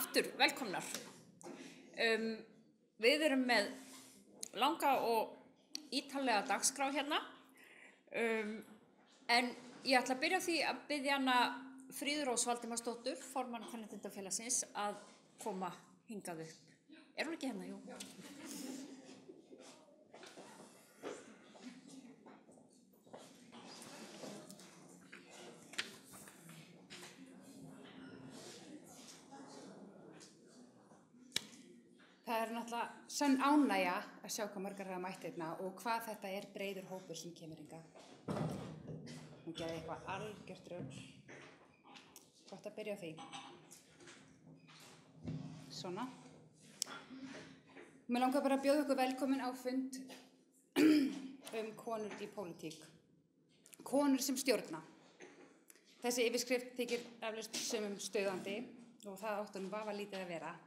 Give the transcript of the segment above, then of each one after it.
aftur velkomnar. Við erum með langa og ítarlega dagskrá hérna. En ég ætla að byrja á því að biðja hana Fríður Rós Valdimarsdóttur, formann Kvenréttindafélagsins, að koma hingað upp. Er hún ekki hérna? Jú. Það er náttúrulega sönn ánægja að sjá hvað margar hafa mætt hérna og hvað þetta er breiður hópur sem kemur hingað. Hún gerði eitthvað algjört rugl. Gott að byrja á því. Svona. Mig langar bara að bjóða ykkur velkomin á fund konur í pólitík. Konur sem stjórna. Þessi yfirskrift þykir eflaust sumum stöðandi og það átti nú vafalítið að vera.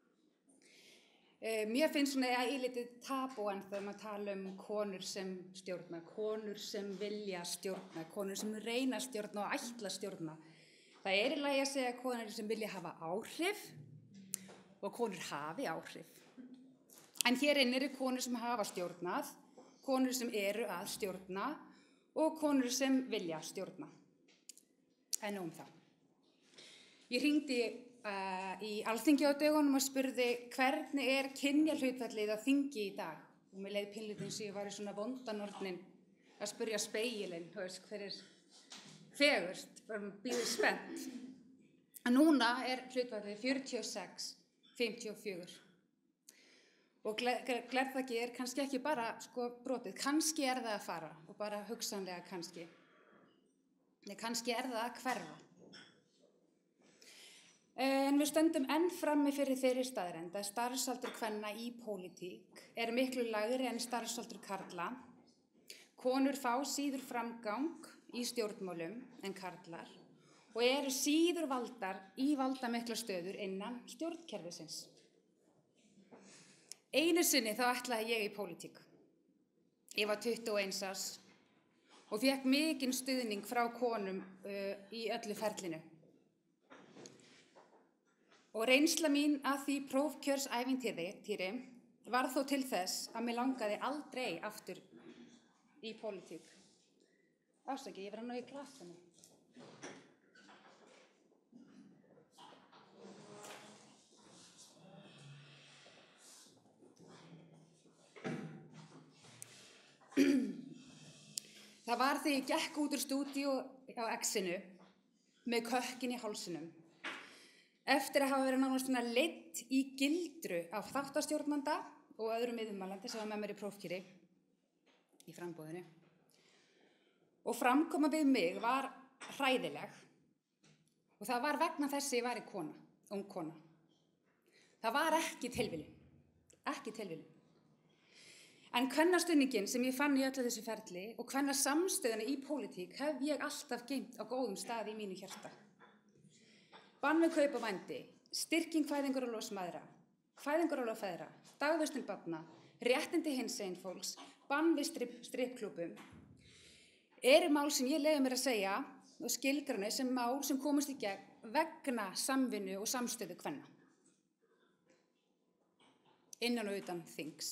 Mér finnst svona lítið tabú en þegar maður tala konur sem stjórna, konur sem vilja stjórna, konur sem reyna að stjórna og ætla að stjórna. Það er í lagi að segja konur sem vilja hafa áhrif og konur hafi áhrif. En hér inni eru konur sem hafa stjórnað, konur sem eru að stjórna og konur sem vilja stjórna. En það. Ég hringdi í Alþingi á dögunum og spurði hvernig er kynjahlutfallið á þingi í dag. Og mér leið pínlítið eins og ég var í svona vondanornin að spurja spegilinn, hver er fegurst, bara býður spennt. En núna er hlutfallið 46-54. Og glerþakið er kannski ekki bara brotið, kannski er það að fara og bara hugsanlega kannski. Nei, kannski er það að hverfa. En við stöndum enn frammi fyrir þeirri staðreynd að starfsaldur kvenna í pólitík er miklu lægri en starfsaldur karla. Konur fá síður framgang í stjórnmálum en karlar og eru síður valdar í valdamiklar stöður innan stjórnkerfisins. Einu sinni þá ætlaði ég í pólitík. Ég var 21 árs og fékk mikinn stuðning frá konum í öllu ferlinu. Og reynsla mín að því prófkjörsævintýri var þó til þess að mig langaði aldrei aftur í pólitík. Ásaki, ég verð að ná í glasinu. Það var þegar ég gekk út úr stúdíó á X-inu með kökkinn í hálsinum. Eftir að hafa verið nánast leidd í gildru af þáttastjórnanda og öðrum viðmælandi sem var með mér í prófkjöri í framboðinu. Og framkoma við mig var hræðileg og það var vegna þess að ég væri kona, ung kona. Það var ekki tilviljun. En kvennastuðninginn sem ég fann í öllu þessu ferli og kvennasamstöðuna í pólitík hef ég alltaf geymt á góðum stað í mínu hjarta. Bann við kaup og vændi, styrking fæðingarorlofs mæðra, fæðingarorlof feðra, dagvistun barna, réttindi hinsegin fólks, bann við strippklúbbum, eru mál sem ég leyfi mér að segja og skilgreina sem mál sem komast í gegn vegna samvinnu og samstöðu kvenna. Innan og utan þings.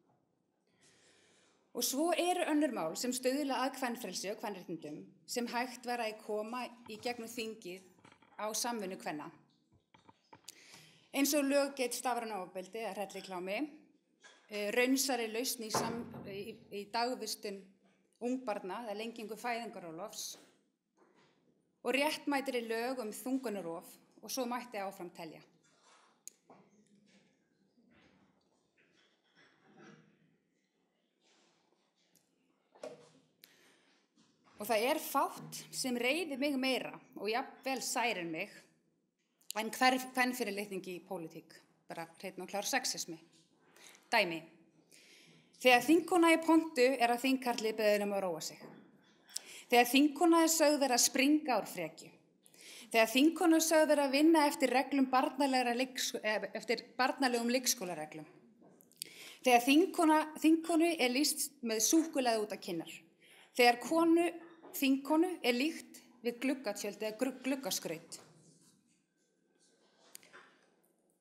Og svo eru önnur mál sem stuðla að kvenfrelsi og kvenréttindum sem hægt vera að koma í gegnum þingið á samvinnu kvenna. Eins og lög gegn stafrænu ofbeldi eða hrelliklámi, raunsari lausn í dagvistun ungbarna eða lengingu fæðingarorlofs og réttmætari lög þungunarrof og svo mætti áfram telja. Og það er fátt sem reiðir mig meira og jafnvel særir mig en kvenfyrirlitning í pólitík, bara hreinn og klár sexismi. Dæmi. Þegar þingkona í pontu er að þingkarli beðin að róa sig. Þegar þingkona er sögð vera að springa úr frekju. Þegar þingkona er sögð vera að vinna eftir barnalegum leikskólareglum. Þegar þingkonu er lýst með súkkulaði út af kinnar. Þegar þingkonu er líkt við gluggatjöld eða gluggaskraut.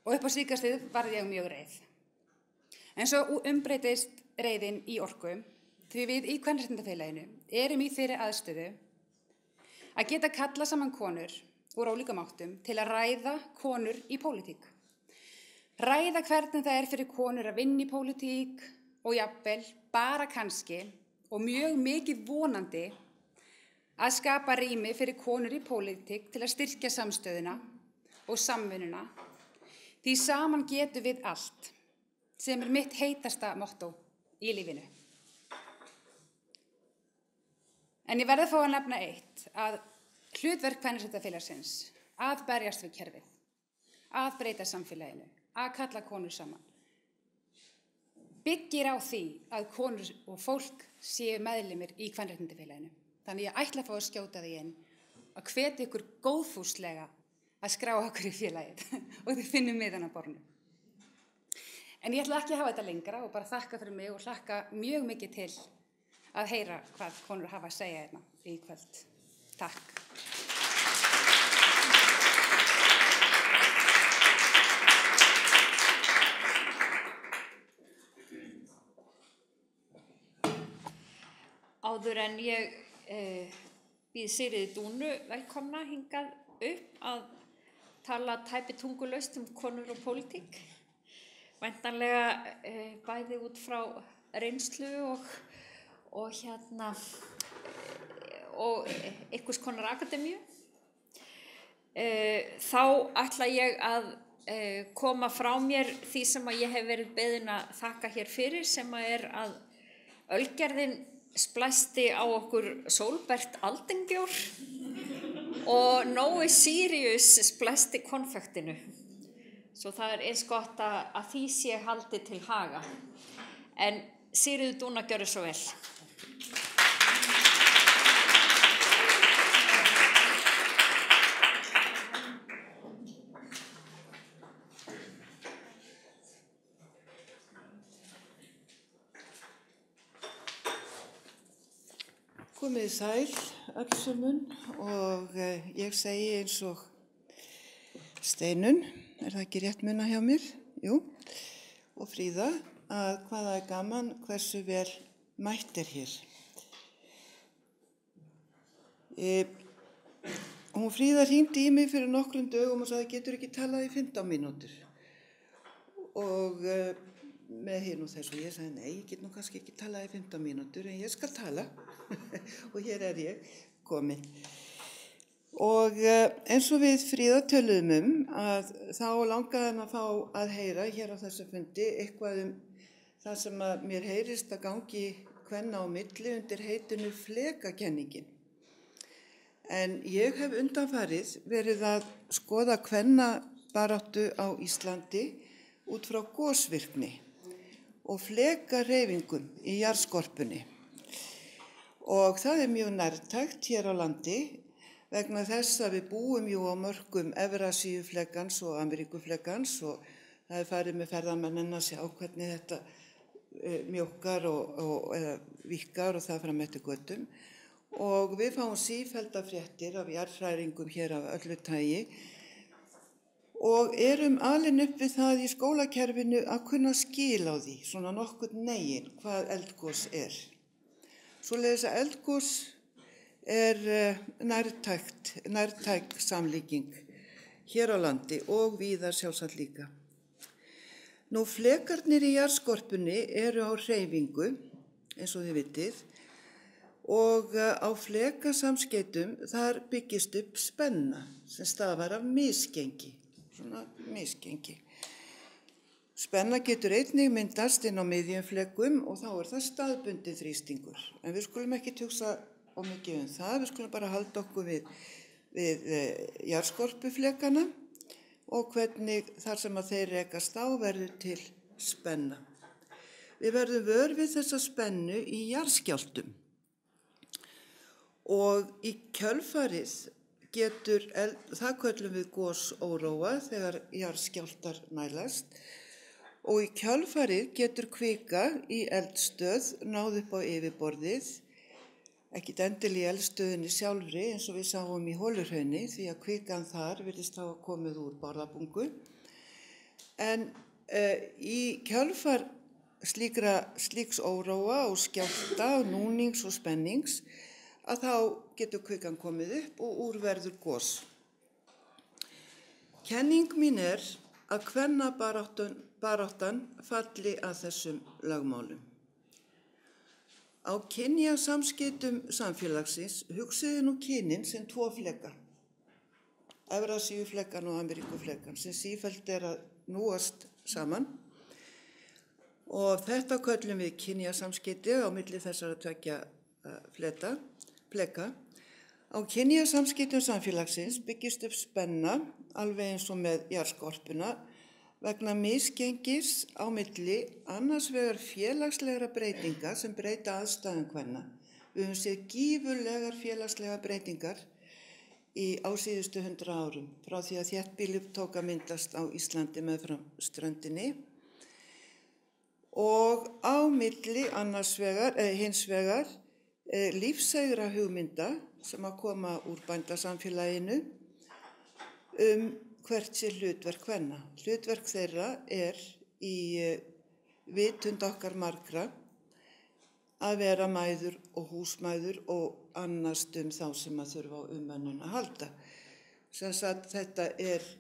og upp á síðkastið varð ég mjög reið. En svo umbreytist reiðin í orku því við í Kvenréttindafélaginu erum í þeirri aðstöðu að geta kallað saman konur úr ólíkum áttum til að ræða konur í pólitík. Ræða hvernig það fyrir konur að vinna í pólitík og jafnvel, bara kannski og mjög mikið vonandi að skapa rými fyrir konur í pólitík til að styrkja samstöðuna og samvinnuna. Því saman getum við allt, sem mitt heitasta mottó í lífinu. En ég verð að fá að nefna eitt, að hlutverk Kvenréttindafélagsins að berjast við kerfið, að breyta samfélaginu, að kalla konur saman, byggir á því að konur og fólk séu meðlimir í Kvenréttindafélaginu. Þannig ég ætla að fá að skjóta því inn að hvetja ykkur góðfúslega að skrá okkur í félagið og þið finnum miðan á borðinu. En ég ætla ekki að hafa þetta lengra og bara þakka fyrir mig og hlakka mjög mikið til að heyra hvað konur hafa að segja hérna í kvöld. Takk. Áður en ég býð Sigríði Dúnu velkomna hingað upp að tala tæpitungulaust konur og pólitík. Væntanlega bæði út frá reynslu og einhvers konar akademíu. Þá ætla ég að koma frá mér því sem að ég hef verið beðin að þakka hér fyrir, sem að Ölgerðin splæsti á okkur sólbert aldinbjór og Nói Sirius splæsti konfektinu. Svo það eins gott að því sé haldið til haga. En Sigríður Dúna gjörðu svo vel. Komið sæl öllsumun og ég segi eins og Steinun, það ekki rétt muna hjá mér? Jú, og Fríða, að hvaða gaman hversu vel mætt hér. Hún Fríða hringdi í mig fyrir nokkrum dögum og sagði getur ekki talað í 15 mínútur. Og með hinn og þessu, ég sagði nei, ég get nú kannski ekki talað í 15 mínútur en ég skal tala og hér ég komin. Og eins og við Fríða töluðum að þá langaði hann að fá að heyra hér á þessu fundi eitthvað það sem að mér heyrist að gangi kvenna á milli undir heitinu flekakenningin. En ég hef undanfarið verið að skoða kvennabaráttu á Íslandi út frá gosvirkni og flekahreyfingum í jarðskorpunni. Og það mjög nærtækt hér á landi vegna þess að við búum jú á mörkum Evrasíuflekans og Ameríkuflekans og það farið með ferðamennina að sjá hvernig þetta mjókkar eða víkkar og það fram eftir götum. Og við fáum sífellda fréttir af jarðhræringum hér af öllu tagi og erum alin upp við það í skólakerfinu að kunna skila á því, svona nokkurn negin, hvað eldgos er. Svoleiðis að eldgos nærtæk samlíking hér á landi og víðar sjálfsagt líka. Nú flekarnir í jarðskorpunni eru á hreyfingu, eins og þið vitið, og á flekasamskeytum þar byggist upp spenna sem stafar af misgengi, svona misgengi. Spenna getur einnig myndast inn á miðjum flekum og þá það staðbundinn þrýstingur. En við skulum ekki hugsa of mikið það, við skulum bara halda okkur við jarðskorpuflekana og hvernig þar sem að þeir rekast á verður til spenna. Við verðum vör við þessa spennu í jarðskjálftum. Og í kjölfarið það köllum við gosóróa þegar jarðskjálftar mælast og í kjölfarið getur kvika í eldstöð náð upp á yfirborðið, ekkert endilega í eldstöðinni sjálfri eins og við sáum í Holurhrauni því að kvikan þar virðist hafa komið úr Bárðarbungu En í kjölfar slíks óróa og skjálfta, núnings og spennings, að þá getur kvikan komið upp og úr verður gos. Kenning mín að kvennabaráttan falli að þessum lögmálum. Á kynjasamskiptum samfélagsins hugsiði nú kynin sem 2 fleka, Evrasíuflekan og Ameríkuflekan, sem sífellt að núast saman. Og þetta köllum við kynjasamskipti á milli þessara 2 fleka. Á kynjasamskiptum samfélagsins byggist upp spenna, alveg eins og með jarðskorpuna, vegna misgengis á milli annars vegar félagslegra breytinga sem breyta aðstæðum kvenna. Við höfum séð gífurlegar félagslega breytingar á síðustu 100 árum, frá því að þéttbýli tók að myndast á Íslandi meðfram ströndinni, og á milli hins vegar lífseigra hugmynda sem að koma úr bændasamfélaginu hvert sé hlutverk kvenna. Hlutverk þeirra í vitund okkar margra að vera mæður og húsmæður og annast þá sem að þurfa á umönnun að halda. Sem sagt, þetta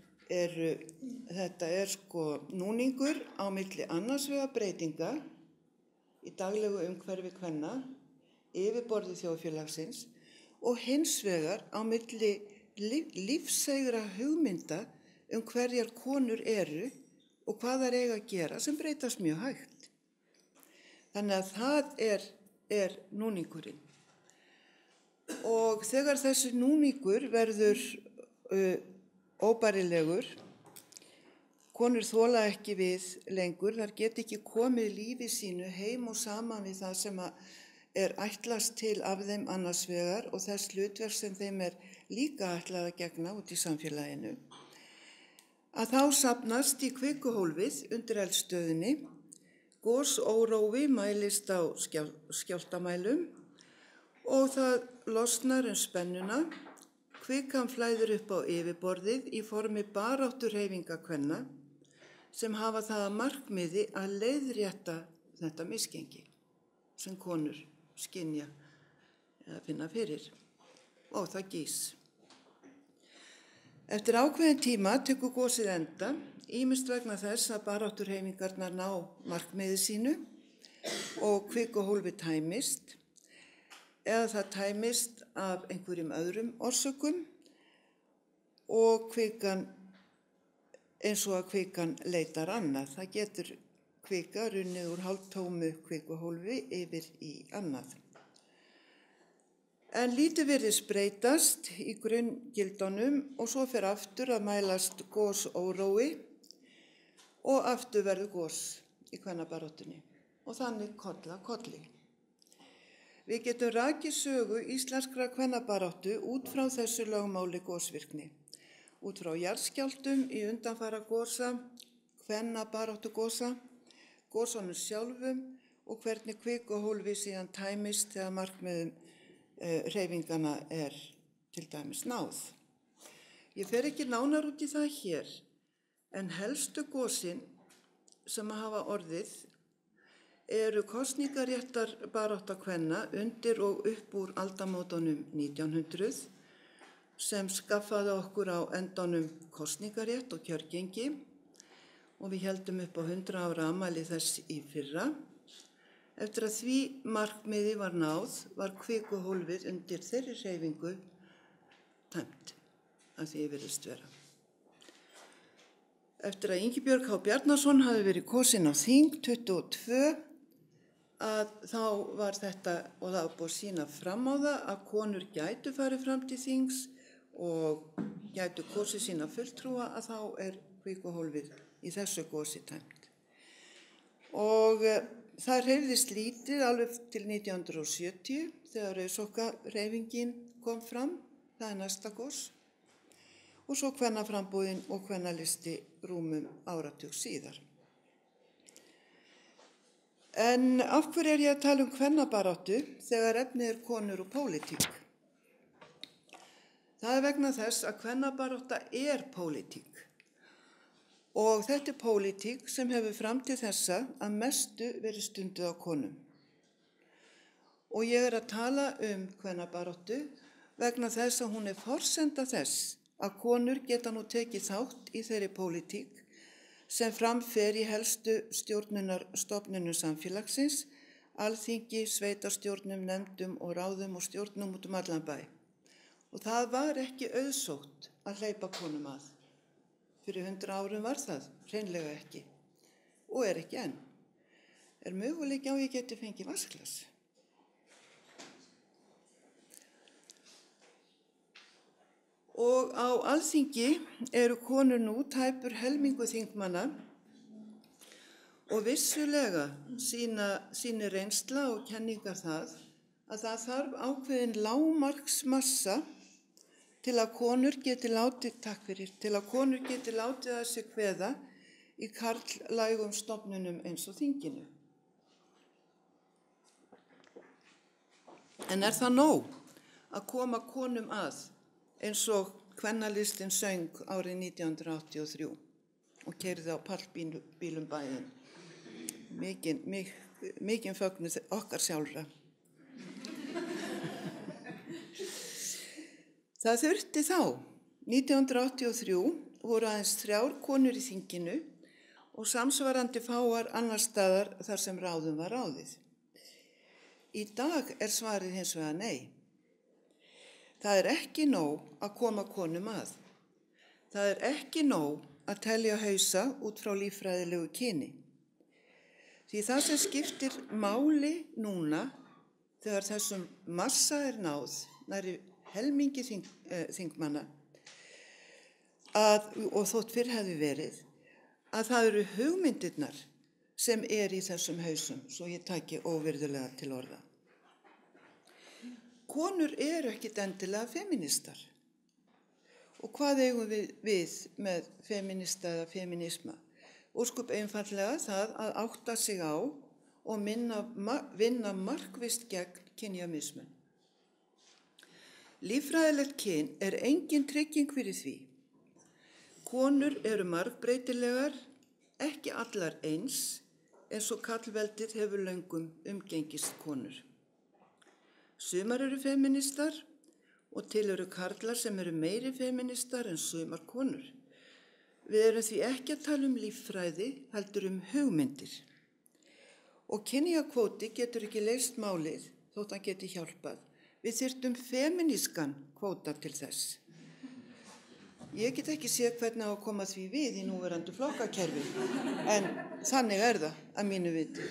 er núningur á milli annars vegar breytinga í daglegu umhverfi kvenna, yfirborði þjóðfélagsins, og hins vegar á milli lífseigra hugmynda hverjar konur eru og hvað þær eiga að gera, sem breytast mjög hægt. Þannig að það er núningurinn. Og þegar þessi núningur verður óbærilegur, konur þola ekki við lengur, þær geta ekki komið lífi sínu heim og saman við það sem ætlast til af þeim annars vegar og þess hlutverk sem þeim líka ætlað að gegna út í samfélaginu, að þá safnast í kvikuhólfið undir eldstöðinni. Gosórói mælist á skjálftamælum og það losnar spennuna. Kvikan flæðir upp á yfirborðið í formi baráttuhreyfinga kvenna sem hafa það að markmiði að leiðrétta þetta misgengi sem konur skynja eða finna fyrir, og það gís. Eftir ákveðin tíma tekur gosið enda, ýmist vegna þess að baráttuhreyfingarnar ná markmiði sínu og kvikuhólfið tæmist, eða það tæmist af einhverjum öðrum orsökum og kvikan, eins og að kvikan leitar annað. Það getur kvika runnið úr hálftómu kvikuhólfi yfir í annað. En lítið virðist breytast í grunngildunum og svo fer aftur að mælast gosórói og aftur verður gos í kvennabaráttunni og þannig koll af kolli. Við getum rakið sögu íslenskra kvennabaráttu út frá þessu lögmáli gosvirkni, út frá jarðskjálftum í undanfara gosa, kvennabaráttugosa, gosunum sjálfum og hvernig kvikuhólfi síðan tæmist þegar markmiðum hreyfingana til dæmis náð. Ég fer ekki nánar út í það hér, en helstu gosin sem hafa orðið eru kosningaréttar barátta kvenna undir og upp úr aldamótunum 1900 sem skaffaði okkur á endanum kosningarétt og kjörgengi og við héldum upp á 100 ára afmæli þess í fyrra. Eftir að því markmiði var náð var kvikuhólfið undir þeirri hreyfingu tæmt, að því virðist vera. Eftir að Ingibjörg H. Bjarnason hafi verið kosin á þing 22 að þá var þetta, og það var búið að sýna fram á það, að konur gætu farið fram til þings og gætu kosið sína fulltrúa, að þá kvikuhólfið í þessu gosi tæmt. Og það hreyfðist lítið alveg til 1970 þegar rauðsokkahreyfingin kom fram, það næsta gos, og svo kvennaframbúðin og kvennalisti rúmum áratug síðar. En af hverju ég að tala kvennabaráttu þegar efnið konur og pólitík? Það vegna þess að kvennabarátta pólitík og þetta pólitík sem hefur fram til þessa að mestu verið stunduð á konum. Og ég að tala kvennabaráttu vegna þess að hún forsenda þess að konur geta nú tekið þátt í þeirri pólitík sem framfer í helstu stjórnunarstofnunum samfélagsins, alþingi, sveitarstjórnum, nefndum og ráðum og stjórnum út allan bæ. Og það var ekki auðsótt að hleypa konum að. Fyrir 100 árum var það, hreinlega ekki. Og ekki enn. Möguleiki á ég geti fengið vatnsglas? Og á alþingi eru konur nú tæpur helmingu þingmanna og vissulega sýnir reynsla og kenningar það að það þarf ákveðin lágmarksmassa til að konur geti látið að sig kveða í karllægum stofnunum eins og þinginu. En það nóg að koma konum að eins og kvennalistinn söng árið 1983 og keyrði á pallbílum bæinn. Mikinn fögnuð okkar sjálfra. Það þurfti þá. 1983 voru aðeins 3 konur í þinginu og samsvarandi fáar annars staðar þar sem ráðum var ráðið. Í dag svarið hins vegar nei. Það ekki nóg að koma konum að. Það ekki nóg að telja hausa út frá líffræðilegu kyni. Því það sem skiptir máli núna þegar þessum massa náð, nærri helmingi þingmanna, og þótt fyrr hefði verið, að það eru hugmyndirnar sem í þessum hausum, svo ég taki óvirðulega til orða. Konur eru ekkit endilega feministar. Og hvað eigum við með feminista eða feminisma? Ósköp einfaldlega það að átta sig á og vinna markvisst gegn kynjamismun. Líffræðilegt kyn engin trygging fyrir því. Konur eru margbreytilegar, ekki allar eins og karlveldið hefur löngum umgengist konur. Sumar eru feministar og til eru karlar sem eru meiri feministar en sumar konur. Við erum því ekki að tala líffræði, heldur hugmyndir. Og kynjakvóti getur ekki leyst málið, þótt hann geti hjálpað. Við þyrftum femínískan kvóta til þess. Ég get ekki séð hvernig á að koma því við í núverandi flokkakerfi, en þannig það að mínu viti.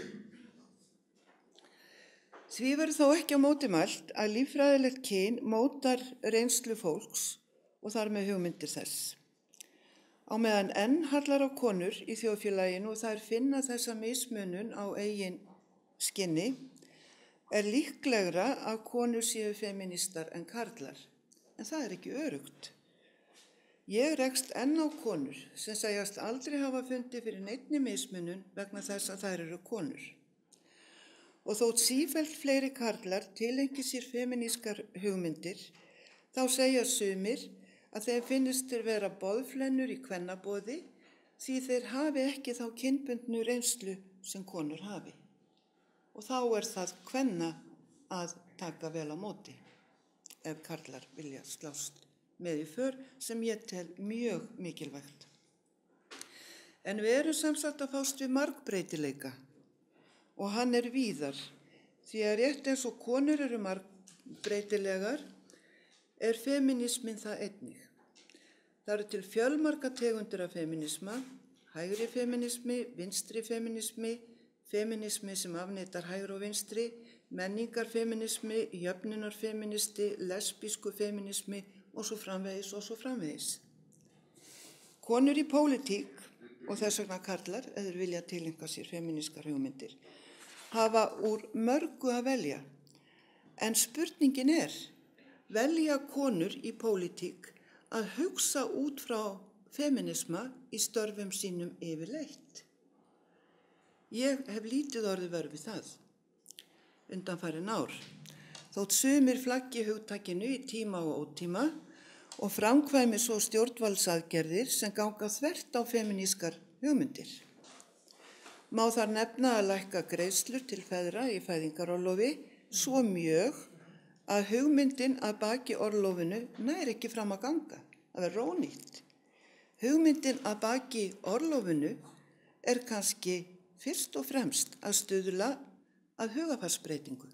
Því verður þó ekki á móti mælt að líffræðilegt kyn mótar reynslu fólks og þar með hugmyndir þess. Á meðan enn hallar á konur í þjóðfélaginu og þær finna þessa mismunun á eigin skinni, líklegra að konur séu feministar en karlar, en það ekki öruggt. Ég rekst enn á konur sem segjast aldrei hafa fundið fyrir neinni mismunun vegna þess að þær eru konur. Og þótt sífellt fleiri karlar tilengji sér femínískar hugmyndir, þá segja sumir að þeim finnist þeir vera boðflennur í kvennaboði því þeir hafi ekki þá kynbundnu reynslu sem konur hafi. Og þá það kvenna að taka vel á móti, ef karlar vilja slást með í för sem ég tel mjög mikilvægt. En við erum samsagt að fást við margbreytileika. Og hann víðar, því að rétt eins og konur eru margbreytilegar, feminismin það einnig. Það eru til fjölmarga tegundir af feminisma, hægri feminismi, vinstri feminismi, feminismi sem afneitar hægri og vinstri, menningarfeminismi, jöfnunarfeministi, lesbísku feminismi og svo framvegis. Konur í pólitík og þess vegna karlar, eða vilja tileinka sér femínískar hugmyndir, hafa úr mörgu að velja. En spurningin velja konur í pólitík að hugsa út frá feminisma í störfum sínum yfirleitt? Ég hef lítið orðið vör við það undanfarin ár. Þótt sumir flaggi hugtakinu í tíma og ótíma og framkvæmi svo stjórnvaldsaðgerðir sem ganga þvert á femínískar hugmyndir. Má þar nefna að lækka greiðslur til feðra í fæðingarorlofi svo mjög að hugmyndin að baki orlofinu nær ekki fram að ganga, að vera ónýtt. Hugmyndin að baki orlofinu er kannski fyrst og fremst að stuðla að hugarfarsbreytingu.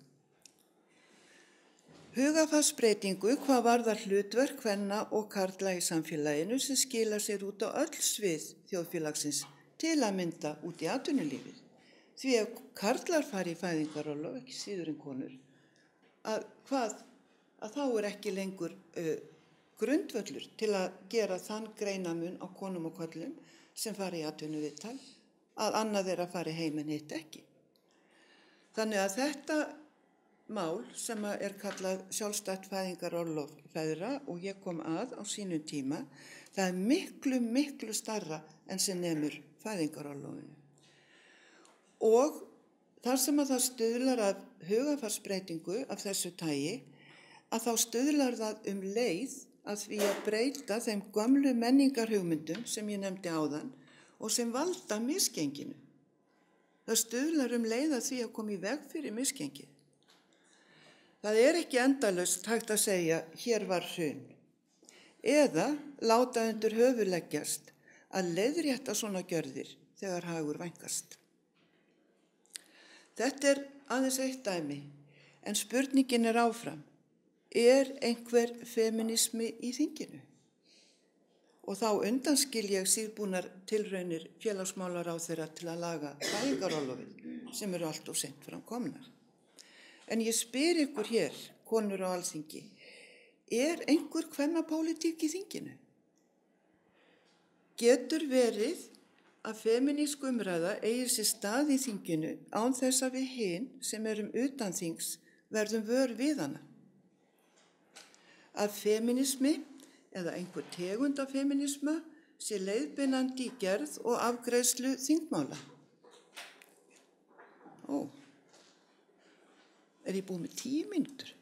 Hugarfarsbreytingu hvað varðar hlutverk kvenna og karla í samfélaginu sem skila sér út á öll svið þjóðfélagsins til að mynda út í atvinnulífið. Því ef karlar fari í fæðingarorlof, ekki síður en konur, að þá er ekki lengur grundvöllur til að gera þann greinamun á konum og körlum sem fari í atvinnuviðtal, að annað er að fari heim en hitt ekki. Þannig að þetta mál sem er kallað sjálfstætt fæðingarorlof feðra og ég kom að á sínum tíma, það er miklu, miklu stærra en sem nemur fæðingarorlofinu. Og þar sem að það stuðlar að hugarfarsbreytingu af þessu tagi, að þá stuðlar það leið að því að breyta þeim gömlu menningarhugmyndum sem ég nefndi áðan og sem valda misgenginu. Það stuðlar leið að því að koma í veg fyrir misgengið. Það er ekki endalaust hægt að segja hér var hrun eða láta undir höfuð leggjast að leiðrétta svona gjörðir þegar hagur vænkast. Þetta er aðeins eitt dæmi, en spurningin er áfram. Er einhver feminismi í þinginu? Og þá undanskil ég síðbúnar tilraunir félagsmálaráðherra til að laga fæðingarorlofið sem eru allt of seint fram komnar. En ég spyr ykkur hér, konur á Alþingi, er einhver kvennapólitík í þinginu? Getur verið að femínísk umræða eigi sér stað í þinginu án þess að við hin sem erum utan þings verðum vör við hana? Að feminismi eða einhver tegund af feminisma sé leiðbeinandi í gerð og afgreiðslu þingmála. Er ég búin með 10 mínútur?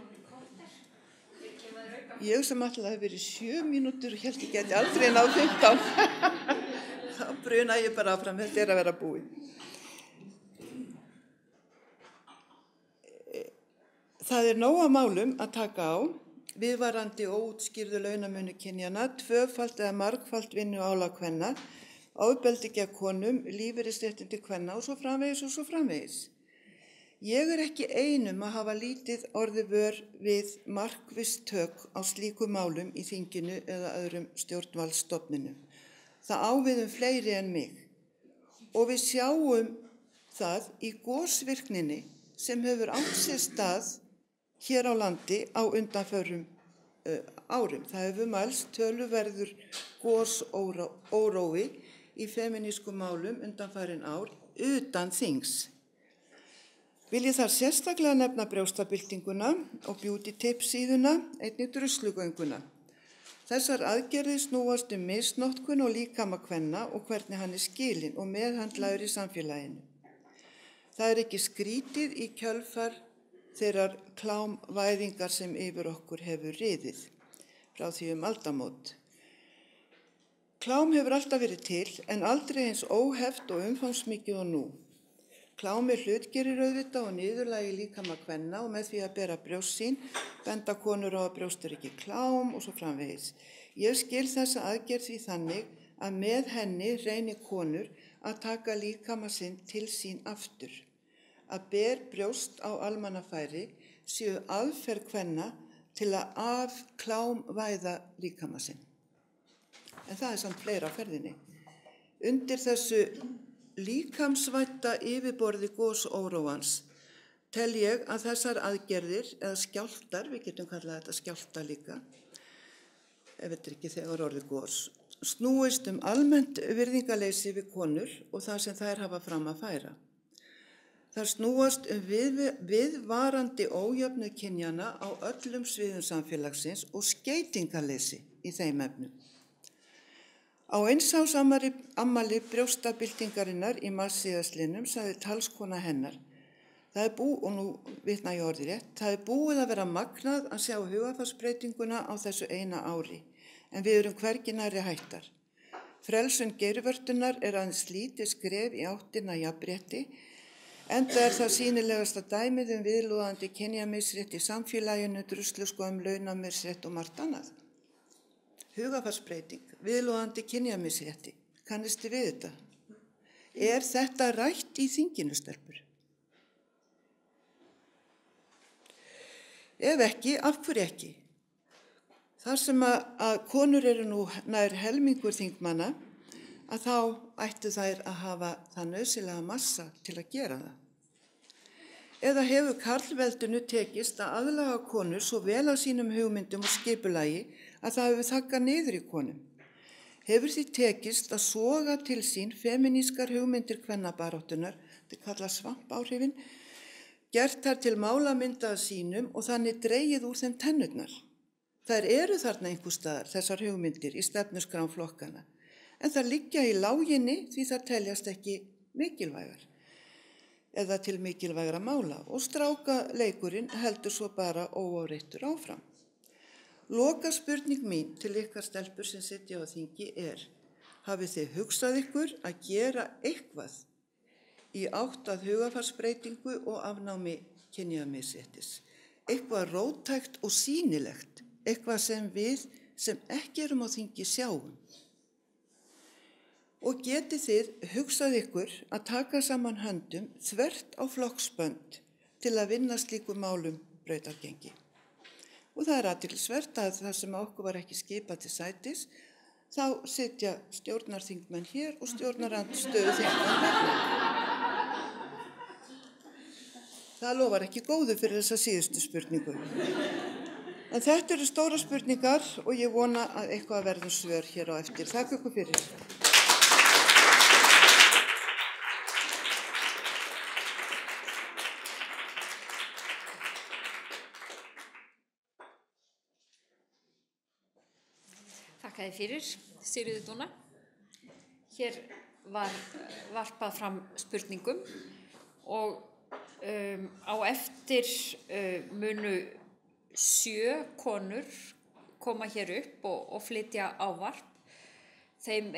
Ég sem ætlaði að vera 7 mínútur og held ég geti aldrei náð 15. Þá bruna ég bara áfram, þetta er að vera búið. Það er nóg af málum að taka á, viðvarandi óútskýrðu launamunur kynjanna, tvöfalt eða margfalt vinnuálag kvenna, ofbeldi gegn konum, lífeyrisréttindi kvenna og svo framvegis og svo framvegis. Ég er ekki einum að hafa lítið orðið vör við markviss tök á slíkum málum í þinginu eða öðrum stjórnvaldsstofnunum. Það á við fleiri en mig. Og við sjáum það í gosvirkninni sem hefur átt sér stað hér á landi á undanförnum árum. Það hefur mælst töluverður gosórói í femínískum málum undanfarin ár utan þings. Vil ég þar sérstaklega nefna brjóstabyltinguna og beauty tips síðuna, einnig druslugönguna. Þessar aðgerðir snúast misnotkun og líkama kvenna og hvernig hann er skilinn og meðhandlaður í samfélaginu. Það er ekki skrítið í kjölfar þeirrar klámvæðingar sem yfir okkur hefur riðið frá því aldamót. Klám hefur alltaf verið til en aldrei eins óheft og umfangsmikið og nú. Klám hlutgerir auðvitað og niðurlagi líkama kvenna og með því að bera brjóst sín, benda konur á að brjóst er ekki klám og svo framvegis. Ég skil þessa aðgerð því þannig að með henni reyni konur að taka líkama sinn til sín aftur. Að ber brjóst á almannafæri séu aðferð kvenna til að afklámvæða líkama sinn. En það er samt fleira á ferðinni. Undir þessu líkamsvædda yfirborði gosóróans tel ég að þessar aðgerðir eða skjálftar, við getum kallað þetta skjálfta líka, ef þetta er ekki þegar orðið gos, snúist almennt virðingarleysi við konur og það sem þær hafa fram að færa. Það snúast viðvarandi ójöfnuð kynjanna á öllum sviðum samfélagsins og skeytingarleysi í þeim efnum. Á einsásamari ammali brjóstabyltingarinnar í mars síðastliðnum sagði talskona hennar og nú vitna ég orðið rétt, það búið að vera magnað að sjá hugarfarsbreytinguna á þessu eina ári, en við erum hvergi nærri hættar. Frelsun geirvörtunar aðeins lítið skref í áttina jafnrétti, enda það sýnilegasta dæmið viðlúðandi kynjamisrétt í samfélaginu, drusluskömm, launamisrétt og margt annað. Hugarfarsbreyting, viðlúðandi kynjamisrétti, kannisti við þetta? Þetta rætt í þinginu, stelpur? Ef ekki, af hverju ekki? Þar sem að konur eru nú nær helmingur þingmanna, að þá ættu þær að hafa það nauðsynlega massa til að gera það. Eða hefur karlveldinu tekist að aðlaga konur svo vel að sínum hugmyndum og skipulagi að það hefur þaggað niður í konum? Hefur því tekist að soga til sín feminískar hugmyndir kvennabaráttunar, þetta kallað svampáhrifin, gert þær til málamynda að sínum og þannig dregið úr þeim tennurnar. Þær eru þarna einhvers staðar, þessar hugmyndir í stefnuskrám flokkana, en þær liggja í láginni því þær teljast ekki mikilvægar eða til mikilvægra mála og strákaleikurinn heldur svo bara óáreittur áfram. Loka spurning mín til ykkar stelpur sem sitja á þingi hafið þið hugsað ykkur að gera eitthvað í átt að hugarfarsbreytingu og afnámi kynjamisréttis? Eitthvað róttækt og sýnilegt, eitthvað sem við sem ekki erum á þingi sjáum. Og getið þið hugsað ykkur að taka saman höndum þvert á flokksbönd til að vinna slíkum málum brautargengi. Og það athyglisvert að það sem okkur var ekki skipað til sætis, þá sitja stjórnarþingmenn hér og stjórnarandstöðu þingmenn hérna. Það lofar ekki góðu fyrir þessa síðustu spurningu. En þetta eru stóra spurningar og ég vona að eitthvað verður svör hér á eftir. Þakka ykkur fyrir. Þakka þér fyrir, Sigríður Dúna. Hér var varpað fram spurningum og á eftir munu 7 konur koma hér upp og flytja ávarp. Þeim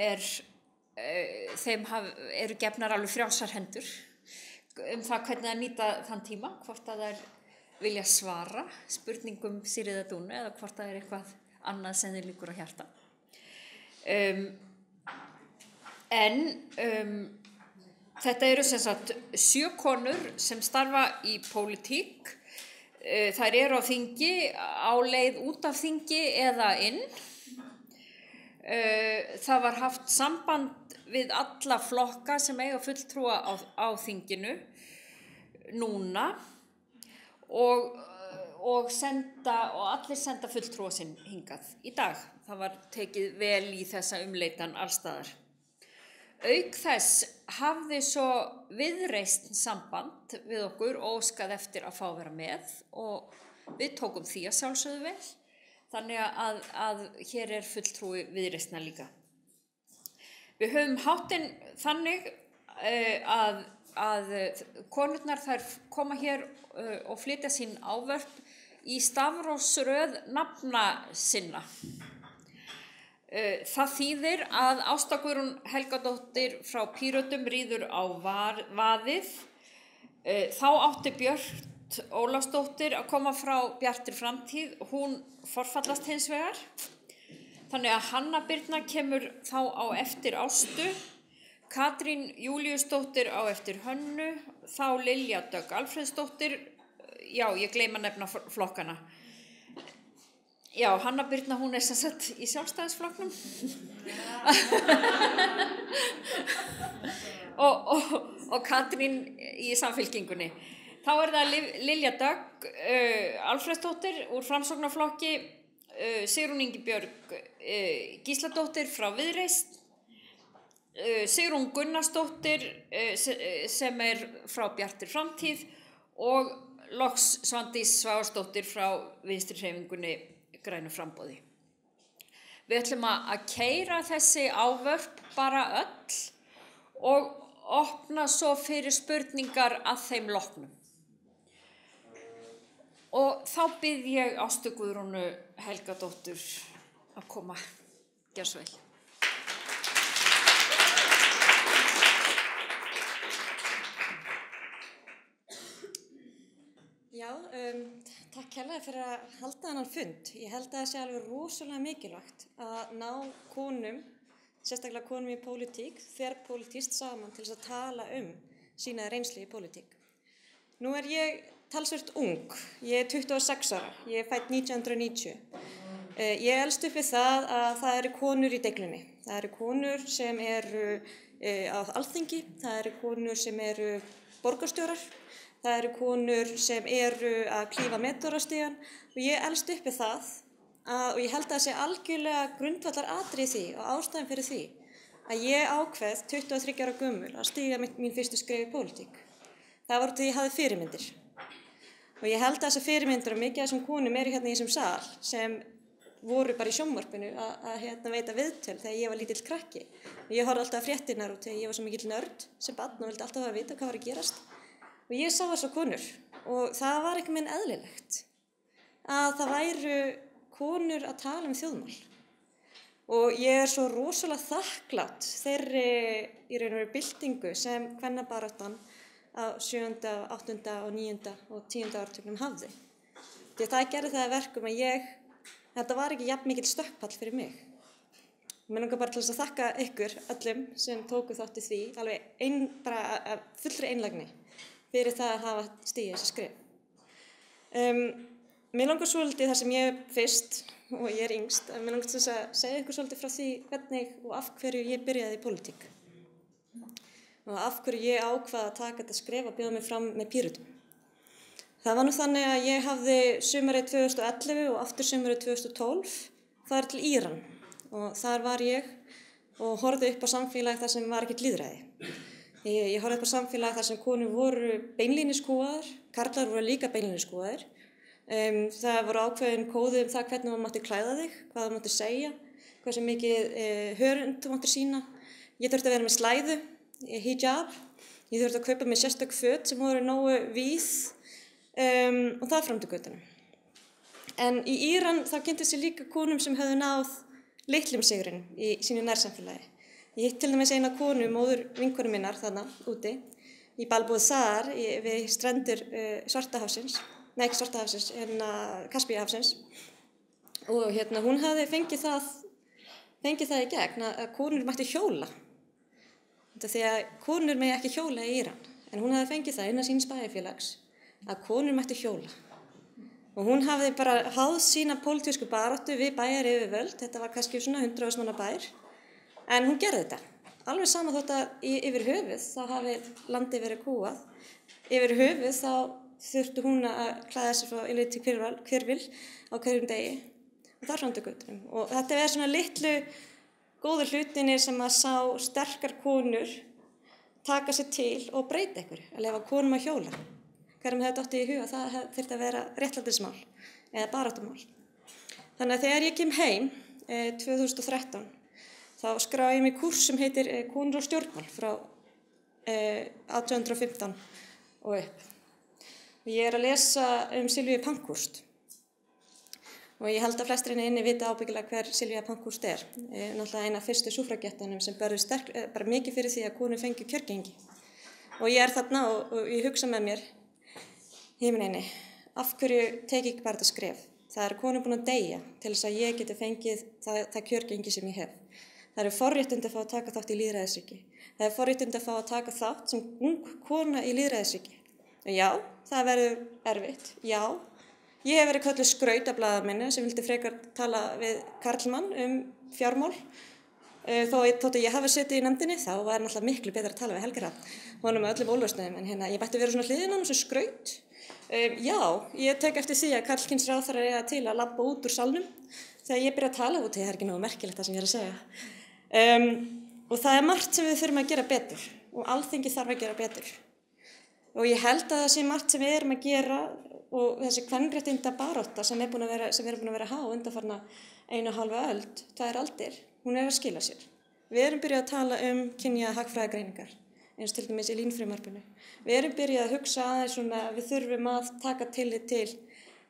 eru gefnar alveg frjálsar hendur það hvernig að nýta þann tíma, hvort að þær vilja svara spurningum Sigríðar Dúnu eða hvort það eitthvað annað sem þeir liggur á hjarta. Þetta eru sem sagt 7 konur sem starfa í pólitík. Þær eru á þingi, á leið út af þingi eða inn. Það var haft samband við alla flokka sem eiga fulltrúa á þinginu núna og allir senda fulltrúa sinn hingað í dag. Það var tekið vel í þessa umleitan allstaðar. Auk þess hafði svo Viðreisn samband við okkur og óskað eftir að fá að vera með og við tókum því að sjálfsögðu vel. Þannig að hér fulltrúi Viðreisnar líka. Við höfum háttinn þannig að konurnar þær koma hér og flytja sín ávörp í stafrófsröð nafna sinna. Það þýðir að Ásta Guðrún Helgadóttir frá Pírötum ríður á vaðið. Þá átti Björt Ólafsdóttir að koma frá Bjartri framtíð, hún forfallast hins vegar. Þannig að Hanna Birna kemur þá á eftir Ástu, Katrín Júlíusdóttir á eftir Hönnu, þá Lilja Dögg Alfreðsdóttir, já ég gleyma að nefna flokkana. Já, Hanna Birna, hún sem sagt í Sjálfstæðisflokknum og Katrín í Samfylkingunni. Þá það Lilja Dögg Alfreðsdóttir úr Framsóknarflokki, Sigrún Ingibjörg Gísladóttir frá Viðreisn, Sigrún Gunnarsdóttir sem frá Bjartri framtíð og loks Svandís Svavarsdóttir frá Vinstri-hreyfingunni Grænu framboði. Við ætlum að keyra þessi ávörp bara öll og opna svo fyrir spurningar að þeim loknum. Og þá bið ég Ástu Guðrúnu Helgadóttur að koma. Gjör svo vel. Já, takk kærlega fyrir að halda þennan fund. Ég held að það sé alveg rosalega mikilvægt að ná konum, sérstaklega konum í pólitík, þverpólitískt saman til þess að tala sína reynslu í pólitík. Nú ég talsvert ung, ég 26 ára, ég fædd 1990. Ég elst upp við það að það eru konur í deiglunni. Það eru konur sem eru á Alþingi, það eru konur sem eru borgarstjórar, það eru konur sem eru að klífa metorastígan og ég elst upp við það og ég held að það sé algjörlega grundvallar atriði því og ástæðan fyrir því að ég ákveð 23 ára gömul að stíga mín fyrstu skref í pólitík. Það var því ég hafði fyrirmyndir. Og ég held að þessar fyrirmyndir og mikið af þessum konum eru hérna í þessum sal sem voru bara í sjónvarpinu að veita viðtöl þegar ég var lítill krakki. Og ég horfði alltaf á fréttirnar út þegar ég var svo mikill nörd sem barn og vildi alltaf vita hvað var að gerast. Og ég sá þessar konur og það var einhvern veginn eðlilegt að það væru konur að tala þjóðmál. Og ég svo rosalega þakklátt þeirri í raun og veru byltingu sem kvennabaráttan á 7., 8., og 9. og 10. áratugnum hafði. Því það gerði það að verkum að þetta var ekki jafn mikill stökkpall fyrir mig. Mér langar bara til þess að þakka ykkur öllum sem tóku þátt í því, alveg bara fullri einlægni fyrir það að hafa stigið þessi skref. Mér langar svolítið þar sem ég fyrst og ég yngst, mér langar til þess að segja ykkur svolítið frá því hvernig og af hverju ég byrjaði í pólitík. Og af hverju ég ákvað að taka þetta skref að bjóða mig fram með Pírötum. Það var nú þannig að ég hafði sumarið 2011 og aftur sumarið 2012 þar til Íran og þar var ég og horfði upp á samfélag þar sem var ekkert lýðræði. Ég horfði upp á samfélag þar sem konur voru beinlíniskúaðar, karlar voru líka beinlíniskúaðir. Það voru ákveðin kóði það hvernig maður mátti klæða þig, hvað maður mátti segja, hversu mikið hörund þú mátti sýna. Ég þurfti að vera með slæðu, hijab, ég þurfti að kaupa mér sérstök föt sem voru nógu víð og það fram til götunum. En í Íran þá kynntist ég líka konum sem höfðu náð litlum sigurinn í sínu nærsamfélagi. Ég hitt til dæmis eina konu, móður vinkonu minnar þarna úti, í Balbúðsar við strendur Svartahafsins, nei ekki Svartahafsins, Kaspíahafsins. Og hún hafði fengið það í gegn að konur mætti hjóla. Því að konur megi ekki hjóla í Íran, en hún hafði fengið það innan síns bæjarfélags að konur mætti hjóla. Og hún hafði bara háð sína pólitísku baráttu við bæjaryfirvöld, þetta var kannski svona 100 manna bær. En hún gerði þetta. Alveg sama þótt að yfir höfuð þá hafi landið verið kúað. Yfir höfuð þá þurfti hún að klæða sig frá eilíti hvirfil á hverjum degi. Og það fram til götunum. Og þetta er svona litlu góðu hlutinir sem að sá sterkar konur taka sig til og breyta einhverju. Að leyfa konum að hjóla. Hverjum hefði dottið í huga það þurfti að vera réttlætismál eða baráttumál. Þannig að þegar ég kem heim 2013 þá skráði ég mig kúrs sem heitir Konur og stjórnmál frá 1815 og upp. Og ég að lesa Sylvíu Pankhurst. Og ég held að flestir inni vita ábyggilega hver Sylvía Pankhurst er. Náttúrulega eina af fyrstu súffragettunum sem börðu bara mikið fyrir því að konur fengju kjörgengi. Og ég þarna og ég hugsa með mér, himneini, af hverju tek ég ekki bara þetta skref? Það eru konur búin að deyja til þess að ég geti fengið það kjörgengi sem ég hef. Það eru forréttindi að fá að taka þátt í lýðræðisríki. Það eru forréttindi að fá að taka þátt sem ung kona í lýðræðisríki. Og já, það verður erfitt. Já, ég hef verið kölluð skrautablað minni sem vildi frekar tala við karlmann fjármál. Þótt að ég hafi setið í nefndinni, þá var náttúrulega miklu betra að tala við Helga Hrafn. Honum með öllum ólösnöðum, en ég bætti vera svona hliðin á hann, svo skraut. Já, ég tek eftir því að karlkyns ráðherrar eiga til að labba út úr salnum þegar ég byrja að tala út, það er ekki nógu merkilegt það sem ég að segja. Og það er margt sem við þurfum að gera betur og Alþingi þarf að gera betur. Og ég held að það sé margt sem við erum að gera og þessi kvenréttinda barátta sem við erum búin að vera að hafa undanfarna 1,5 öld, það er aldir, hún er að skila sér. Við erum byrjað að tala kynja hagfræðigreiningar, eins til dæmis í línfrumvarpinu. Við erum byrjað að hugsa aðeins svona að við þurfum að taka tillit til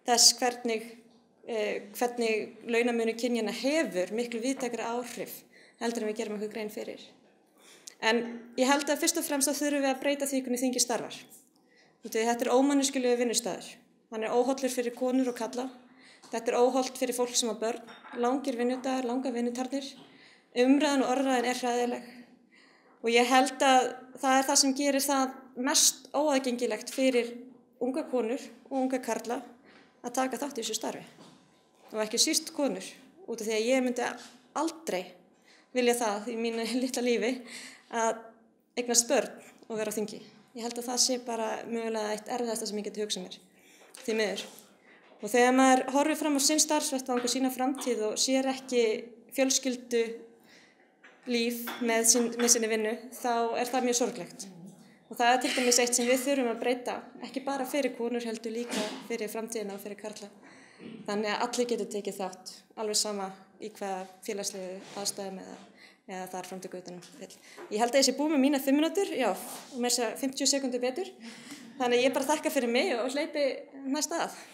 þess hvernig launamunur kynjanna hefur miklu víðtækari áhrif heldur en við gerum einhver grein fyrir. En ég held að fyrst og fremst þá þurfum við að breyta því hvernig þingið starfar. Þetta ómanneskjulegur vinnustaður. Hann óhollur fyrir konur og kalla. Þetta óhollt fyrir fólk sem á börn, langir vinnudagar, langar vinnutarnir. Umræðan og orðræðan hræðileg. Og ég held að það það sem gerir það mest óaðgengilegt fyrir unga konur og unga karla að taka þátt í þessu starfi. Og ekki síst konur, út af því að ég myndi aldrei vilja það í mínu litla lífi að eignast börn og vera á þingi. Ég held að það sé bara mögulega eitt erfiðasta sem ég geti hugsað mér, því miður. Og þegar maður horfir fram á sinn starfsvettvang og sína framtíð og sér ekki fjölskyldu líf með sinni vinnu, þá það mjög sorglegt. Og það til dæmis eitt sem við þurfum að breyta, ekki bara fyrir konur heldur líka fyrir framtíðina og fyrir karla. Þannig að allir getur tekið þátt, alveg sama í hvaða félagslegu aðstæðum eða þar fram til götunum vill. Ég held að ég sé búið með mína 5 mínútur, já, og með þess að 50 sekúndur betur. Þannig að ég bara þakka fyrir mig og hleypi næsta að.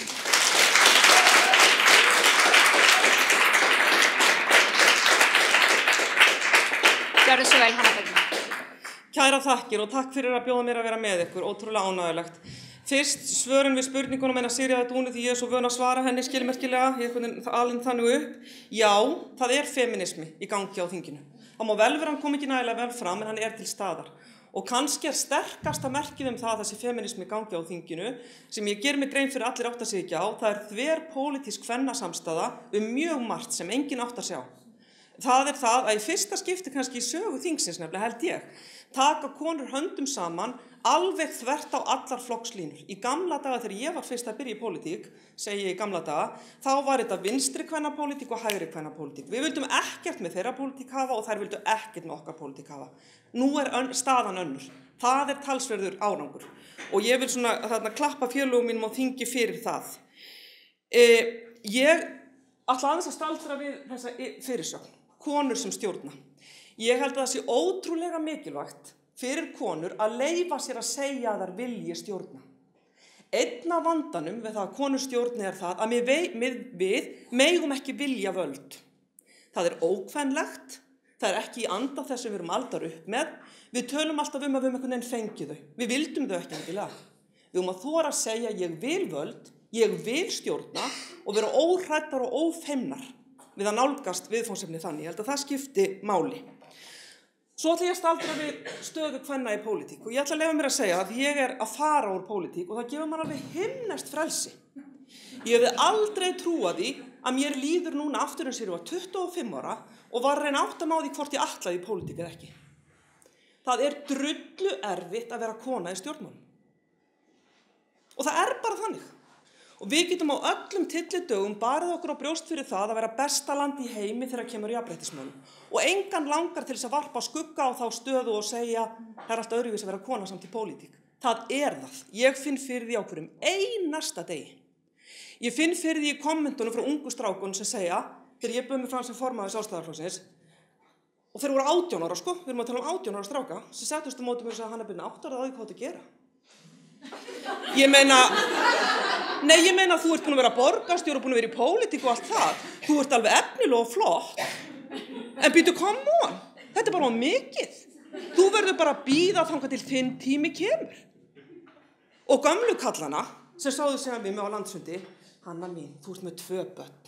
Gjörðu svo vel, Hanna Bergmann. Kæra þakkir og takk fyrir að bjóða mér að vera með ykkur, ótrúlega ánægjulegt. Fyrst svörin við spurningunum hennar Sigríðar Dúnu því ég svo vön að svara henni skilmerkilega, ég alinn þannig upp. Já, það feminismi í gangi á þinginu. Það má vel vera hann kom ekki nægilega vel fram en hann til staðar. Og kannski sterkasta merkið það að þessi feminismi í gangi á þinginu sem ég ger mig grein fyrir allir átta sig ekki á, það þverpólitísk kvennasamstaða mjög margt sem enginn átta sig á. Það það að í fyrsta skipti kannski í sögu þingsins nefnilega held ég, taka konur höndum saman alveg þvert á allar flokkslínur. Í gamla daga þegar ég var fyrst að byrja í pólitík, segi ég í gamla daga, þá var þetta vinstri kvennapólitík og hægri kvennapólitík. Við vildum ekkert með þeirra pólitík hafa og þær vildu ekkert með okkar pólitík hafa. Nú staðan önnur. Það talsverður árangur. Og ég vil svona klappa félögum mínum á þingi fyrir það. Ég ætla aðeins að staldra við þessa fyrirsögn. Konur sem stjórna. Ég held að það sé ótrúlega mikilvægt fyrir konur að leyfa sér að segja að þær vilji stjórna. Einn af vandanum við það að konur stjórni það að við megum ekki vilja völd. Það ókvenlegt, það ekki í anda þess að við erum aldar upp með. Við tölum alltaf að við einhvern veginn fengi þau. Við vildum þau ekki endilega. Við að þora að segja ég vil völd, ég vil stjórna og vera óhræddar og ófeimnar við að nálgast viðfangsefni þannig. Ég held að það skipti máli. Svo ætla ég að staldra við stöðu kvenna í pólitík og ég ætla að leyfa mér að segja að ég að fara úr pólitík og það gefur mér alveg himneskt frelsi. Ég hefði aldrei trúað því að mér líður núna aftur eins og ég var 25 ára og var að reyna átta mig á því hvort ég ætlaði í pólitík eða ekki. Það drullu erfitt að vera kona í stjórnmálum. Og það bara þannig. Og við getum á öllum tyllidögum barið okkur á brjóst fyrir það að vera besta land í heimi þegar kemur í jafnréttismálum. Og engan langar til þess að varpa skugga á þá stöðu og segja það allt öðruvísi að vera kona samt í pólitík. Það það. Ég finn fyrir því á hverjum einasta degi. Ég finn fyrir því í kommentunum frá ungu strákunum sem segja, þegar ég bauð mig fram sem formaður Sjálfstæðisflokksins, og þeir voru 18 ára, sko, við erum að tala 18 ára stráka, sem settust á móti mér og sagði Hanna Birna, 8 ára á því hvað þetta gera. Ég meina þú búin að vera borgarstjóri og búin að vera í pólitík og allt það. Þú alveg efnileg og flott. En býtu, come on. Þetta bara mikið. Þú verður bara að bíða þangað til þinn tími kemur. Og gömlu kallana, sem sáðu segja við mig á landsfundi, Hanna mín, þú með 2 börn.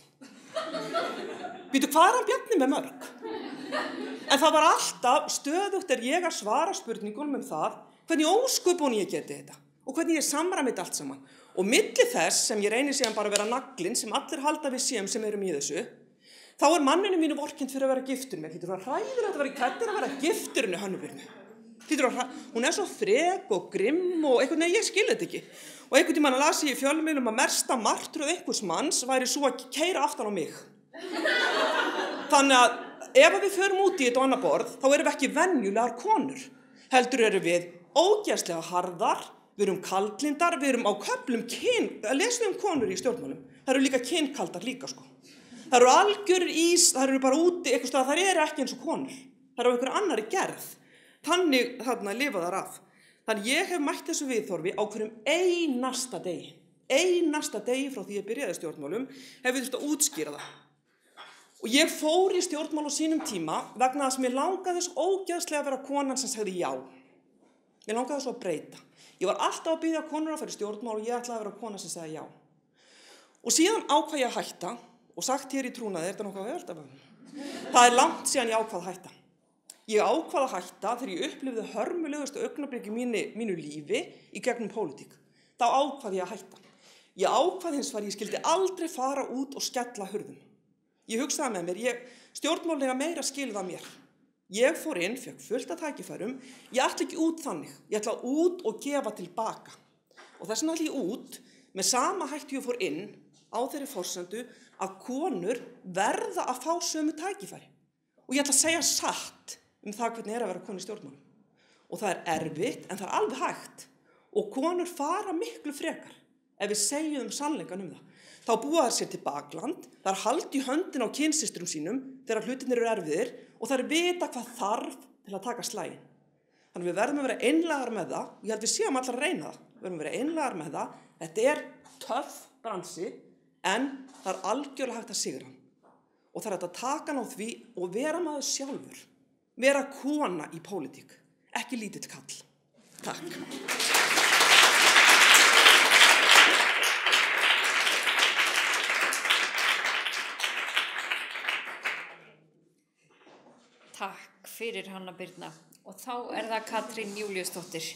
Býtu, hvað hann Bjarni með mörg? En það var alltaf stöðugt ég að svara spurningunum það, hvernig ósköpun ég geti þetta. Og hvernig ég samræmið allt saman. Og milli þess sem ég reynir síðan bara að vera naglinn sem allir halda við séum sem erum í þessu, þá manninu mínu vorkennt fyrir að vera giftur með. Þýtur að hræðilegt að vera klæddir að vera giftur henni Hönnu Birnu. Hún svo frek og grimm og einhvern veginn, ég skil þetta ekki. Og einhvern tímann las ég í fjölmiðlum að mesta martröð einhvers manns væri svo að keyra aftan á mig. Þannig að ef við förum út í eitt og annað borð, þá erum við ekki venjulegar konur. Heldur erum við ógeðslega harðar, við erum kaldlyndar, við erum á köflum lesum konur í stjórnmálum. Það líka kynkaldar líka, sko. Það algjörir ís, það bara úti, eitthvað stað, það ekki eins og konur. Það á einhverju annarri gerð. Þannig lifa þar af. Þannig ég hef mætt þessu viðhorfi á hverjum einasta degi. einasta degi frá því ég byrjaði í stjórnmálum hef ég þurft að útskýra það. Og ég fór í stjórnmál á sínum tíma vegna þess að mér langaði þess ógeðslega að vera konan sem sagði já. Mér langaði þess að breyta. Ég var alltaf að biðja konur að fara í stjórnmál og ég ætlaði að vera kona sem sagði já. Og síðan ákvað ég að hætta og sagt hér í trúnaði, þetta nokkuð vel þetta? Það langt síðan ég ákvað að hætta. Ég ákvað að hætta þegar ég upplifði hörmulegustu augnablik í mínu lífi í gegnum pólitík. Þá ákvað ég að hætta. Ég ákvað hins vegar ég skildi aldrei fara út og skella hurðum. Ég hugsaði með mér, stjórnmálega meira skilða mér. Ég fór inn, fékk fullt af tækifærum, ég ætla ekki út þannig, ég ætla út og gefa tilbaka. Og þess vegna ætla ég út, með sama hætti ég fór inn á þeirri forsendu að konur verða að fá sömu tækifæri. Og ég ætla að segja satt það hvernig að vera konu í stjórnmálum. Og það erfitt, en það alveg hægt. Og konur fara miklu frekar ef við segjum sannleikann það. Þá búa þær sér til bakland, þær haldi í höndin á kynsystrum sínum þegar hlutirnir eru erfiðir og þær vita hvað þarf til að taka slaginn. Þannig við verðum að vera einlægar með það, ég held við séum allar að reyna það, við verðum að vera einlægar með það, þetta töff bransi en það algjörlega hægt að sigra. Og það hægt að taka hann á því og vera maður sjálfur, vera kona í pólitík, ekki lítill kall. Takk. Takk fyrir Hanna Birna og þá það Katrín Júlíusdóttir.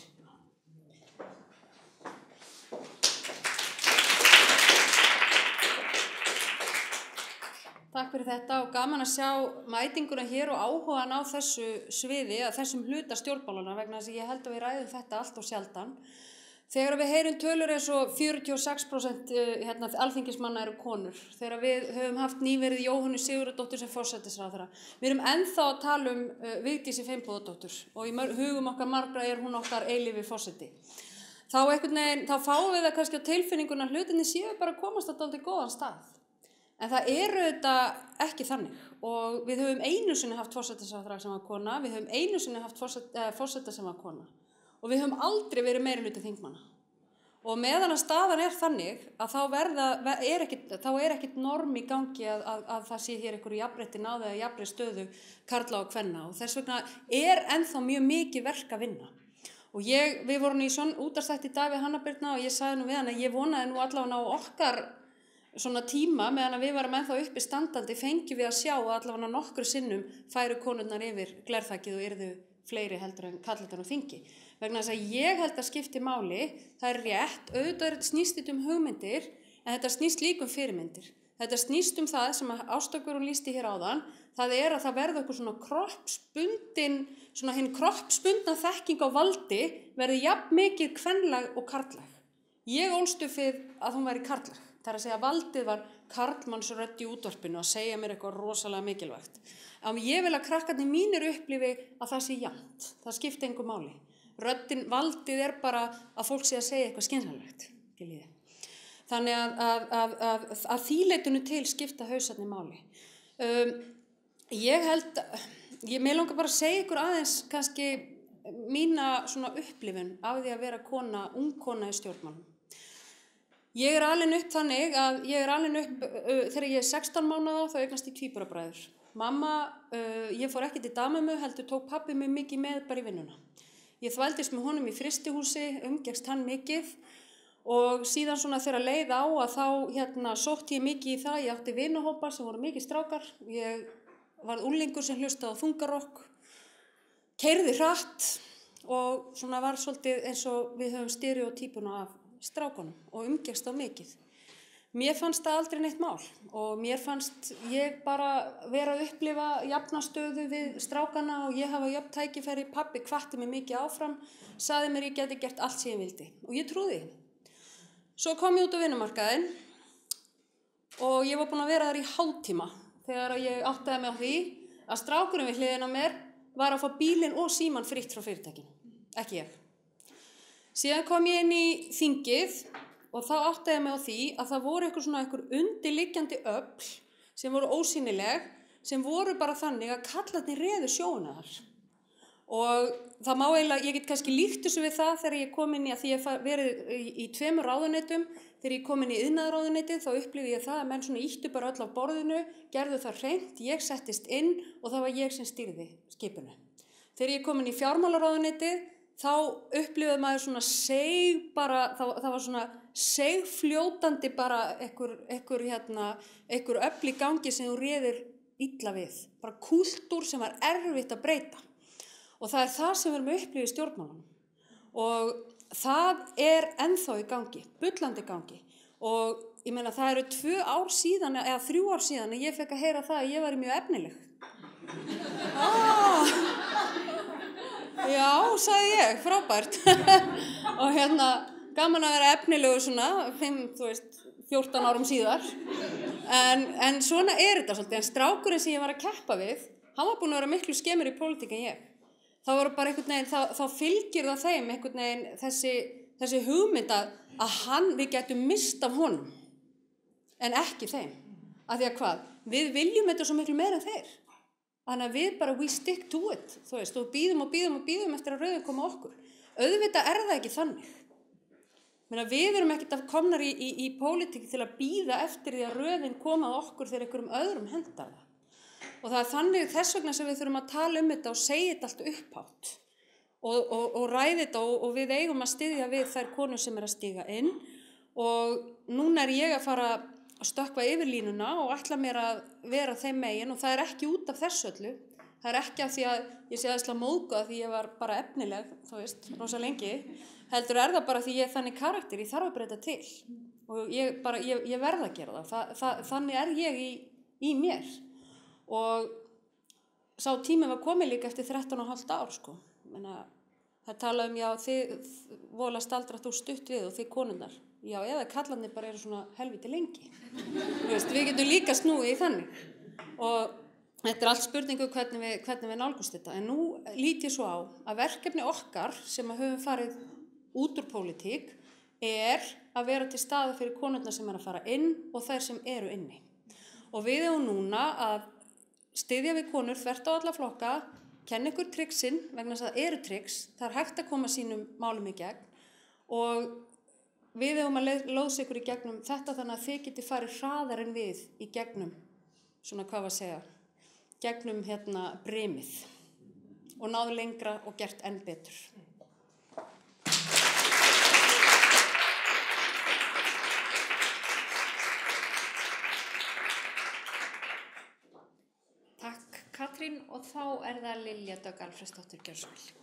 Takk fyrir þetta og gaman að sjá mætinguna hér og áhugan á þessu sviði, að þessum hluta stjórnmálana vegna þess að ég held að við ræðum þetta allt og sjaldan. Þegar við heyrum tölur eins og 46% alþingismanna eru konur, þegar við höfum haft nýverið Jóhönnu Sigurðardóttur sem forsætisráðherra, við erum ennþá að tala Vigdísi Finnbogadóttur og í hugum okkar margra hún okkar eilífi forseti. Þá fáum við það kannski á tilfinninguna að hlutinni séu bara að komast á dálítið góðan stað. En það þetta ekki þannig og við höfum einu sinni haft forsætisráðherra sem var kona, við höfum einu sinni haft forseta sem var kona. Og við höfum aldrei verið meiri hluti þingmanna. Og meðan að staðan þannig að þá ekkert norm í gangi að það sé hér einhverju jafnrétti náð eða jafnri stöðu karla og kvenna. Og þess vegna ennþá mjög mikið verk að vinna. Og við vorum í svona útvarpsþætti í dag við Hanna Birna og ég sagði við hann að ég vonaði allavega á okkar svona tíma meðan að við varum ennþá uppi standandi fengjum við að sjá að allavega nokkru sinnum færu konurnar yfir glerþakið og yrðu fleiri heldur en kallarnar á þingi. Vegna þess að ég held að skipti máli, það rétt, auðvitað snýst þetta hugmyndir, en þetta snýst líka fyrirmyndir. Þetta snýst það sem að Ásta Guðrún lýsti hér áðan, það að það verði eitthvað svona hinn kroppsbundna þekking á valdi verði jafn mikið kvenlæg og karllæg. Ég ólst upp við að hún væri karllæg. Það að segja að valdið var karlmannsrödd í útvarpinu að segja mér eitthvað rosalega mikilvægt. Ég vil að krakkarnir mínir upplifi að það sé jafnt, það skipti engu máli. Valdið bara að fólk sé að segja eitthvað skynsamlegt. Þannig að því leitinu til skipta hausarnir máli. Mér langar bara að segja ykkur aðeins kannski mína svona upplifun af því að vera ung kona í stjórnmálum. Ég alin upp þannig að þegar ég 16 mánaða þá eignast ég tvíburabræður. Mamma, ég fór ekki til dagmömmu, heldur tók pabbi mig mikið með bara í vinnuna. Ég þvældist með honum í frystihúsi, umgekkst hann mikið og síðan svona þegar leið á að þá sótti ég mikið í það, ég átti vinahópar sem voru mikið strákar, ég varð unglingur sem hlustaði á þungarokk, keyrði hratt og svona var svolítið eins og við höfum stereotípuna af strákunum og umgekkst á mikið. Mér fannst það aldrei neitt mál og mér fannst ég bara vera að upplifa jafnastöðu við strákana og ég hafa jöfn tækifæri, pabbi hvatti mig mikið áfram, sagði mér ég geti gert allt sem ég vildi og ég trúði. Svo kom ég út á vinnumarkaðinn og ég var búin að vera þar í hálftíma þegar ég áttaði mig á því að strákurinn við hliðina á mér var að fá bílinn og símann fritt frá fyrirtækinu, ekki ég. Síðan kom ég inn í þingið og þá áttaði ég mig á því að það voru einhver undirliggjandi öfl sem voru ósýnileg, sem voru bara þannig að kallarnir réðu sjóuna þar. Og það má eiginlega, ég get kannski líkt þessu við það þegar ég kom inn í að því ég verið í 2 ráðuneytum, þegar ég kom inn í iðnaðarráðuneytið þá upplifi ég það að menn svona ýttu bara öll af borðinu, gerðu það hreint, ég settist inn og það var ég sem stýrði skipinu. Þegar ég kom inn í fjármálaráðuneytið þá upplifiði maður svona það var svona seigfljótandi bara einhver öfl í gangi sem þú réðir illa við, bara kúltúr sem var erfitt að breyta. Og það það sem við erum að upplifa í stjórnmálunum. Og það ennþá í gangi, bullandi gangi. Og ég meina það eru 2 ár síðan, eða 3 ár síðan, að ég fekk að heyra það að ég væri mjög efnileg. Já, sagði ég, frábært. Og gaman að vera efnilegur svona, 14 árum síðar. En svona þetta svolítið. En strákurinn sem ég var að keppa við, hann var búinn að vera miklu skemmur í pólitík en ég. Það voru bara einhvern veginn, þá fylgir það þeim einhvern veginn þessi hugmynd að við getum mist af honum, en ekki þeim. Af því að hvað? Við viljum þetta svo miklu meira en þeir. Þannig að við bara, we stick to it, og bíðum eftir að röðin koma okkur. Auðvitað það ekki þannig. Við erum ekkert komnar í pólitík til að bíða eftir því að röðin koma að okkur þegar einhverjum öðrum hendar það. Og það þannig þess vegna sem við þurfum að tala þetta og segja þetta allt upphátt og ræða þetta og við eigum að styðja við þær konur sem að stíga inn og núna ég að fara að stökkva yfir línuna og ætla mér að vera þeim megin og það ekki út af þessu öllu. Það ekki af því að ég sé aðeinslega móðgað því ég var bara efnileg, rosa lengi. Heldur það bara því ég þannig karakter, ég þarf að breyta til og ég verð að gera það. Þannig ég í mér. Og sá tími var komið líka eftir 13,5 ár, sko. Það talaði já, þið vola staldrat og stutt við og þið konurnar. Já, eða kallarnir bara eru svona helviti lengi. Við getum líka snúið í þannig. Og þetta allt spurningu hvernig við nálgumst þetta. En nú lít ég svo á að verkefni okkar sem að höfum farið út úr pólitík að vera til staðar fyrir konurnar sem að fara inn og þær sem eru inni. Og við eigum núna að styðja við konur þvert á alla flokka, kenna ykkur triksin vegna þess að það eru triks, það hægt að koma sínum málum í gegn og við eigum að lóðsa ykkur í gegnum þetta þannig að þið geti farið hraðar en við í gegnum, svona hvað var að segja, gegnum brimið og náðu lengra og gert enn betur. Katrín og þá það Lilja Dögg Alfreðsdóttir, gjörðu svo vel.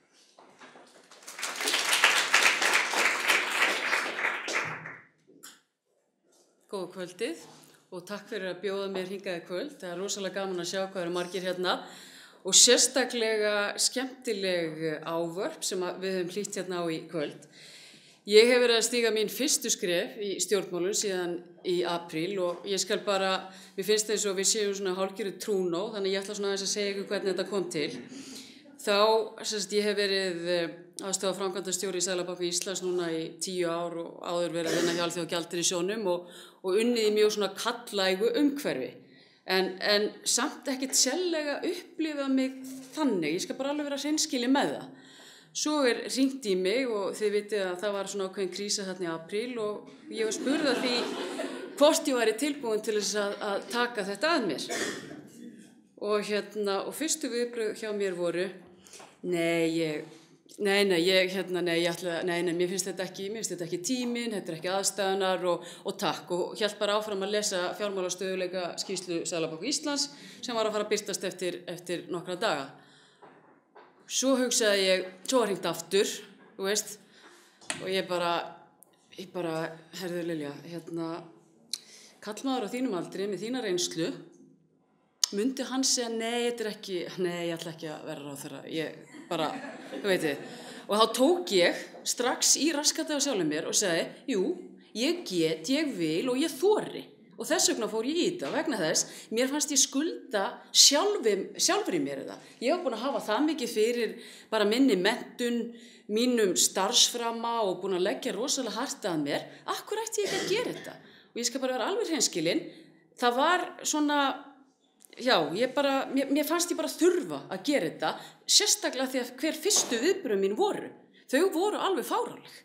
Góða kvöldið og takk fyrir að bjóða mér hingað í kvöld. Það rosalega gaman að sjá hvað eru margir hérna og sérstaklega skemmtileg ávörp sem við höfum hlýtt hérna á í kvöld. Ég hef verið að stíga mín fyrstu skref í stjórnmálum síðan í apríl og ég skal bara, mér finnst eins og við séum svona hálfgerðu trúnó, þannig ég ætla svona aðeins að segja ykkur hvernig þetta kom til. Þá, ég hef verið aðstofaframkvæmdastjóri í Seðlabanka Íslands núna í 10 ár og áður verið að vinna hjá Alþjóðagjaldeyrissjóðnum og unnið í mjög svona kallægu umhverfi. En samt ekkert sérlega upplifað mig þannig, ég skal bara alveg vera hreinskilin með það. Svo hringt í mig og þið vitið að það var svona ákveðin krísa þarna í apríl og ég var spurð að því hvort ég væri tilbúin til þess að taka þetta að mér. Og fyrstu viðbrögð hjá mér voru, mér finnst þetta ekki tíminn, þetta ekki aðstæðunar og takk og hélt bara áfram að lesa fjármálastöðugleika skýrslu Seðlabanka Íslands sem var að fara að birtast eftir nokkra daga. Svo hugsaði ég, svo var hringt aftur, og ég bara, herðu Lilja, kallmaður á þínum aldri með þína reynslu, myndi hann segja, nei, ég ætla ekki að vera ráðherra, ég bara, þú veitir. Og þá tók ég strax í raskatið á sjálfum mér og sagði, jú, ég get, ég vil og ég þori. Og þess vegna fór ég í þetta vegna þess, mér fannst ég skulda sjálfri mér þetta. Ég var búin að hafa það mikið fyrir bara minni menntun, mínum starfsframa og búin að leggja rosalega hart að mér. Akkur ætti ég ekki að gera þetta? Og ég skal bara vera alveg hreinskilin. Það var svona, já, mér fannst ég bara þurfa að gera þetta, sérstaklega því að hver fyrstu viðbrögð mín voru. Þau voru alveg fáránleg.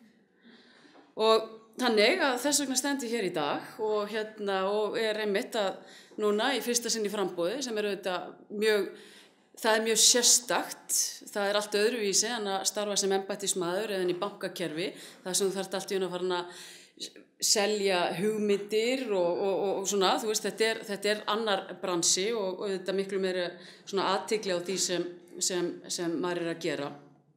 Og þannig að þess vegna stend ég hér í dag og einmitt að núna í fyrsta sinn í framboði sem auðvitað það er mjög sérstakt, það er allt öðruvísi en að starfa sem embættismaður eða í bankakerfi, þar sem þú þarft allt í einu að fara að selja hugmyndir og svona, þú veist, þetta er annar bransi og þetta miklu meira svona athygli á því sem maður að gera.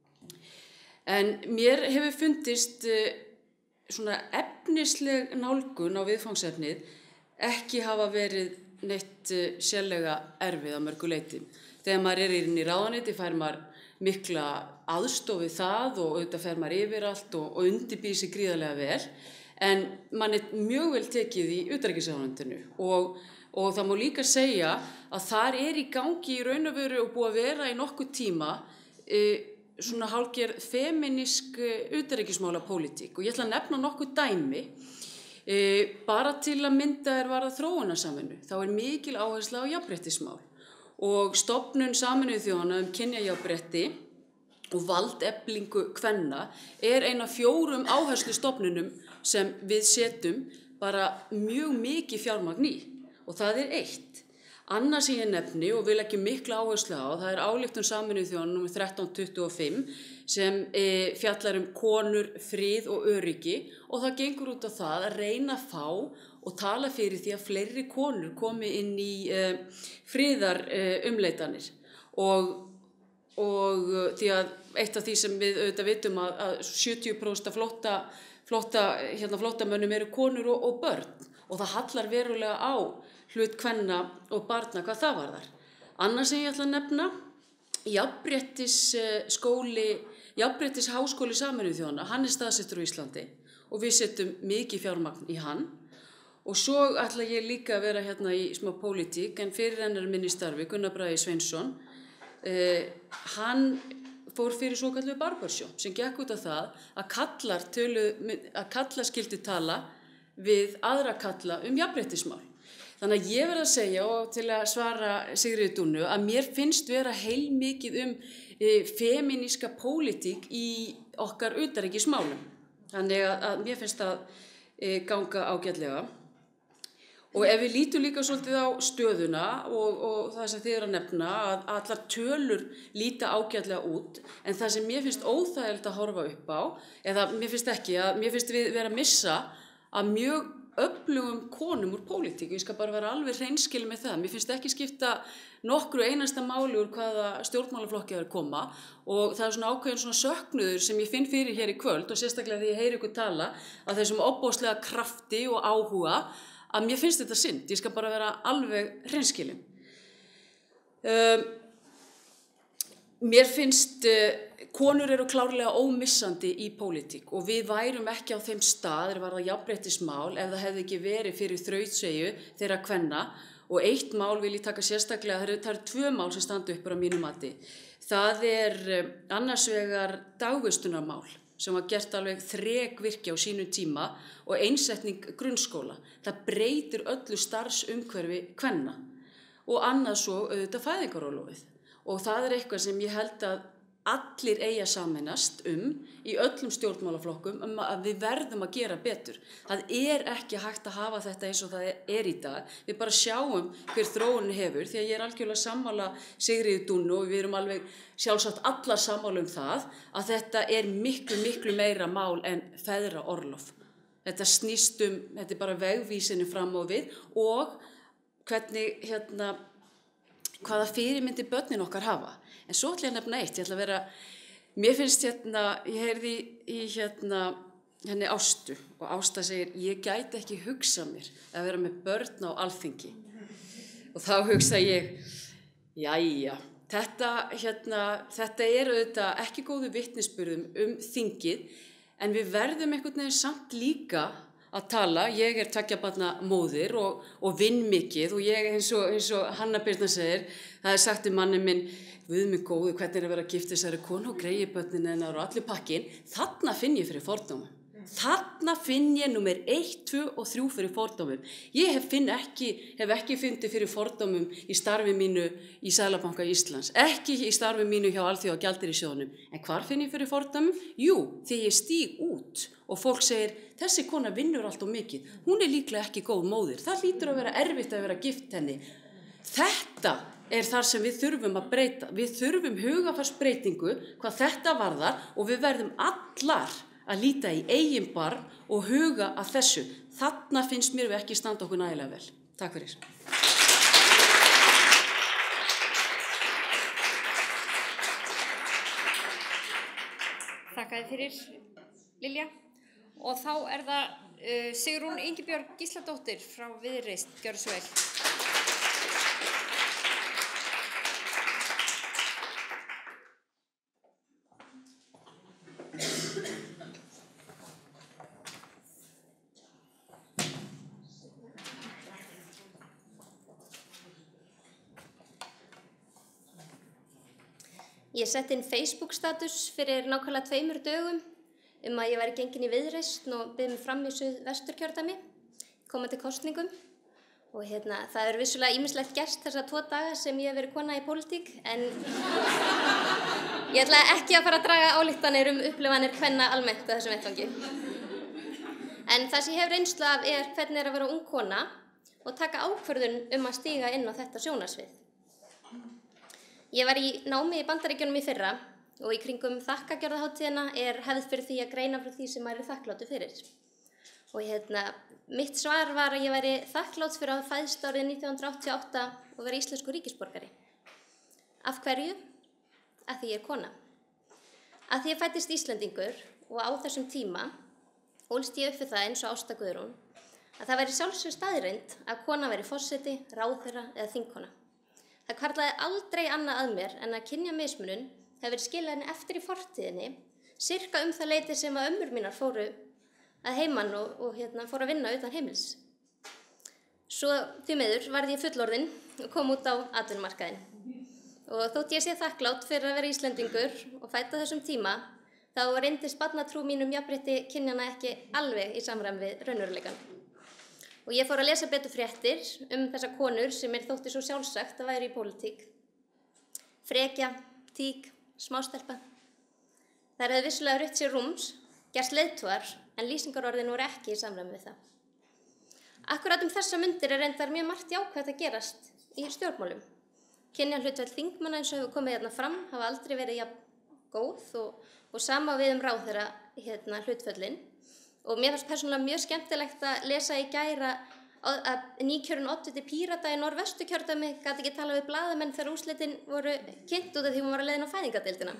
En mér hefur fundist svona efnisleg nálgun á viðfangsefnið ekki hafa verið neitt sérlega erfið á mörgu leyti. Þegar maður inn í ráðuneyti fær maður mikla aðstoð við það og auðvitað fer maður yfir allt og undirbýr sig gríðarlega vel. En mann mjög vel tekið í utanríkisráðuneytinu og það má líka segja að þar í gangi í raun og veru og búið að vera í nokkuð tíma svona hálfgerð femínísk utanríkismála pólitík og ég ætla að nefna nokkuð dæmi bara til að mynda varða þróunarsamvinnu. Þá mikil áhersla á jafnréttismál og stofnun Sameinuðu þjóðanna kynjajafnrétti og valdeflingu kvenna ein af 4 áherslustofnunum sem við setjum bara mjög mikið fjármagn í og það 1. Annað sem ég nefni og vil ekki mikla áherslu á, það ályktun Sameinuðu þjóðanna nr. 1325 sem fjallar konur, frið og öryggi og það gengur út á það að reyna að fá og tala fyrir því að fleiri konur komi inn í friðarumleitanir og því að eitt af því sem við auðvitað vitum að 70% af flóttamönnum konur og börn og það hallar verulega á hlut kvenna og barna hvað það varðar. Annars sem ég ætla að nefna, Jafnréttisháskóli Sameinuðu þjóðanna, hann staðsettur á Íslandi og við setjum mikið fjármagn í hann og svo ætla ég líka að vera í smá pólitík en fyrirrennar minn í starfi, Gunnar Bragi Sveinsson, hann fór fyrir svokallu barbersjó sem gekk út á það að kallar skildu tala við aðra kalla jafnréttismál. Þannig að ég verð að segja og til að svara Sigríði Dúnu að mér finnst vera heilmikið femíníska pólitík í okkar utanríkismálum. Þannig að mér finnst það ganga ágætlega. Og ef við lítum líka svolítið á stöðuna og það sem þið að nefna að allar tölur líta ágætlega út en það sem mér finnst óþægilegt að horfa upp á eða mér finnst við vera að missa að mjög öflugum konum úr pólitík, ég skal bara vera alveg hreinskilin með það. Mér finnst ekki skipta nokkru einasta máli úr hvaða stjórnmálaflokki það koma og það svona ákveðin svona söknuður sem ég finn fyrir hér í kvöld og sérstaklega því ég heyri ykkur tala að þessum ofboðslega krafti og áhuga að mér finnst þetta synd, ég skal bara vera alveg hreinskilin. Mér finnst konur klárlega ómissandi í pólitík og við værum ekki á þeim stað var það jafnréttismál ef það hefði ekki verið fyrir þrautseigju þeirra kvenna og eitt mál vil ég taka sérstaklega, það eru 2 mál sem standa upp á mínu mati. Það annars vegar dagvistunarmál sem var gert alveg þrekvirki á sínum tíma og einsetning grunnskóla. Það breytir öllu starfsumhverfi kvenna og annað svo auðvitað fæðingarorlofið og það eitthvað sem ég held að allir eigi að sameinast í öllum stjórnmálaflokkum að við verðum að gera betur. Það ekki hægt að hafa þetta eins og það í dag. Við bara sjáum hver þróunin hefur því að ég algjörlega sammála Sigríði Dúnu og við erum alveg sjálfsagt allar sammála það að þetta miklu, miklu meira mál en feðraorlof. Þetta snýst þetta bara vegvísinni fram á við og hvernig hvaða fyrirmyndir börnin okkar hafa. En svo ætla ég að nefna eitt, ég ætla að vera, mér finnst ég heyrði í henni Ástu og Ásta segir, ég gæti ekki hugsað mér að vera með börn á Alþingi. Og þá hugsa ég, jæja, þetta auðvitað ekki góðu vitnisburðum þingið, en við verðum einhvern veginn samt líka að tala, ég 2 barna móðir og vinn mikið og ég eins og Hanna Birna segir, það sagt manni minn, Guð mig góður, hvernig að vera að gifta þessari konu og greiði börnin hennar og allir pakkin, þarna finn ég fyrir fordómum. Þarna finn ég númer 1, 2 og 3 fyrir fordómum. Ég hef ekki fundið fyrir fordómum í starfi mínu í Seðlabanka Íslands, ekki í starfi mínu hjá Alþjóðagjaldeyrissjóðnum. En hvar finn ég fyrir fordómum? Jú, þegar ég stíg út og fólk segir, þessi kona vinnur allt of mikið, hún líklega ekki góð móðir, það hlýtur að vera erfitt að vera gift henni. Þetta þar sem við þurfum að breyta. Við þurfum hugarfarsbreytingu hvað þetta varðar og við verðum allar að líta í eigin barm og huga að þessu. Þarna finnst mér við ekki standa okkur nægilega vel. Takk fyrir. Þakka þér fyrir, Lilja. Og þá það Sigrún Ingibjörg Gísladóttir frá Viðreisn. Gjörðu svo vel. Ég setti inn Facebook-status fyrir nákvæmlega 2 dögum að ég væri gengin í Viðreisn og byði mig fram í Suðvesturkjördæmi, komandi kosningum. Og það vissulega ýmislegt gerst þessa 2 daga sem ég hef verið kona í pólitík, en ég ætla ekki að fara að draga ályktanir upplifanir kvenna almennt á þessum vettvangi. En það sem ég hef reynslu af hvernig að vera ung kona og taka ákvörðun að stíga inn á þetta sjónarsvið. Ég var í námi í Bandaríkjunum í fyrra og í kringum þakkargjörðahátíðina hefð fyrir því að greina frá því sem maður þakklátur fyrir. Og mitt svar var að ég væri þakklát fyrir að fæðst árið 1988 og vera íslenskur ríkisborgari. Af hverju? Af því ég kona. Af því ég fæddist Íslendingur og á þessum tíma ólst ég upp við það eins og Ásta Guðrún að það væri sjálfsögð staðreynd að kona væri forseti, ráðherra eða þingkona. Það hvarflaði aldrei annað að mér en að kynjamismunun hefur verið skilað henni eftir í fortíðinni, sirka það leyti sem að ömmur mínar fóru að heiman og fóru að vinna utan heimilis. Svo því miður varð ég fullorðin og kom út á atvinnumarkaðinn. Og þótt ég sé þakklát fyrir að vera Íslendingur og fædd á þessum tíma, þá reyndist barnatrú mín jafnrétti kynjanna ekki alveg í samræmi við raunveruleikann. Og ég fór að lesa betur fréttir þessar konur sem mér þótti svo sjálfsagt að væri í pólitík. Frekja, tík, smástelpa. Þær hefðu vissulega rutt sér rúms, gerst leiðtogar, en lýsingarorðin voru ekki í samræmi við það. Akkúrat þessa mundir reyndar mjög margt jákvætt að gerast í stjórnmálum. Kynjahlutföll þingmanna eins og hefur komið fram hafa aldrei verið jafn góð og sama við ráðherra hlutföllin. Og mér fannst persónulega mjög skemmtilegt að lesa í gær að nýkjörinn oddviti Pírata í Norðvesturkjördæmi gat ekki talað við blaðamenn þegar úrslitin voru kynnt út af því hún var að leiðin á fæðingardeildina.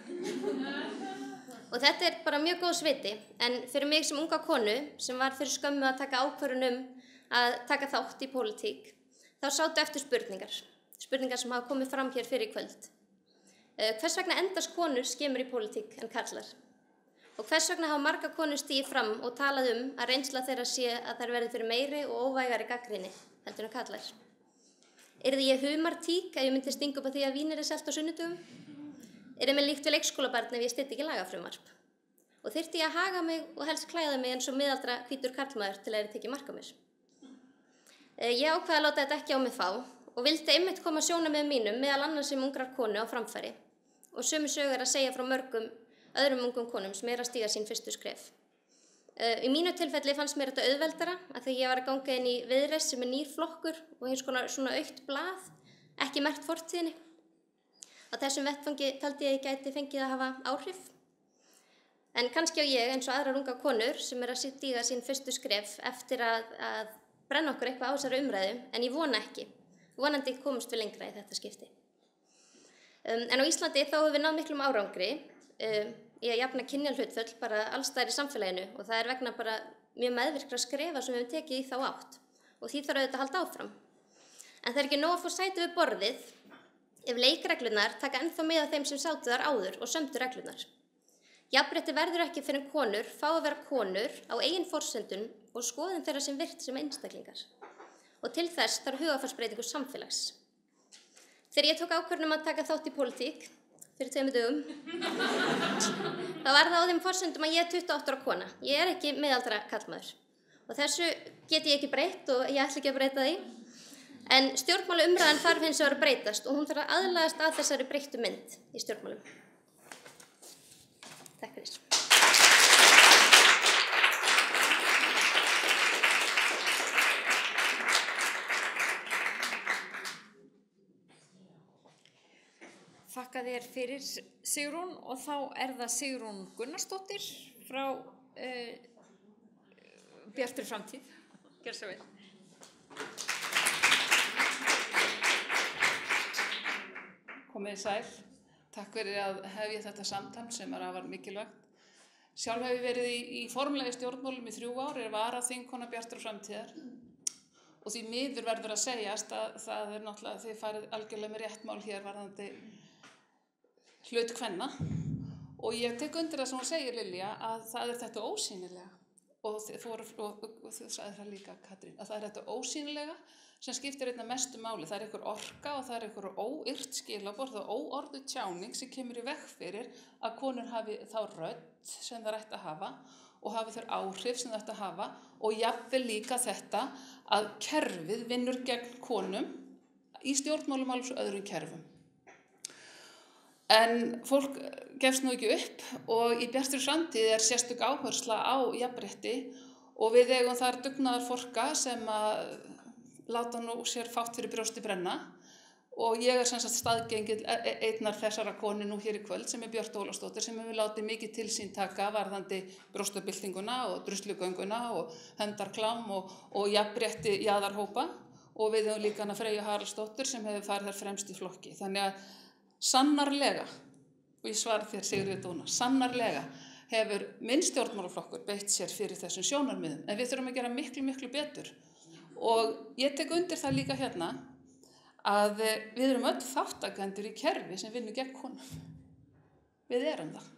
Og þetta bara mjög góð sviti, en fyrir mig sem unga konu sem var fyrir skömmu að taka ákvörðun að taka þátt í pólitík, þá sátu eftir spurningar sem hafa komið fram hér fyrir í kvöld. Hvers vegna endast konur skemur í pólitík en karlar? Og hvers vegna hafa margar konur stigið fram og talað að reynsla þeirra sé að þær verði fyrir meiri og óvægari gagnrýni heldur en karlar? Yrði ég humartík ef ég myndi stinga upp á því að vín selt á sunnudögum? Yrði mér líkt við leikskólabarn ef ég styddi ekki lagafrumvarp? Og þyrfti ég að haga mig og helst klæða mig eins og miðaldra hvítur karlmaður til að tekið mark á mér? Ég ákvað að láta þetta ekki á mig fá og vildi einmitt koma sjónarmiðum mínum meðal annars sem ungrar konu á framfæri og sömu sögur að segja frá mörgum öðrum ungum konum sem að stíga sín fyrstu skref. Í mínu tilfelli fannst mér þetta auðveldara að því ég var að ganga inn í Viðreisn sem nýr flokkur og eins konar svona autt blað, ekki merkt fortíðinni. Á þessum vettfangi taldi ég gæti fengið að hafa áhrif. En kannski á ég eins og aðrar unga konur sem að stíga sín fyrstu skref eftir að brenna okkur eitthvað á þessari umræðu, en ég vona ekki. Vonandi komumst við lengra í þetta skipti. En á Íslandi þá höfum við náð miklum árangri í að jafna kynjahlutföll bara allstaðar í samfélaginu og það vegna bara mjög meðvirkra skrefa sem við höfum tekið í þá átt og því þarf auðvitað að halda áfram. En það ekki nóg að fá sæti við borðið ef leikreglurnar taka ennþá með af þeim sem sátu þar áður og sömdu reglurnar. Jafnrétti verður ekki fyrir konur fá að vera konur á eigin forsendum og skoðun þeirra sem virt sem einstaklingar. Og til þess þarf hugarfarsbreytingu samfélags. Þegar ég tók ákvörðun að taka þátt í pólitík, fyrir 2 dögum. Það var það á þeim forsendum að ég er 28 ára kona. Ég er ekki miðaldra karlmaður. Og þessu get ég ekki breytt og ég ætla ekki að breyta því. En stjórnmálaumræðan þarf hins vegar að breytast og hún þarf að aðlagast að þessari breyttu mynd í stjórnmálum. Takk fyrir. Þakka þér fyrir Sigrún og þá það Sigrún Gunnarsdóttir frá Bjartri framtíð. Gjörðu svo vel. Komið sæl. Takk fyrir að hefja þetta samtal sem afar mikilvægt. Sjálf hef ég verið í formlegu stjórnmálum í 3 ár, varaþingkona Bjartrar framtíðar. Og því miður verður að segjast að það náttúrulega þið farið algjörlega með rétt mál hér varðandi hlut kvenna. Og ég tek undir það sem hún segir, Lilja, að það þetta ósýnilega. Og þú sagði það líka, Katrín, að það þetta ósýnilega sem skiptir einna mestu máli. Það einhver orka og það einhver óyrt skilaboð og óorðu tjáning sem kemur í veg fyrir að konur hafi þá rödd sem það ætti að hafa og hafi þær áhrif sem það ætti að hafa og jafnvel líka þetta að kerfið vinnur gegn konum í stjórnmálum alveg svo öðrum kerfum. En fólk gefst nú ekki upp og í Bjartri framtíð sérstök áhersla á jafnrétti og við eigum þar dugnaðarforka sem að láta nú sér fátt fyrir brjósti brenna og ég sem sagt staðgengill einnar þessara konu nú hér í kvöld sem Björt Ólafsdóttir sem hefur látið mikið til sín taka varðandi brjóstabyltinguna og druslugönguna og hendarklám og jafnrétti jaðarhópa og við höfum líka hana Freyju Haraldsdóttir sem hefur farið þar fremst í flokki. Þannig að sannarlega, og ég svara þér Sigríður Dúna, sannarlega hefur minn stjórnmálaflokkur beitt sér fyrir þessum sjónarmiðum en við þurfum að gera miklu, miklu betur. Og ég tek undir það líka hérna að við erum öll þáttakendur í kerfi sem vinnur gegn konum. Við erum það.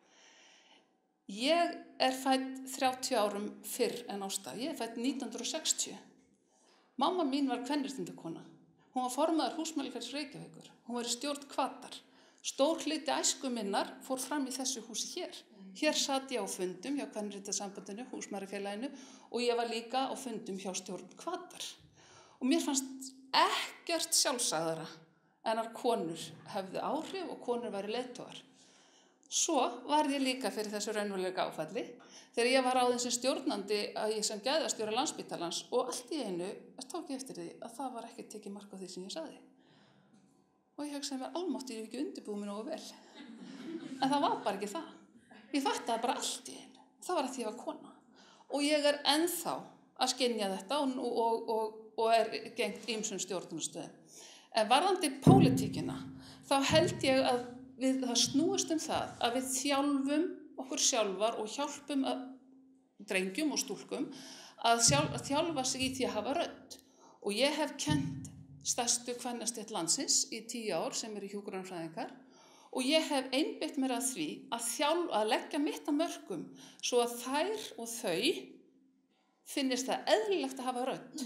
Ég fædd 30 árum fyrr en Ásta. Ég fædd 1960. Mamma mín var kvenréttindakona. Hún var formaður Húsmælisfélags Reykjavíkur. Hún var í stjórn Hvatar. Stór hluti æsku minnar fór fram í þessu húsi hér. Hér sat ég á fundum hjá Kvenréttindasambandinu, Húsmælisfélaginu og ég var líka á fundum hjá stjórn Hvatar. Og mér fannst ekkert sjálfsagðara en að konur hefðu áhrif og konur væri leiðtogar. Svo varð ég líka fyrir þessu raunverulega áfalli þegar ég var ráðin sem stjórnandi að ég sem gæðastjóra Landspítalans og allt í einu tók ég eftir því að það var ekki tekið mark á því sem ég sagði. Og ég hugsaði mér almátti ég ekki undirbúið mig nógu vel. En það var bara ekki það. Ég fattaði bara allt í einu. Það var að því ég var kona. Og ég ennþá að skynja þetta og gengt ýmsum stjórnunarstöðum. En varðandi pólitíkina, þá held ég að það snúist það að við þjálfum okkur sjálfar og hjálpum drengjum og stúlkum að þjálfa sig í því að hafa rödd. Og ég hef kennt stærstu kvennastétt landsins í 10 ár sem hjúkrunarfræðingar og ég hef einbeitt mér að því að leggja mitt að mörkum svo að þær og þau finnist það eðlilegt að hafa rödd.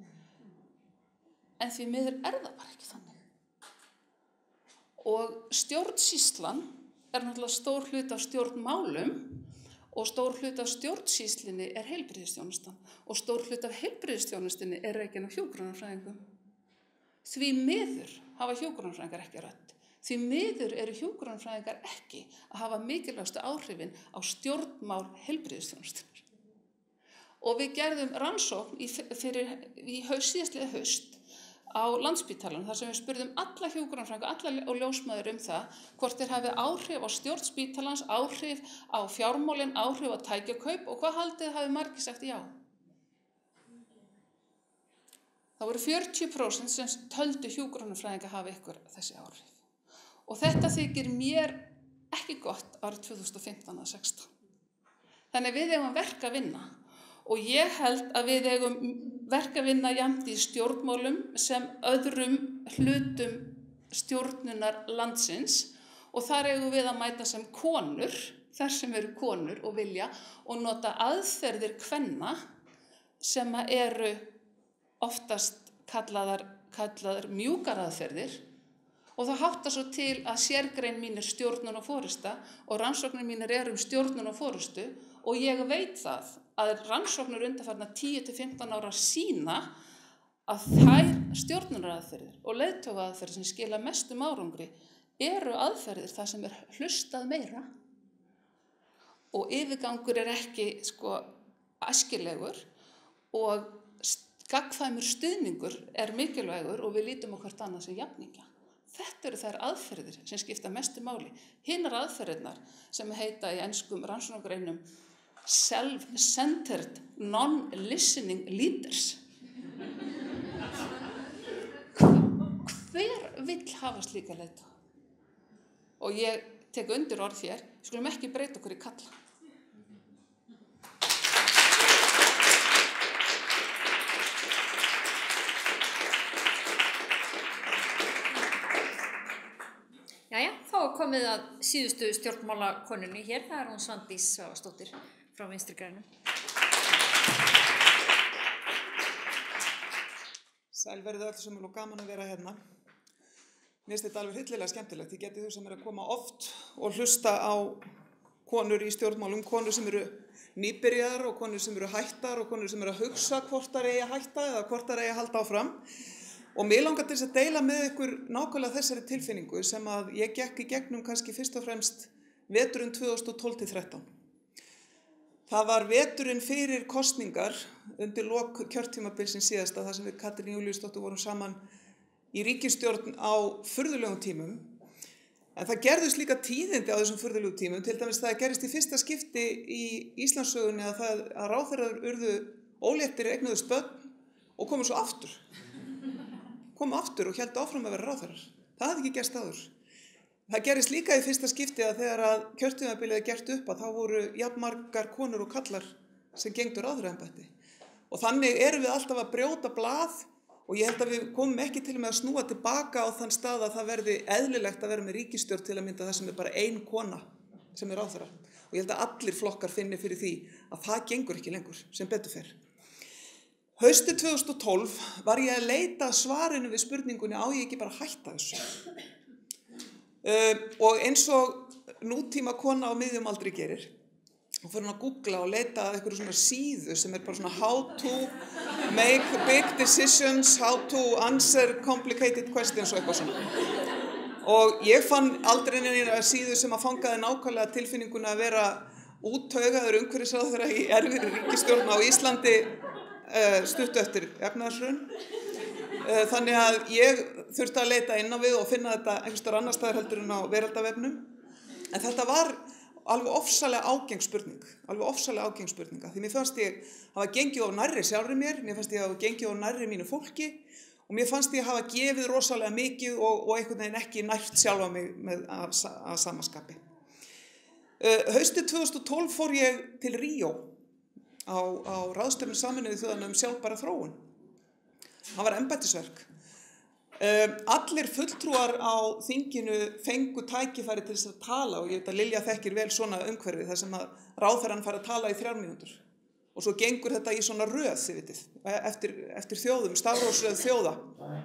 En því miður það bara ekki þannig. Og stjórnsýslan náttúrulega stór hluti af stjórnmálum og stór hluti af stjórnsýslinni heilbrigðisþjónustan og stór hluti af heilbrigðisþjónustinni rekin af hjúkrunarfræðingum. Því miður hafa hjúkrunarfræðingar ekki rödd. Því miður eru hjúkrunarfræðingar ekki að hafa mikilvægustu áhrifin á stjórnmál heilbrigðisþjónustinnar. Og við gerðum rannsókn í síðastliðið haust á Landspítalanum þar sem við spurðum alla hjúkrunarfræðinga, alla og ljósmæður það hvort þeir hafi áhrif á stjórn spítalans, áhrif á fjármálin, áhrif á tækjakaup og hvað haldið hafi margir sagt já. Það voru 40% sem töldu hjúkrunarfræðinga hafi þessi áhrif. Og þetta þykir mér ekki gott árið 2015 að 16. Þannig við eigum verk að vinna. Og ég held að við eigum verk að vinna jafnt í stjórnmálum sem öðrum hlutum stjórnunar landsins og þar eigum við að mæta sem konur, þar sem eru konur og vilja og nota aðferðir kvenna sem eru oftast kallaðar mjúkar aðferðir Og það háttar svo til að sérgrein mín stjórnun og forysta og rannsóknir mínir stjórnun og forystu og ég veit það að rannsóknir undanfarna 10-15 ára sýna að þær stjórnunaraðferðir og leiðtogaðferðir sem skila mestum árangri eru aðferðir þar sem hlustað meira og yfirgangur ekki æskilegur og gagnkvæmur stuðningur mikilvægur og við lítum á hvert annað sem jafningja. Þetta eru þær aðferðir sem skipta mestu máli. Hinar aðferðirnar sem heita í enskum rannsóknargreinum self-centered non-listening leaders. Hver vill hafa slíka leiðtoga? Og ég tek undir orð hér, skulum ekki breyta okkur í kalla. Jæja, þá komið að síðustu stjórnmálakonunni hér, það hún Svandís Svavarsdóttir frá Vinstri grænum. Sæl verið öll sem og gaman að vera hérna. Mér finnst þetta alveg hryllilega skemmtilegt. Ég geti þú sem að koma oft og hlusta á konur í stjórnmálum, konur sem eru nýbyrjaðar og konur sem eru hættar og konur sem eru að hugsa hvort þær eigi að hætta eða hvort þær eigi að halda áfram. Og mér langar til þess að deila með ykkur nákvæmlega þessari tilfinningu sem að ég gekk í gegnum kannski fyrst og fremst veturinn 2012-13. Það var veturinn fyrir kosningar undir lok kjörtímabilsins síðasta þar sem við Katrín Júlíusdóttir vorum saman í ríkisstjórn á furðulegum tímum. En það gerðust líka tíðindi á þessum furðulegu tímum, til dæmis það gerist í fyrsta skipti í Íslandssögunni að ráðherrar urðu óléttir eignuðust börn og komu svo aftur. Komu aftur og héldu áfram að vera ráðherrar. Það hafði ekki gerst áður. Það gerist líka í fyrsta skipti að þegar að kjörtímabilið gert upp að þá voru jafnmargar konur og kallar sem gengdu ráðherraembætti. Og þannig erum við alltaf að brjóta blað og ég held að við komum ekki til með að snúa tilbaka á þann stað að það verði eðlilegt að vera með ríkisstjórn til að mynda það sem bara ein kona sem ráðherra. Og ég held að allir flokkar finni fyrir því að það gengur ekki lengur sem betur fer. Haustið 2012 var ég að leita svarinu við spurningunni á ég ekki bara að hætta þessu. Og eins og nútíma kona á miðjum aldri gerir, og fyrir að googla og leita að einhverju svona síðu sem bara svona how to make big decisions, how to answer complicated questions og eitthvað svona. Og ég fann aldrei neina síðu sem að fangaði nákvæmlega tilfinninguna að vera úttaugaður umhverfisráðherra í erfiðri ríkisstjórn á Íslandi stuttu eftir efnahagshrun. Þannig að ég þurfti að leita inn á við og finna þetta einhvers staðar annars staðar heldur en á veraldavefnum. En þetta var alveg ofsalega ágeng spurning, því mér fannst ég hafa gengið á nærri sjálfri mér, mér fannst ég hafa gengið á nærri mínu fólki og mér fannst ég hafa gefið rosalega mikið og einhvern veginn ekki nært sjálfa mig að samaskapi. Haustið 2012 fór ég til Ríó á ráðstefnu Sameinuðu þjóðanna sjálfbæra þróun. Það var embættisverk. Allir fulltrúar á þinginu fengu tækifæri til þess að tala og ég veit að Lilja þekkir vel svona umhverfi þar sem að ráðherrann fær að tala í 3 mínútur. Og svo gengur þetta í svona röð, þið vitið, eftir þjóðum, stafrófsröð þjóða.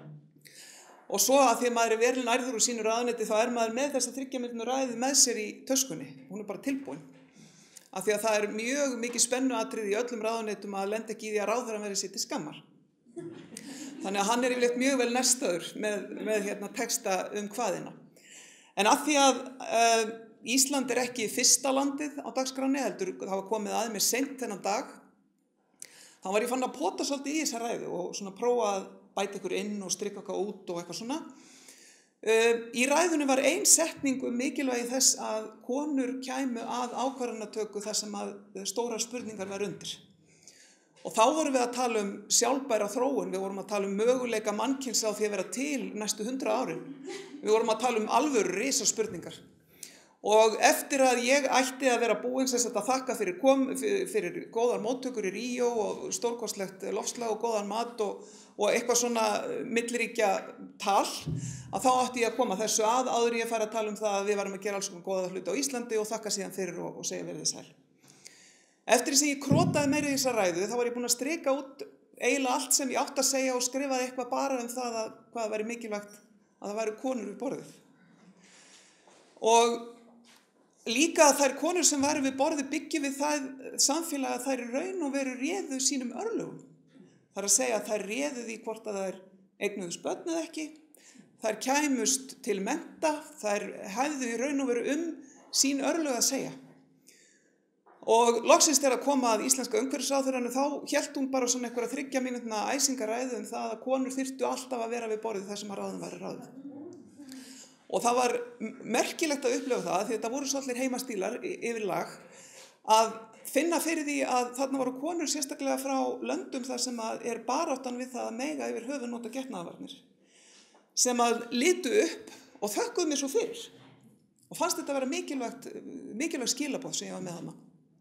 Og svo að því að maður vel nærður úr sínu ráðuneyti þá maður með þessa 3 mínútna ræðu með sér í töskunni. Hún bara tilbúin. Af því að það mjög mikið spennuatriði í öllum ráðuneytum að lenda ekki í því að ráðherrann verði sér til skammar. Þannig að hann yfirleitt mjög vel nærstaður með texta hvaðina. En af því að Ísland ekki fyrsta landið á dagskránni, heldur það var komið að mér seint þennan dag, þá var ég fann að pota svolítið í þessa ræðu og svona prófa að bæta ykkur inn og strika eitthvað út og eitthvað svona. Í ræðunni var ein setning mikilvægi þess að konur kæmu að ákvarðanatöku þar sem að stórar spurningar var undir. Og þá vorum við að tala sjálfbæra þróun, við vorum að tala möguleika mannkyns á því að vera til næstu 100 árin. Við vorum að tala alvöru risaspurningar. Og eftir að ég ætti að vera búin sem að þakka fyrir góðar móttökur í Ríó og stórkostlegt loftslag og góðan mat og eitthvað svona milliríkja tal, að þá ætti ég að koma þessu áður ég færi að tala það að við varum að gera alls konar góða hluti á Íslandi og þakka síðan fyrir og segja verið sæl. Eftir þess að ég krotaði meira í þessa ræðu, þá var ég búin að strika út eiginlega allt sem ég átti að segja og skrifaði eitthvað bara það að hvað væri mikilvægt að það væru konur við borðið. Og líka að þær konur sem væru við borðið byggi við það samfélag að þær í raun og veru réðu sínum örlögum. Það er að segja að þær réðu því hvort að þær eignuðust börn eða ekki, þær kæmust til mennta, þær hefðu í raun og veru sín örlög að segja. Og loksins þegar að koma að íslenska umhverfisráðherranum þá hélt hún bara svona einhverja 3 mínútna æsingaræðu það að konur þyrftu alltaf að vera við borðið þar sem að ráðum væri ráðið. Og það var merkilegt að upplifa það því þetta voru svolítið heimastílar yfir lag að finna fyrir því að þarna voru konur sérstaklega frá löndum þar sem að baráttan við það að mega yfir höfuð nota getnaðarvarnir sem að litu upp og þökkuðu mér svo fyrir og fannst þetta að vera mikilvægt skilaboð sem ég var með hana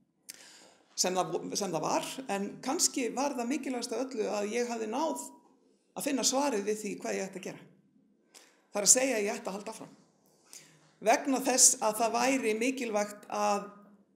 sem það var, en kannski var það mikilvægast af öllu að ég hafði náð að finna svarið við því hvað ég ætti að gera. Það er að segja að ég ætti að halda áfram. Vegna þess að það væri mikilvægt að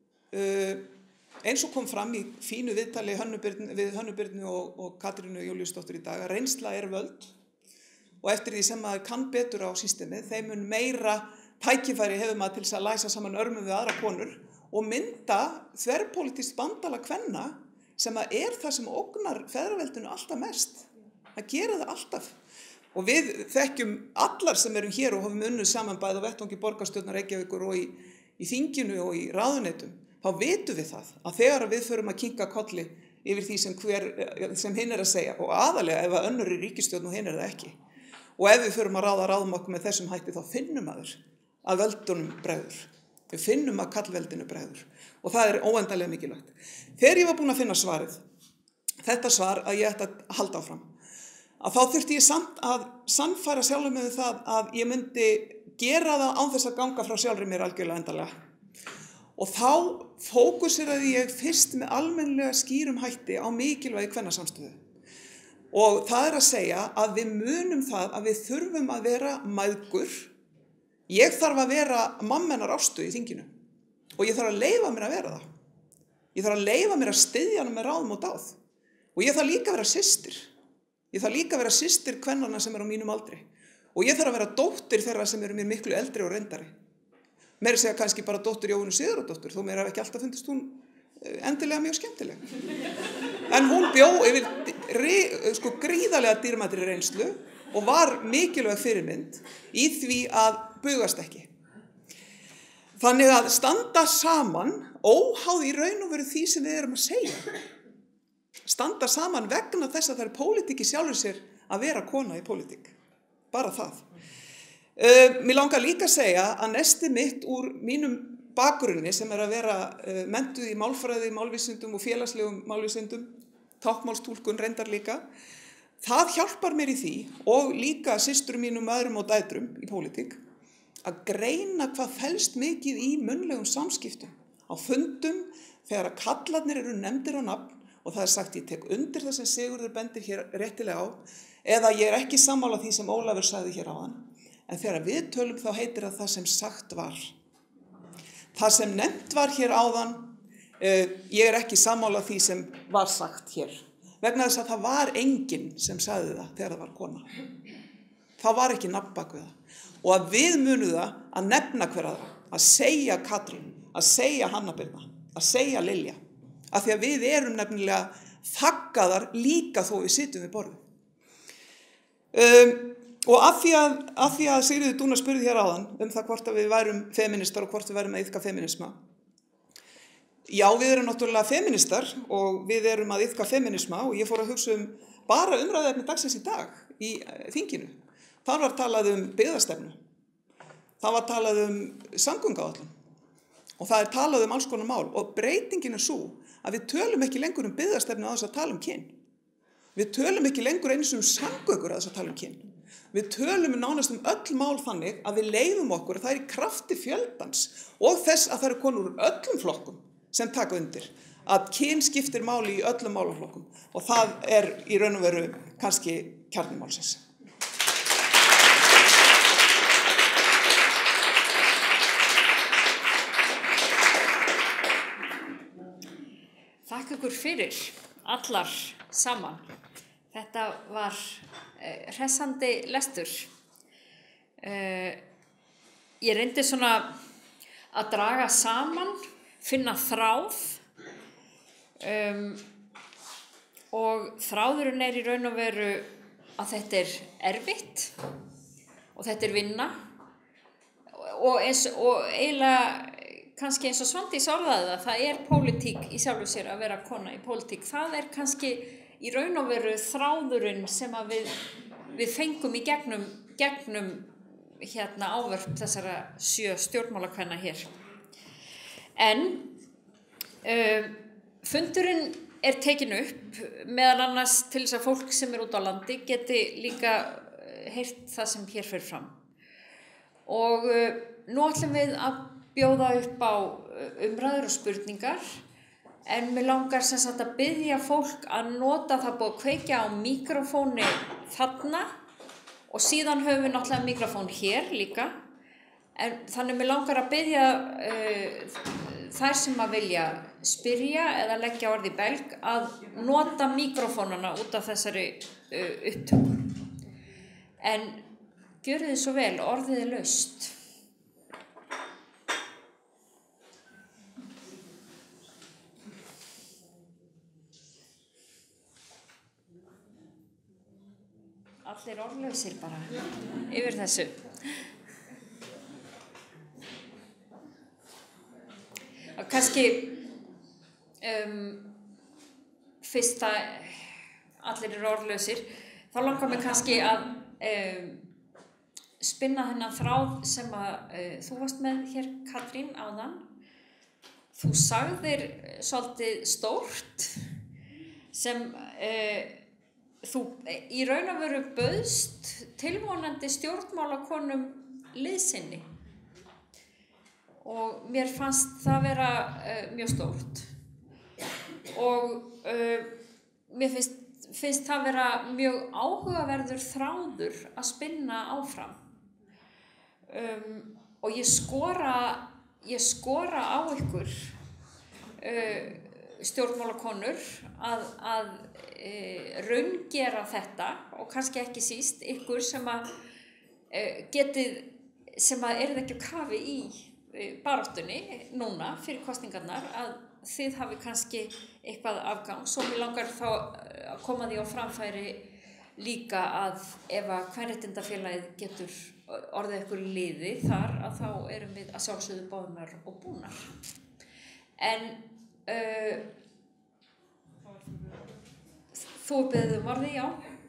eins og kom fram í fínu viðtali við Hönnu Birnu og Katrínu Júlíusdóttur í dag að reynsla völd og eftir því sem maður kann betur á systemið, þeim mun meira tækifæri hefur maður til þess að læsa saman örmum við aðra konur og mynda þverpólitískt bandalag kvenna sem að það sem ógnar feðraveldinu alltaf mest. Það gera það alltaf. Og við þekkjum allar sem erum hér og hafum unnið saman bæði á vettvangi borgarstjórnar Reykjavíkur og í þinginu og í ráðuneytum, þá vitum við það að þegar við förum að kinka kolli yfir því sem hinn að segja og aðalega ef að önnur í ríkisstjórn og hinn það ekki. Og ef við förum að ráðum okkur með þessum hætti þá finnum að völdunum bregður. Við finnum að kallveldinu bregður og það óendanlega mikilvægt. Þegar ég var búin að finna svarið, þetta svar að ég ætti að halda áfram, að þá þurfti ég samt að sannfæra sjálfur með það að ég myndi gera það án þess að ganga frá sjálfri mér algjörlega endanlega. Og þá fókuseraði ég fyrst með almennilega skýrum hætti á mikilvægi kvennasamstöðu. Og það er að segja að við munum það að við þurfum að vera mæðgur. Ég þarf að vera mamma hennar Ástu í þinginu og ég þarf að leyfa mér að vera það. Ég þarf að leyfa mér að styðja hana með ráðum og dáð. Og ég þarf líka að vera systir. Ég þarf líka að vera systir kvennanna sem á mínum aldri. Og ég þarf að vera dóttir þeirra sem eru mér miklu eldri og reyndari. Meira segja kannski bara dóttir Jóhönnu Sigurðardóttur, þó mér hafi ekki alltaf fundist hún endilega mjög skemmtileg. En hún bjó yfir gríðarlega dýrmætri reynslu og var mikilvæg fyrirmynd í því að bugast ekki. Þannig að standa saman, óháð í raun og veru því sem við erum að segja. Standa saman vegna þess að það er pólitík í sjálfur sér að vera kona í pólitík. Bara það. Mér langar líka að segja að nesti mitt úr mínum bakgrunni sem að vera menntuð í málfræði, málvísindum og félagslegum málvísindum, táknmálstúlkun reyndar líka, það hjálpar mér í því og líka systurum mínum, öðrum og dætrum í pólitík að greina hvað felst mikið í munnlegum samskiptum á fundum þegar að kallarnir eru nefndir á nafn og það er sagt ég tek undir það sem Sigurður bendir hér réttilega á eða ég ekki sammála því sem Ólafur sagði hér áðan en þegar við tölum þá heitir það sem sagt var. Það sem nefnt var hér áðan, ég ekki sammála því sem var sagt hér. Vegna þess að það var enginn sem sagði það þegar það var kona. Það var ekki nafn bak við það. Og að við munum það að nefna hver aðra, að segja Katrín, að segja Hanna Birna, að segja Lilja. Af því að við erum nefnilega þaggaðar líka þó við sitjum við borðið. Og af því að Sigríður Dúna spurði hér áðan það hvort að við værum feministar og hvort við værum að iðka feminisma. Já, við erum náttúrulega feministar og við erum að iðka feminisma og ég fór að hugsa bara umræðuefni dagsins í dag í þinginu. Þar var talað byggðastefnu. Það var talað samgönguáætlun. Og það er talað alls konar mál og breytingin svo að við tölum ekki lengur byggðastefnu á þess að tala kyn. Við tölum ekki lengur eins samgöngur á þess að tala kyn. Við tölum nánast öll mál þannig að við leyfum okkur að það í krafti fjöldans og þess að það eru konur úr öllum flokkum sem taka undir að kyn skiptir máli í öllum málaflokkum og það í raun og veru kannski kjarni málsins. Þakka ykkur fyrir allar saman. Þetta var hressandi lestur. Ég reyndi svona að draga saman, finna þráð og þráðurinn í raun og veru að þetta erfitt og þetta vinna og eiginlega kannski eins og Svandís orðaði það pólitík í sjálfu sér að vera kona í pólitík. Það kannski í raun og veru þráðurinn sem að við fengum í gegnum ávörp þessara 7 stjórnmálakvenna hér. En fundurinn tekin upp meðal annars til þess að fólk sem út á landi geti líka heyrt það sem hér fer fram. Og nú ætlum við að bjóða upp á umræður og spurningar, en mig langar sem sagt að biðja fólk að nota það búið að kveikja á mikrofóni þarna og síðan höfum við náttúrulega mikrofón hér líka, en þannig mig langar að biðja þær sem að vilja spyrja eða leggja orð í belg að nota mikrofónana út af þessari upptöku. En gjörið þið svo vel, orðið laust. Allir orðlausir bara yfir þessu. Og kannski fyrst að allir orðlausir, þá langar mig kannski að spinna þennan þráð sem að þú varst með hér, Katrín, áðan. Þú sagðir svolítið stórt sem þú í raun og veru bauðst tilvonandi stjórnmálakonum liðsinni og mér fannst það vera mjög stórt og mér finnst það vera mjög áhugaverður þráður að spinna áfram og ég skora á ykkur stjórnmálakonur að raungera þetta og kannski ekki síst ykkur sem að ekki á kafi í baráttunni núna fyrir kosningarnar að þið hafi kannski eitthvað afgang. Svo mér langar þá að koma því á framfæri líka að ef að kvenréttindafélagið getur orðið ykkur liði þar að þá erum við að sjálfsögðu báðnar og búnar. En þú beðið orði, já.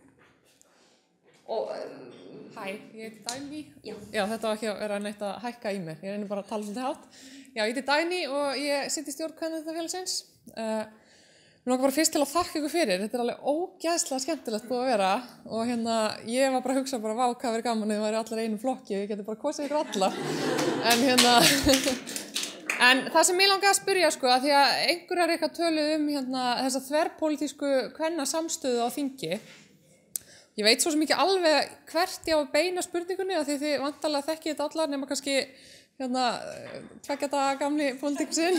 Og hæ, ég Dagný. Já, þetta var ekki að vera neitt að hækka í mig. Ég reynir bara að tala svolítið hátt. Já, ég Dagný og ég sitt í stjórn Kvenréttindafélagsins. Mér langar bara fyrst til að þakka ykkur fyrir. Þetta alveg ógeðslega skemmtilegt búið að vera og ég var bara að hugsa vá, hvað verið gaman ef þið væri allir einum flokki. Ég geti bara kosið ykkur alla. En það sem ég langaði að spyrja að því að einhverjar eitthvað töluð þessa þverpólitísku kvennasamstöðu á þingi. Ég veit svo sem ekki alveg hvert ég á að beina spurningunni af því þið vantarlega þekkið þetta allar nema kannski 2 daga gamli pólitíkusinn.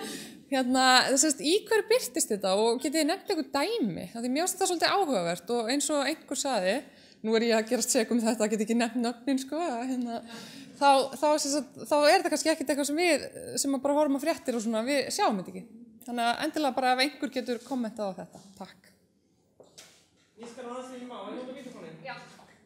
Í hverju birtist þetta og getið þið nefnt eitthvað dæmi? Af því mér finnst þetta svolítið áhugavert og eins og einhver sagði, nú ég að gerast sek þetta, get ekki nefnt nöfnin þá þetta kannski ekkert eitthvað sem bara horfum á fréttir og svona, við sjáum þetta ekki. Þannig að endilega bara ef einhver getur kommentað á þetta. Takk. Ég skal aðeins því má, en nota mikrofonin. Já.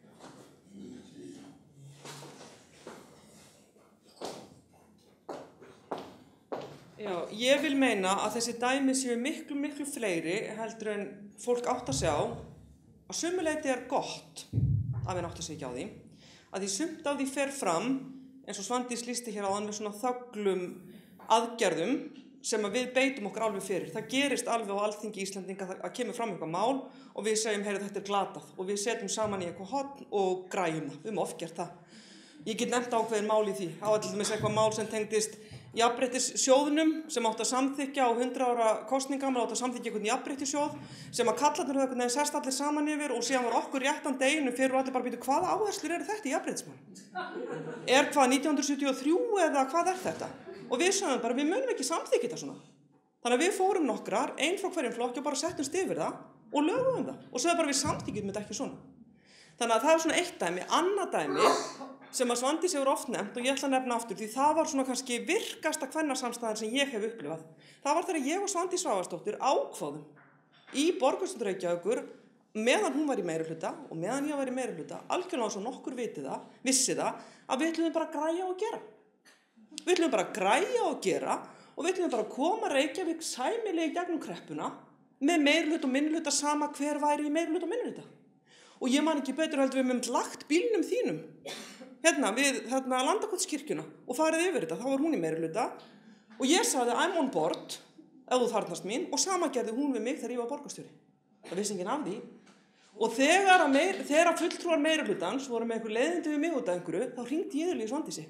Já, ég vil meina að þessi dæmi séu miklu fleiri heldur en fólk átt að sjá. Á sumu leyti gott að við átt að segja á því. Að því sumt af því fer fram, eins og Svandís lýsti hér áðan með svona þöglum aðgerðum sem að við beitum okkur alveg fyrir. Það gerist alveg á Alþingi Íslendinga að kemur fram eitthvað mál og við segjum, heyrðu, þetta glatað og við setjum saman í eitthvað horn og græjum það. Við höfum oft gert það. Ég get nefnt ákveðin mál í því. Á til dæmis eitthvað mál sem tengdist jafnréttissjóðnum sem átti að samþykkja á 100 ára kosningum, átti að samþykkja einhvern jafnréttissjóð sem að kallarnir höfðu einhvern veginn sest allir saman yfir og síðan var okkur réttan deginum fyrir og allir bara býtu hvaða áherslur eru þetta í jafnréttismál? Hvað 1973 eða hvað þetta? Og við sögðum bara við munum ekki samþykkja þetta svona. Þannig að við fórum nokkrar, ein frá hverjum flokki og bara settumst yfir það og lögum það og sögðum bara við samþykkjum þetta ekki svona. Þannig að það svona eitt dæmi, annað dæmi sem að Svandís hefur oft nefnt og ég ætla að nefna aftur því það var svona kannski virkasta kvennasamstæðan sem ég hef upplifað. Það var þegar ég og Svandís Svavarsdóttir ákváðum í borgarstjórn Reykjavíkur meðan hún var í meirihluta og meðan ég var í meirihluta, algjörlega svo nokkur vissi það að við ætlum bara að græja og gera. Við ætlum bara að græja og gera og við ætlum bara að koma Reykjavík sæmilega í gegnum kreppuna með meirihluta og minnihluta sama hver væri í meirihluta og minnihluta. Og ég man ekki betur heldur við höfum lagt bílnum þínum við Landakotskirkjuna og farið yfir þetta, þá var hún í meirihluta og ég sagði I'm on board ef þú þarfnast mín og sama gerði hún við mig þegar ég var borgarstjóri. Það vissi enginn af því. Og þegar fulltrúar meirihlutans voru með einhver leiðindi við mig út af einhverju, þá hringdi ég í Svandísi.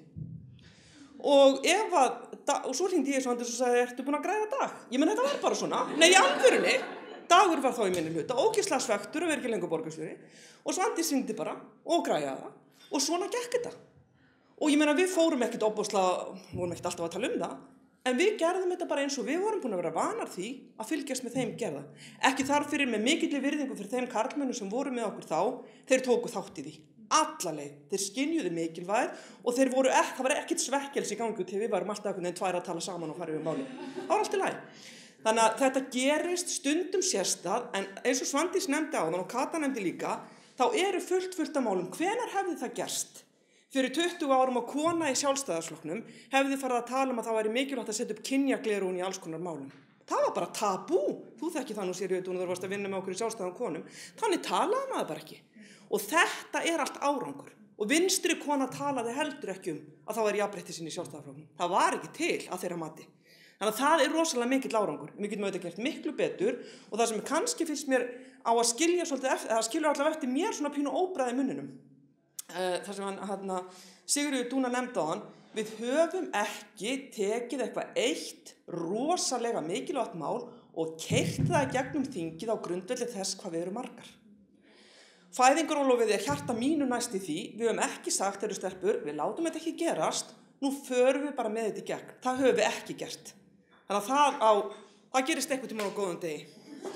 Og svo hringdi ég í Svandísi og sagði, ertu búin að græða dag? Ég menn, þetta var bara svona. Nei, í alvörunni. Dagur var þá í minnihluta, ógeðslega svektur og verið ekki lengur borgarstjóri. Og Svandís hringdi bara og græjaði það. Og svona gekk þetta. Og ég meina, við fórum ekkert vorum ekkert alltaf að tala það. En við gerðum þetta bara eins og við vorum búin að vera vanar því að fylgjast með þeim gerða. Ekki þar fyrir með mikilli virðingu fyrir þeim karlmönnum sem voru með okkur þá, þeir tóku þátt í því. Alla leið, þeir skynjuðu mikilvæg og það var ekkert svekkelsi í gangi til við varum alltaf einhvern veginn tvær að tala saman og fara yfir máli. Það var allt í lagi. Þannig að þetta gerist stundum sérstað, en eins og Svandís nefndi áðan og Kata nefndi líka, þá eru fullt af málum. Hvenær hefði það gerst? Fyrir 20 árum á kona í sjálfstæðisflokknum hefði farið að tala að það væri mikilvægt að setja upp kynjagleraugun í alls konar málum. Það var bara tabú. Þú þekkir það nú Sigríður Dúna, þú varst að vinna með okkur í sjálfstæðum konum. Þannig talaði maður bara ekki. Og þetta er allt árangur. Og vinstri kona talaði heldur ekki að það væri jafnrétti sinni í sjálfstæðisflokknum. Það var ekki til að þeirra mati. Þannig að það er rosalega mikill árangur. Við getum auðvitað gert miklu betur og það sem kannski finnst mér á að skilja svolítið skilur allavega eftir mér svona pínu óbragð í munninum. Þar sem Sigríður Dúna nefndi á hann, við höfum ekki tekið eitthvað eitt rosalega mikilvægt mál og keyrt það gegnum þingið á grundvelli þess hvað við erum margar. Fæðingarorlofið er hjarta mínu næst í því, við höfum ekki sagt, eru stelpur, við látum þetta ekki gerast, nú förum við bara með þetta í gegn. Það höfum við ekki gert. Þannig að það gerist einhvern tímann á góðum degi.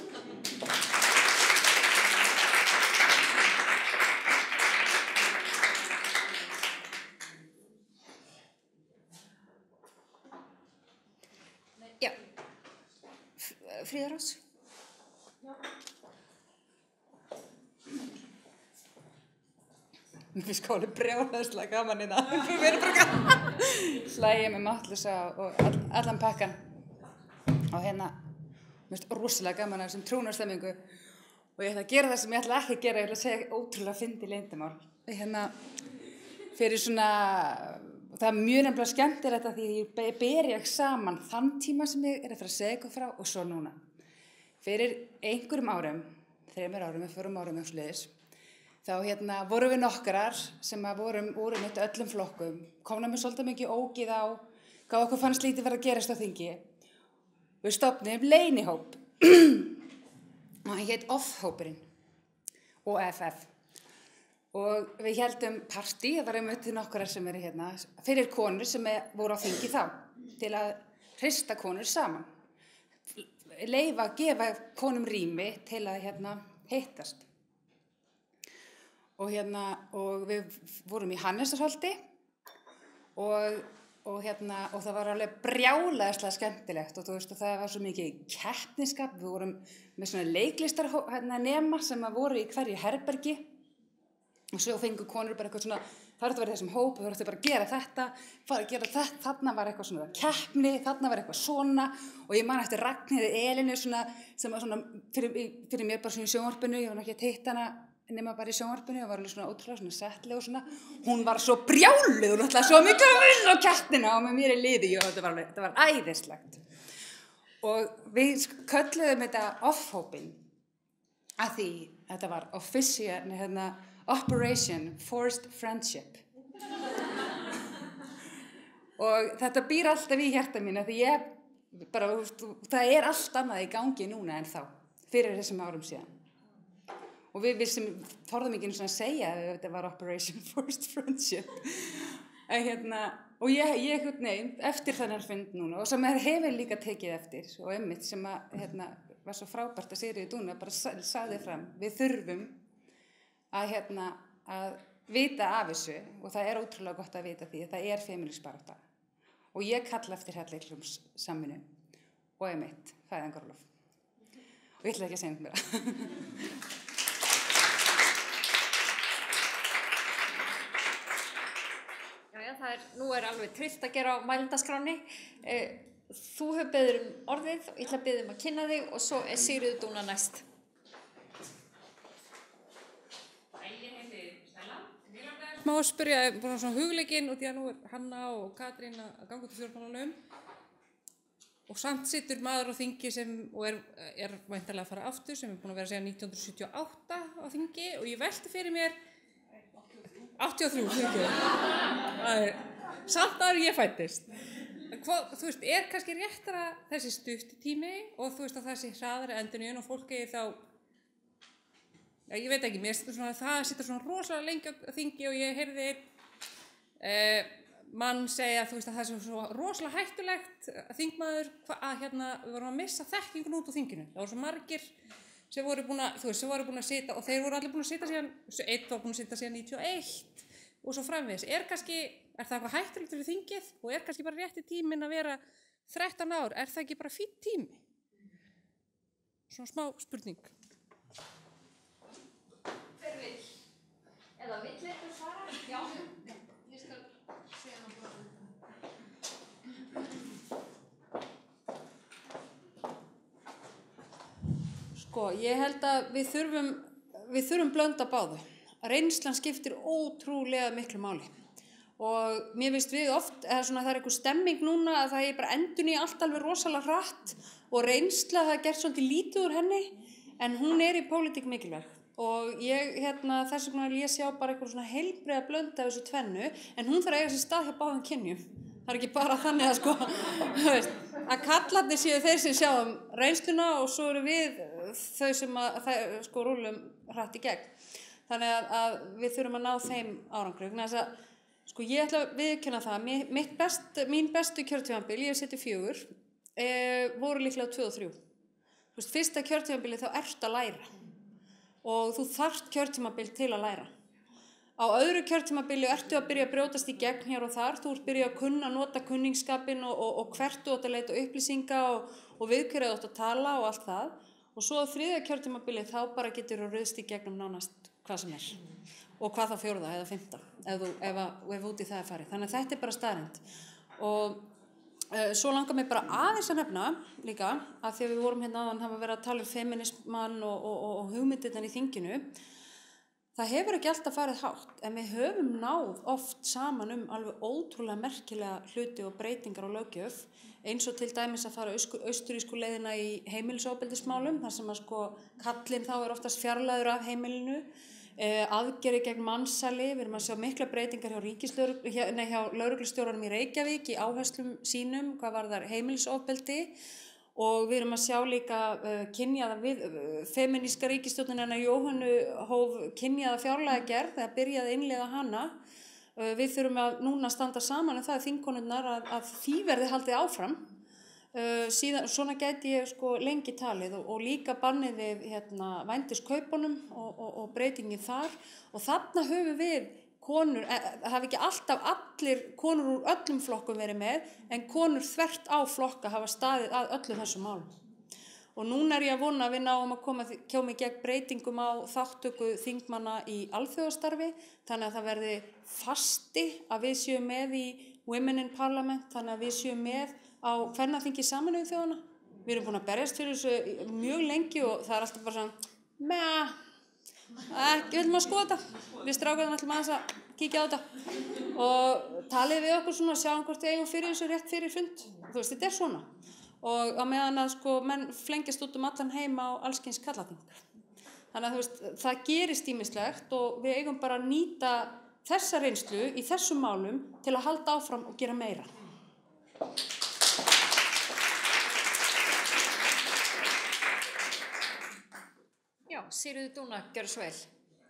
Fríða Rós. Mér finnst alveg brjálæðislega gaman í það. Við erum bara gaman. Hlægið með Mattlúsa og allan pakkan. Og mér finnst rosalega gaman af þessum trúnarstemmingu. Og ég ætla að gera það sem ég ætla ekki að gera. Ég ætla að segja ótrúlega fyndið leyndamál. Fyrir svona, það er mjög nefnilega skemmtilegt að því ég ber saman þann tíma sem ég er að fara að segja ykkur frá og svo núna. Fyrir einhverjum árum, 3 árum, 4 árum eins og leiðis, þá vorum við nokkrar sem vorum með öllum flokkum, komna með svolítið mikið ógið á hvað okkur fannst lítið verið að gerast á þingi. Við stofnum leynihóp og hann hét OFF-hópurinn, OFF. Og við héldum partí, það var einmitt til nokkrar sem eru fyrir konur sem voru á þingi þá, til að hrista konur saman. Leyfa að gefa konum rými til að hittast. Og við vorum í Hannesarholti og það var alveg brjálæðislega skemmtilegt og þú veist það var svo mikið keppniskap. Við vorum með svona leiklistar nema sem voru í hverju herbergi. Og svo fengu konur bara eitthvað svona, það var að vera þessum hóp, þú ætti bara að gera þetta, fara að gera þetta, þarna var eitthvað svona keppni, þarna var eitthvað svona og ég man eftir Ragnheiði Elínu svona, sem var svona fyrir mér bara svona í sjónvarpinu, ég var ekki að hitta hana nema bara í sjónvarpinu, ég var alveg svona ótrúlega svona settleg og svona, hún var svo brjáluð, hún ætlaði svo mikið að vinna á keppnina og með mér í liði og þetta var æðislegt. Og við kölluðum þetta off-hópinn að því þetta var Operation Forced Friendship. Og þetta býr alltaf í hjarta mínu því það er allt annað í gangi núna en þá, fyrir þessum árum síðan. Og við þorðum ekki einu svona að segja að þetta var Operation Forced Friendship. Og ég eftir þennan fund núna og sem hefur líka tekið eftir og einmitt sem var svo frábært að Sigríður Dúna bara sagði fram, við þurfum að vita af þessu og það ótrúlega gott að vita því að það femínisbarátta og ég kalla eftir samvinnu og einmitt fæðingarorlof og ég ætla ekki að segja mér Nú alveg trillt að gera á mælindaskráni. Þú hefur beðið orðið og ég ætla að beðið að kynna þig og svo Sigríður Dúna næst. Ég heiti Stella. Mér langaði smá að spyrja bara svona hugleikinn og því að nú Hanna og Katrín að ganga út í stjórnmálanum og samt situr maður á þingi sem og væntanlega að fara aftur sem búin að vera síðan 1978 á þingi og ég velti fyrir mér 83, samt áður ég fæddist. Þú veist, kannski réttara þessi stutti tími og þú veist að þessi hraðari endurnýjun og fólk eigi þá, já ég veit ekki, mér situr svona, það situr svona rosalega lengi á þingi og ég heyrði mann segja, þú veist að það er svo rosalega hættulegt þingmaður að við vorum að missa þekkingun út úr þinginu. Það voru svo margir sem voru búin að sitja og þeir voru allir búin að sitja síðan, einn var búin að sitja síðan 91 og svo framvegis. Er það eitthvað hættulegt fyrir þingið og kannski bara rétti tíminn að vera 13 ár? Er það ekki bara fínn tími? Svona smá spurning. Hver vill? Eða vill eitthvað svara? Já. Ég skal segja hann bara. Ég held að við þurfum blönda báðu. Reynslan skiptir ótrúlega miklu máli. Og mér finnst við oft, það er einhver stemming núna að það bara endurnýja allt alveg rosalega hratt og reynsla það gert svolítið lítið úr henni, en hún í pólitík mikilvæg. Og þess vegna vil ég sjá bara eitthvað svona heilbrigða blönda af þessu tvennu, en hún þarf að eiga sér stað hjá báðum kynjum. Það ekki bara þannig að kallarnir séu þeir sem sjá reynsluna og svo eru við þau sem rúlum hratt í gegn. Þannig að við þurfum að ná þeim árangri. Ég ætla að viðurkenna það, mín bestu kjörtímabil, ég hef setið 4, voru líklega 2 og 3. Fyrsta kjörtímabili þá ertu að læra og þú þarft kjörtímabil til að læra. Á öðru kjörtímabili ertu að byrja að brjótast í gegn hér og þar, þú ert byrja að kunna nota kunningsskapinn og hvert þú átt að leita upplýsinga og við hverju þú átt að tala og allt það. Og svo á 3. kjörtímabili þá bara getur þú ruðst í gegnum nánast hvað sem og hvað þá 4. eða 5. ef út í það farið. Þannig að þetta bara staðreynd. Og svo langar mig bara aðeins að nefna líka að því að við vorum áðan hafa verið að tala feminismann og hugmyndirnar í þinginu. Það hefur ekki alltaf farið hátt, en við höfum náð oft saman alveg ótrúlega merkilega hluti og breytingar á löggjöf, eins og til dæmis að fara austurísku leiðina í heimilisofbeldismálum, þar sem kallinn þá oftast fjarlægur af heimilinu, aðgerði gegn mansali, við erum að sjá mikla breytingar hjá lögreglustjóranum í Reykjavík í áherslum sínum, hvað varðar heimilisofbeldi. Og við erum að sjá líka femíníska ríkisstjórnin Jóhönnu hóf kynjaða fjárlagagerð þegar byrjaði að innleiða hana. Við þurfum að núna standa saman það þingkonurnar að því verði haldið áfram. Svona gæti ég lengi talið og líka bannið við vændiskaupunum og breytingin þar. Og þarna höfum við konur, það hafa ekki alltaf allir konur úr öllum flokkum verið með, en konur þvert á flokka hafa staðið að öllum þessum málum. Og núna ég að vona að við náum að koma í gegn breytingum á þátttöku þingmanna í alþjóðastarfi, þannig að það verði fasti að við séum með í Women in Parliament, þannig að við séum með á kvennaþingi Sameinuðu þjóðanna. Við erum búin að berjast fyrir þessu mjög lengi og það alltaf bara svona, við viljum að skoða þetta, við strákarnir ætlum aðeins að kíkja á þetta og talið við okkur svona, sjáum hvort við eigum fyrir þessu rétt fyrir fund. Þú veist, þetta svona. Og á meðan að menn flengjast út allan heim á allskyns kallaþing. Þannig að þú veist, það gerist ýmislegt og við eigum bara að nýta þessa reynslu í þessum málum til að halda áfram og gera meira. Já, Sigríður Dúna, gjörðu svo vel.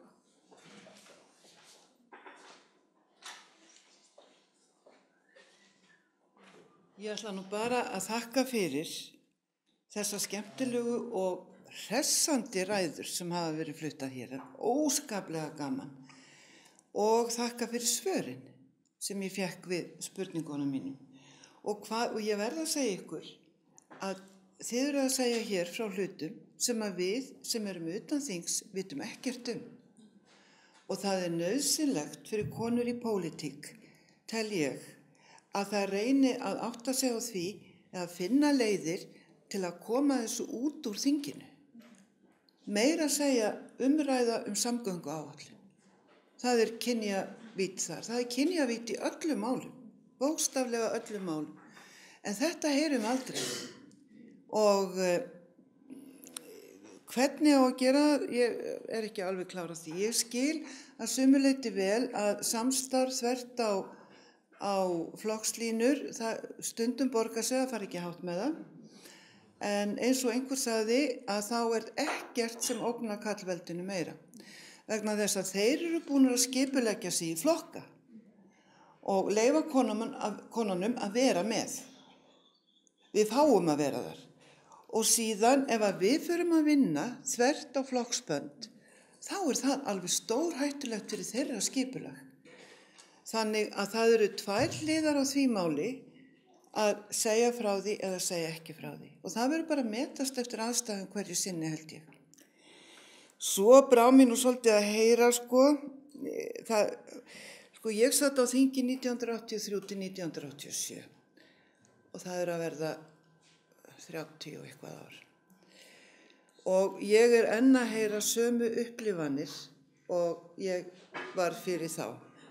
Ég ætla nú bara að þakka fyrir þessa skemmtilegu og hressandi ræður sem hafa verið fluttar hér. Óskaplega gaman. og þakka fyrir svörin sem ég fekk við spurningunum mínum. Og ég verð að segja ykkur að þið eru að segja hér frá hlutum sem að við sem erum utan þings vitum ekkert Og það nauðsynlegt fyrir konur í pólitík, tel ég, að það reyni að átta sig á því eða finna leiðir til að koma þessu út úr þinginu. Meira að segja umræða samgönguáætlun. Það kynjavít þar. Það kynjavít í öllum málum, bókstaflega öllum málum. En þetta heyrum aldrei. Og hvernig á að gera, ég ekki alveg klára því. Ég skil að sumu leyti vel að samstarf þvert á flokkslínur, það stundum borgar sig að fara ekki hátt með það. En eins og einhver sagði að þá ekkert sem ógnar karlveldinu meira. Vegna þess að þeir eru búin að skipuleggja sig í flokka og leyfa konunum að vera með. Við fáum að vera þar. Og síðan ef að við förum að vinna þvert á flokksbönd, þá það alveg stórhættulegt fyrir þeirra skipulag. Þannig að það eru tvær hliðar á því máli að segja frá því eða segja ekki frá því. Og það verður bara að metast eftir aðstæðum hverju sinni held ég. Svo brá mér nú svolítið að heyra ég satt á þingi 1983 til 1987 og það að verða 30 og eitthvað ár. Og ég enn að heyra sömu upplifanir og ég var fyrir þá.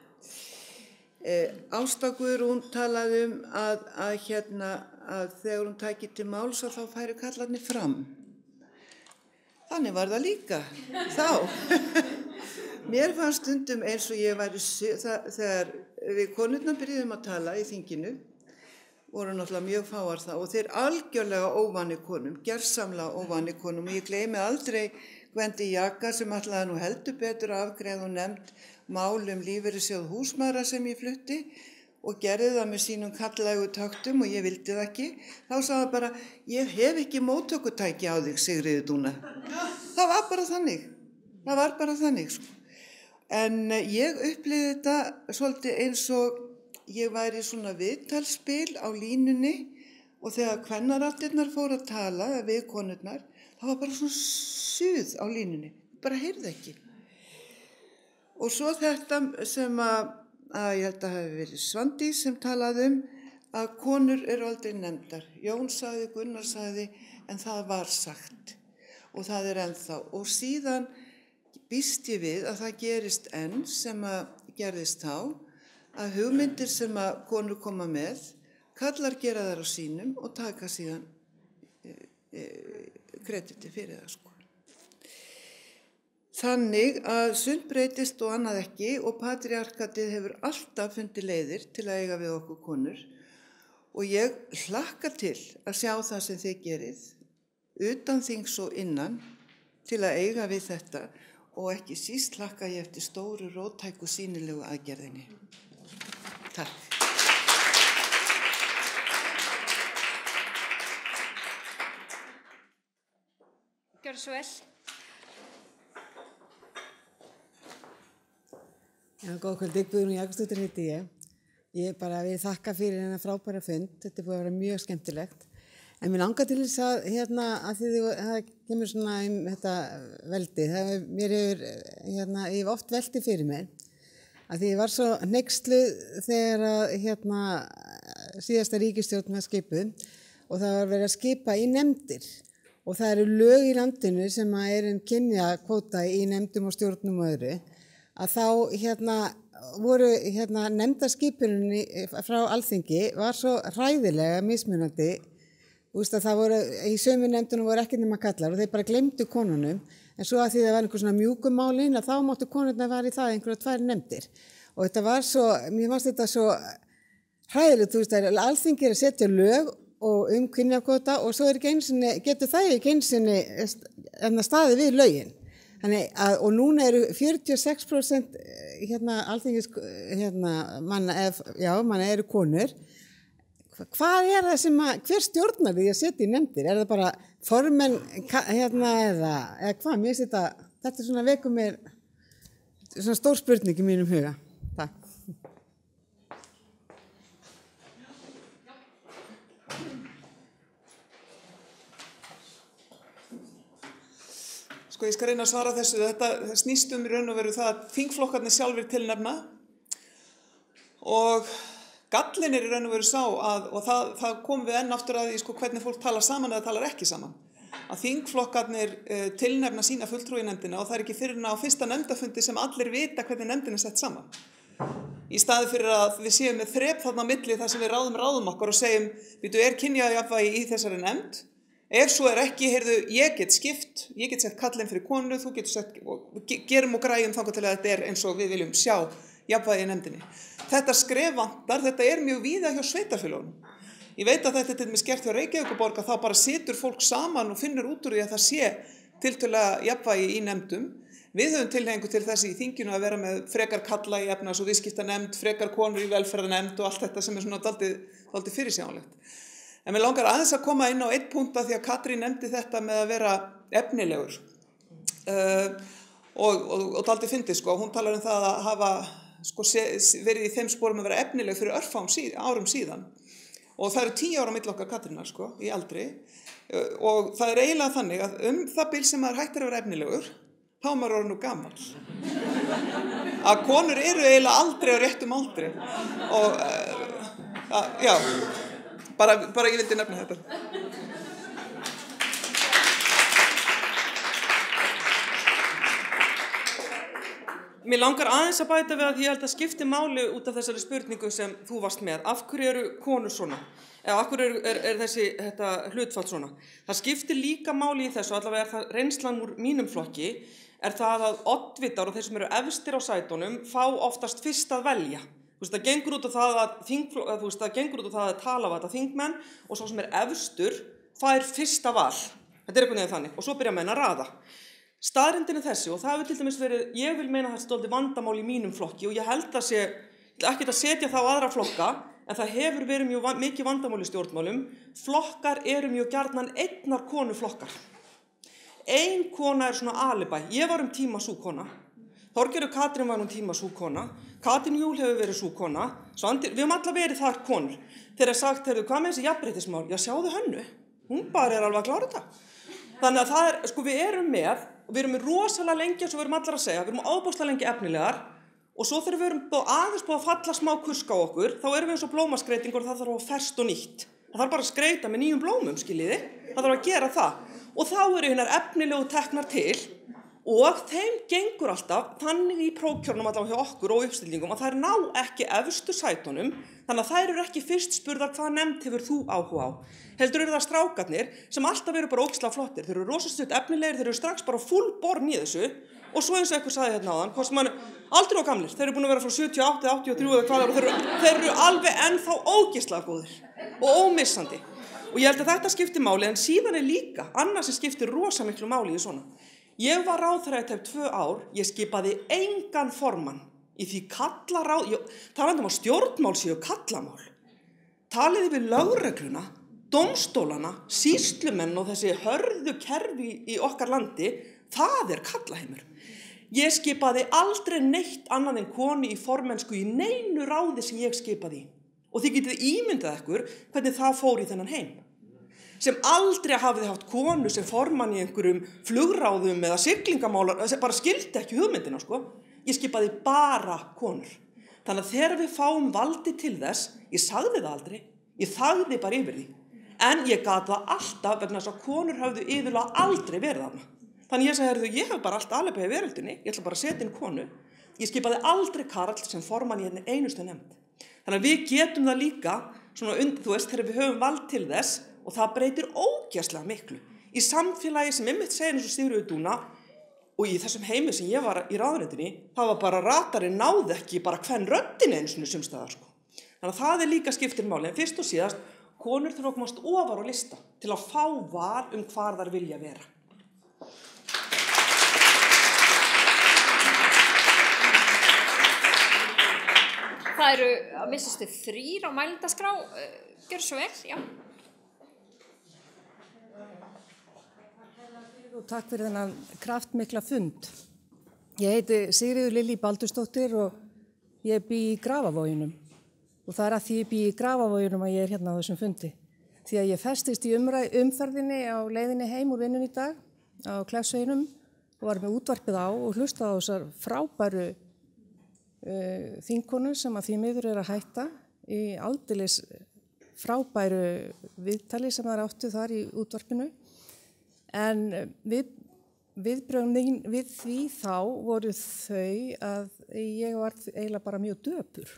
Ásta Guðrún talaði að þegar hún tæki til máls að þá færi kallarnir fram. Þannig var það líka þá. Mér fannst stundum eins og ég væri þegar við konurnar byrjuðum að tala í þinginu, voru náttúrulega mjög fáar það og þeir algjörlega óvanir konum, gersamlega óvanir konum og ég gleymi aldrei Gvendi Jaka sem ætlaði nú heldur betur að afgreiða og nefnd mál lífeyrissjóð húsmæðra sem ég flutti og gerði það með sínum karllægu töktum og ég vildi það ekki. Þá sagði hann bara, ég hef ekki móttökutæki á þig, Sigríður Dúna. Það var bara þannig. Það var bara þannig. En ég upplifði þetta svolítið eins og ég væri svona viðtalsspil á línunni og þegar kvennaraddirnar fóru að tala við konurnar, það var bara svona suð á línunni, bara heyrði ekki. Og svo þetta sem að ég held að hafi verið Svandís sem talaði að konur eru aldrei nefndar. Jón sagði, Gunnar sagði, en það var sagt og það ennþá. Og síðan býst ég við að það gerist enn sem að gerðist þá, að hugmyndir sem að konur koma með, kallar gera þær á sínum og taka síðan krediti fyrir það. Þannig að sumt breytist og annað ekki og patriarkatið hefur alltaf fundið leiðir til að eiga við okkur konur og ég hlakka til að sjá það sem þið gerið, utan þings og innan, til að eiga við þetta og ekki síst hlakka ég eftir stóru róttæku sýnilegu aðgerðinni. Takk. Gjörðu svo vel. Já, góð kvöldi, Guðrún Jakobsdóttir heiti ég. Ég bara vil þakka fyrir hennar frábæra fund, þetta búið að vera mjög skemmtilegt. En mér langar til þess að, að því það kemur svona þetta veldi, mér hefur oft veldi fyrir mér. Að því ég var svo hneyksluð þegar að síðasta ríkisstjórn var skipuð og það var verið að skipa í nefndir og það eru lög í landinu sem að kynjakvóta í nefndum og stjórnum og öðru að þá voru nefndaskipuninni frá Alþingi var svo hræðilega mismunandi. Það voru, í sömu nefndunum voru ekki nema kallar og þeir bara glemdu konunum en svo að því það var einhver svona mjúkumálin að þá máttu konurnar var í það einhverja 2 nefndir og þetta var svo, mér fannst þetta svo hræðilegt, Alþingi að setja lög og kynjakvóta og svo getur það ekki einsinni staðið við lögin. Þannig að, og núna eru 46% Alþingis manna eru konur. Hvað það sem hver stjórnar því að setja í nefndir? Það bara formenn eða hvað? Mér finnst þetta svona vekur mér svona stór spurning í mínum huga. Takk. Sko ég skal reyna að svara þessu. Þetta snýst í raun og veru það að þingflokkarnir sjálfir tilnefna og gallin í raun og veru sá að, og það kom við enn aftur að því sko hvernig fólk talar saman eða talar ekki saman. Að þingflokkarnir tilnefna sína fulltrúa í nefndina og það ekki fyrir á fyrsta nefndafundi sem allir vita hvernig nefndin sett saman. Í staði fyrir að við séum með þrep þarna á milli þar sem við ráðum okkar og segjum, býtu kynjajafnvægi í þessari nefnd? Ef svo ekki, heyrðu, ég get sett kallinn fyrir konu, þú getur sett, gerum og græjum þangað til að þetta eins og við viljum sjá jafnvægi í nefndinni. Þetta skref vantar, þetta mjög víða hjá sveitarfélögunum. Ég veit að þetta til dæmis gert hjá Reykjavíkurborg að þá bara situr fólk saman og finnur út úr því að það sé tiltölulega jafnvægi í nefndum. Við höfum tilhengu til þess í þinginu að vera með frekar kalla í efnahags- og viðskiptanefnd, frekar konur í velferðarnefnd og allt þetta sem svona dálítið fyrirsjáanlegt. En mér langar aðeins að koma inn á einn punkt að því að Katrín nefndi þetta með að vera efnilegur og dálítið fyndið sko. Hún talar það að hafa sko, verið í þeim sporum að vera efnileg fyrir örfáum árum síðan. Og það eru 10 ára á milli okkar Katrínar sko, í aldri og það eiginlega þannig að það bil sem maður hættir að vera efnilegur, þá maður orðinn nú gamall. Að konur eru eiginlega aldrei á réttum aldri og já, bara ég vildi nefna þetta. Mér langar aðeins að bæta við að ég held að skipti máli út af þessari spurningu sem þú varst með. Af hverju eru konur svona? Eða af hverju er þetta hlutfall svona? Það skiptir líka máli í þessu, allavega það reynslan úr mínum flokki, það að oddvitar og þeir sem eru efstir á sætunum fá oftast fyrst að velja. Það gengur út á það að tala af þetta þingmenn og svo sem er efstur fær fyrsta val. Þetta einhvern veginn þannig og svo byrja menn að raða. Staðreyndin þessi og það hefur til dæmis verið, ég vil meina þetta stolti vandamál í mínum flokki og ég held að ekki að setja það á aðra flokka en það hefur verið mjög mikið vandamál í stjórnmálum. Flokkar eru mjög gjarnan einnar konu flokkar. Ein kona svona alibæ. Ég var tíma sú kona. Þorgerður Katrín var tíma sú kona. Katrín Júl hefur verið sú kona. Við höfum alla verið þar konur. Þegar sagt, hvað með þessi jafnréttismál? Já, sjáðu Hönnu. Hún bara alveg að klára þetta. Þannig að það sko við erum með rosalega lengi eins og við erum allar að segja, við erum ábúðslega lengi efnilegar og svo þegar við erum aðeins búið að falla smá kurska á okkur, þá erum við eins og blómaskreitingur og það þarf að ferskt og nýtt. Það þarf bara að skreita með nýjum blómum, skiljiði, það þarf að gera það. Og þá eru hinnar efnilegu teknar til og þeim gengur alltaf þannig í prófkjörnum allavega hjá okkur og uppstillingum að þær ná ekki efstu sætunum, þannig að þær eru ekki fyrst spurðar hvaða nefnd hefur þú áhuga á. Heldur eru það strákarnir sem alltaf eru bara ógeðslega flottir, þeir eru rosalega efnilegir, þeir eru strax bara full born í þessu og svo eins og einhver sagði hérna áðan, hvort sem hann aldrei á gamlir, þeir eru búin að vera frá 78, 83 eða hvað og þeir eru alveg ennþá ógeðslega góðir og ómissandi. Og ég held að þetta skiptir máli en síðan líka annað sem skiptir rosa miklu máli í svona. Ég var ráðherra í tæp 2 ár, ég skipaði engan formann í því talandi um að stjórnmál séu kallamál. Taliði við lögregluna, dómstólana, sýslumenn og þessi hörðu kerfi í okkar landi, það kallaheimur. Ég skipaði aldrei neitt annað en konu í formennsku í neinu ráði sem ég skipaði í. Og þið getið ímyndað ykkur hvernig það fór í þennan heim. Sem aldrei hafði haft konu sem formann í einhverjum flugráðum eða siglingamálar, bara skildi ekki hugmyndina, sko. Ég skipaði bara konur. Þannig að þegar við fáum valdi til þess, ég sagði það aldrei, ég þagði bara yfir því. En ég gat það alltaf vegna þess að konur hafðu yfirlega aldrei verið þarna. Þannig ég sagði, ég hef bara allt alveg í veröldinni, ég ætla bara að setja inn konu. Ég skipaði aldrei karl sem formann í einni einustu nefnd. Þannig að við getum það líka, þegar við höfum vald til þess, og það breytir ógeðslega miklu. Í samfélagi sem einmitt segir eins og Sigríður Dúna og í þessum heimi sem ég var í ráðuneytinu, það var bara ratarinn náði ekki bara hvern röddin einu sinni sumstaðar, sko. Þannig að það líka skiptir máli. En fyrst og síðast, konur þurfa að komast ofar á lista til að fá val hvar þær vilja vera. Það eru að missastu 3 á mælendaskrá. Gjörðu svo vel, já. Og takk fyrir þennan kraftmikla fund. Ég heiti Sigríður Lillý Baldursdóttir og ég bý í Grafavoginum og það að því ég bý í Grafavoginum að ég hérna á þessum fundi. Því að ég festist í umferðinni á leiðinni heim úr vinnun í dag á Klefsveginum og var með útvarpið á og hlustaði á þessar frábæru þingkonur sem að því miður að hætta í aldeilis frábæru viðtali sem það áttu þar í útvarpinu. En viðbrögðin við því þá voru þau að ég var eiginlega bara mjög döpur.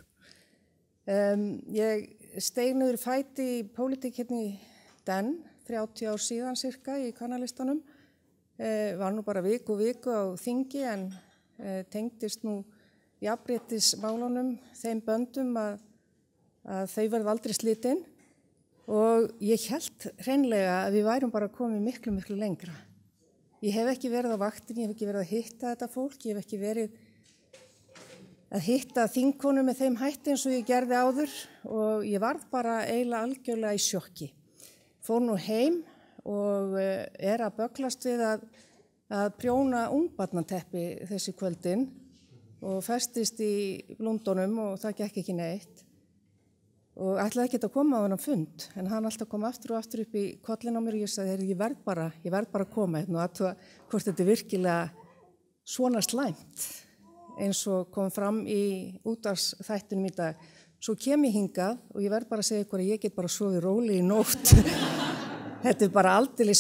Ég steig niður fæti í pólitík hérna í Den, 30 ár síðan cirka í kannalistanum. Var nú bara viku á þingi en tengdist nú jafnréttismálunum þeim böndum að þau verði aldrei slitin og ég hélt hreinlega að við værum bara komið miklu lengra. Ég hef ekki verið á vaktinni, ég hef ekki verið að hitta þetta fólk, ég hef ekki verið að hitta þingkonu með þeim hætti eins og ég gerði áður og ég varð bara eiginlega algjörlega í sjokki. Fór nú heim og að bögglast við að prjóna ungbarnateppi þessi kvöldin og festist í Lundunum og það gekk ekki neitt. Og ætlaði ekki að koma á þennan fund, en hann alltaf kom aftur og aftur upp í kollin á mér og ég sagði, ég verð bara að koma hérna og aðtuga hvort þetta er virkilega svona slæmt eins og kom fram í útvarpsþættinum í dag. Svo kem ég hingað og ég verð bara að segja ykkur að ég get bara sofið róli í nótt. Þetta er bara aldeilis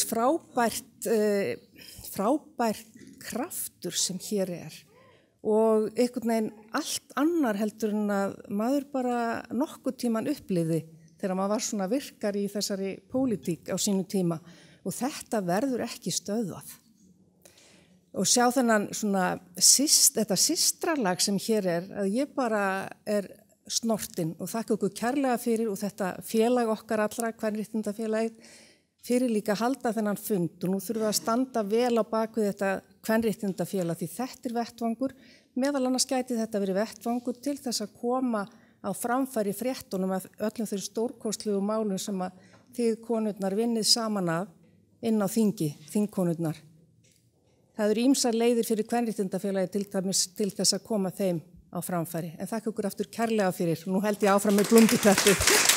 frábært kraftur sem hér er. Og einhvern veginn allt annar heldur en að maður bara nokkuð tíman upplifði þegar maður var svona virkar í þessari pólitík á sínu tíma og þetta verður ekki stöðvað. Og sjá þennan svona þetta systralag sem hér að ég bara snortin og þakka okkur kærlega fyrir og þetta félag okkar allra, kvenréttindafélagið, fyrir líka að halda þennan fund og nú þurfum við að standa vel á bakvið þetta kvenréttindafélag því þetta er vettvangur, meðal annars gæti þetta verið vettvangur til þess að koma á framfæri fréttunum að öllum þeir stórkostlegu málum sem að þið konurnar vinnið saman að inn á þingkonurnar. Það eru ýmsar leiðir fyrir kvenréttindafélagið til þess að koma þeim á framfæri, en þakka okkur aftur kærlega fyrir. Nú held ég áfram með blúnduteppu.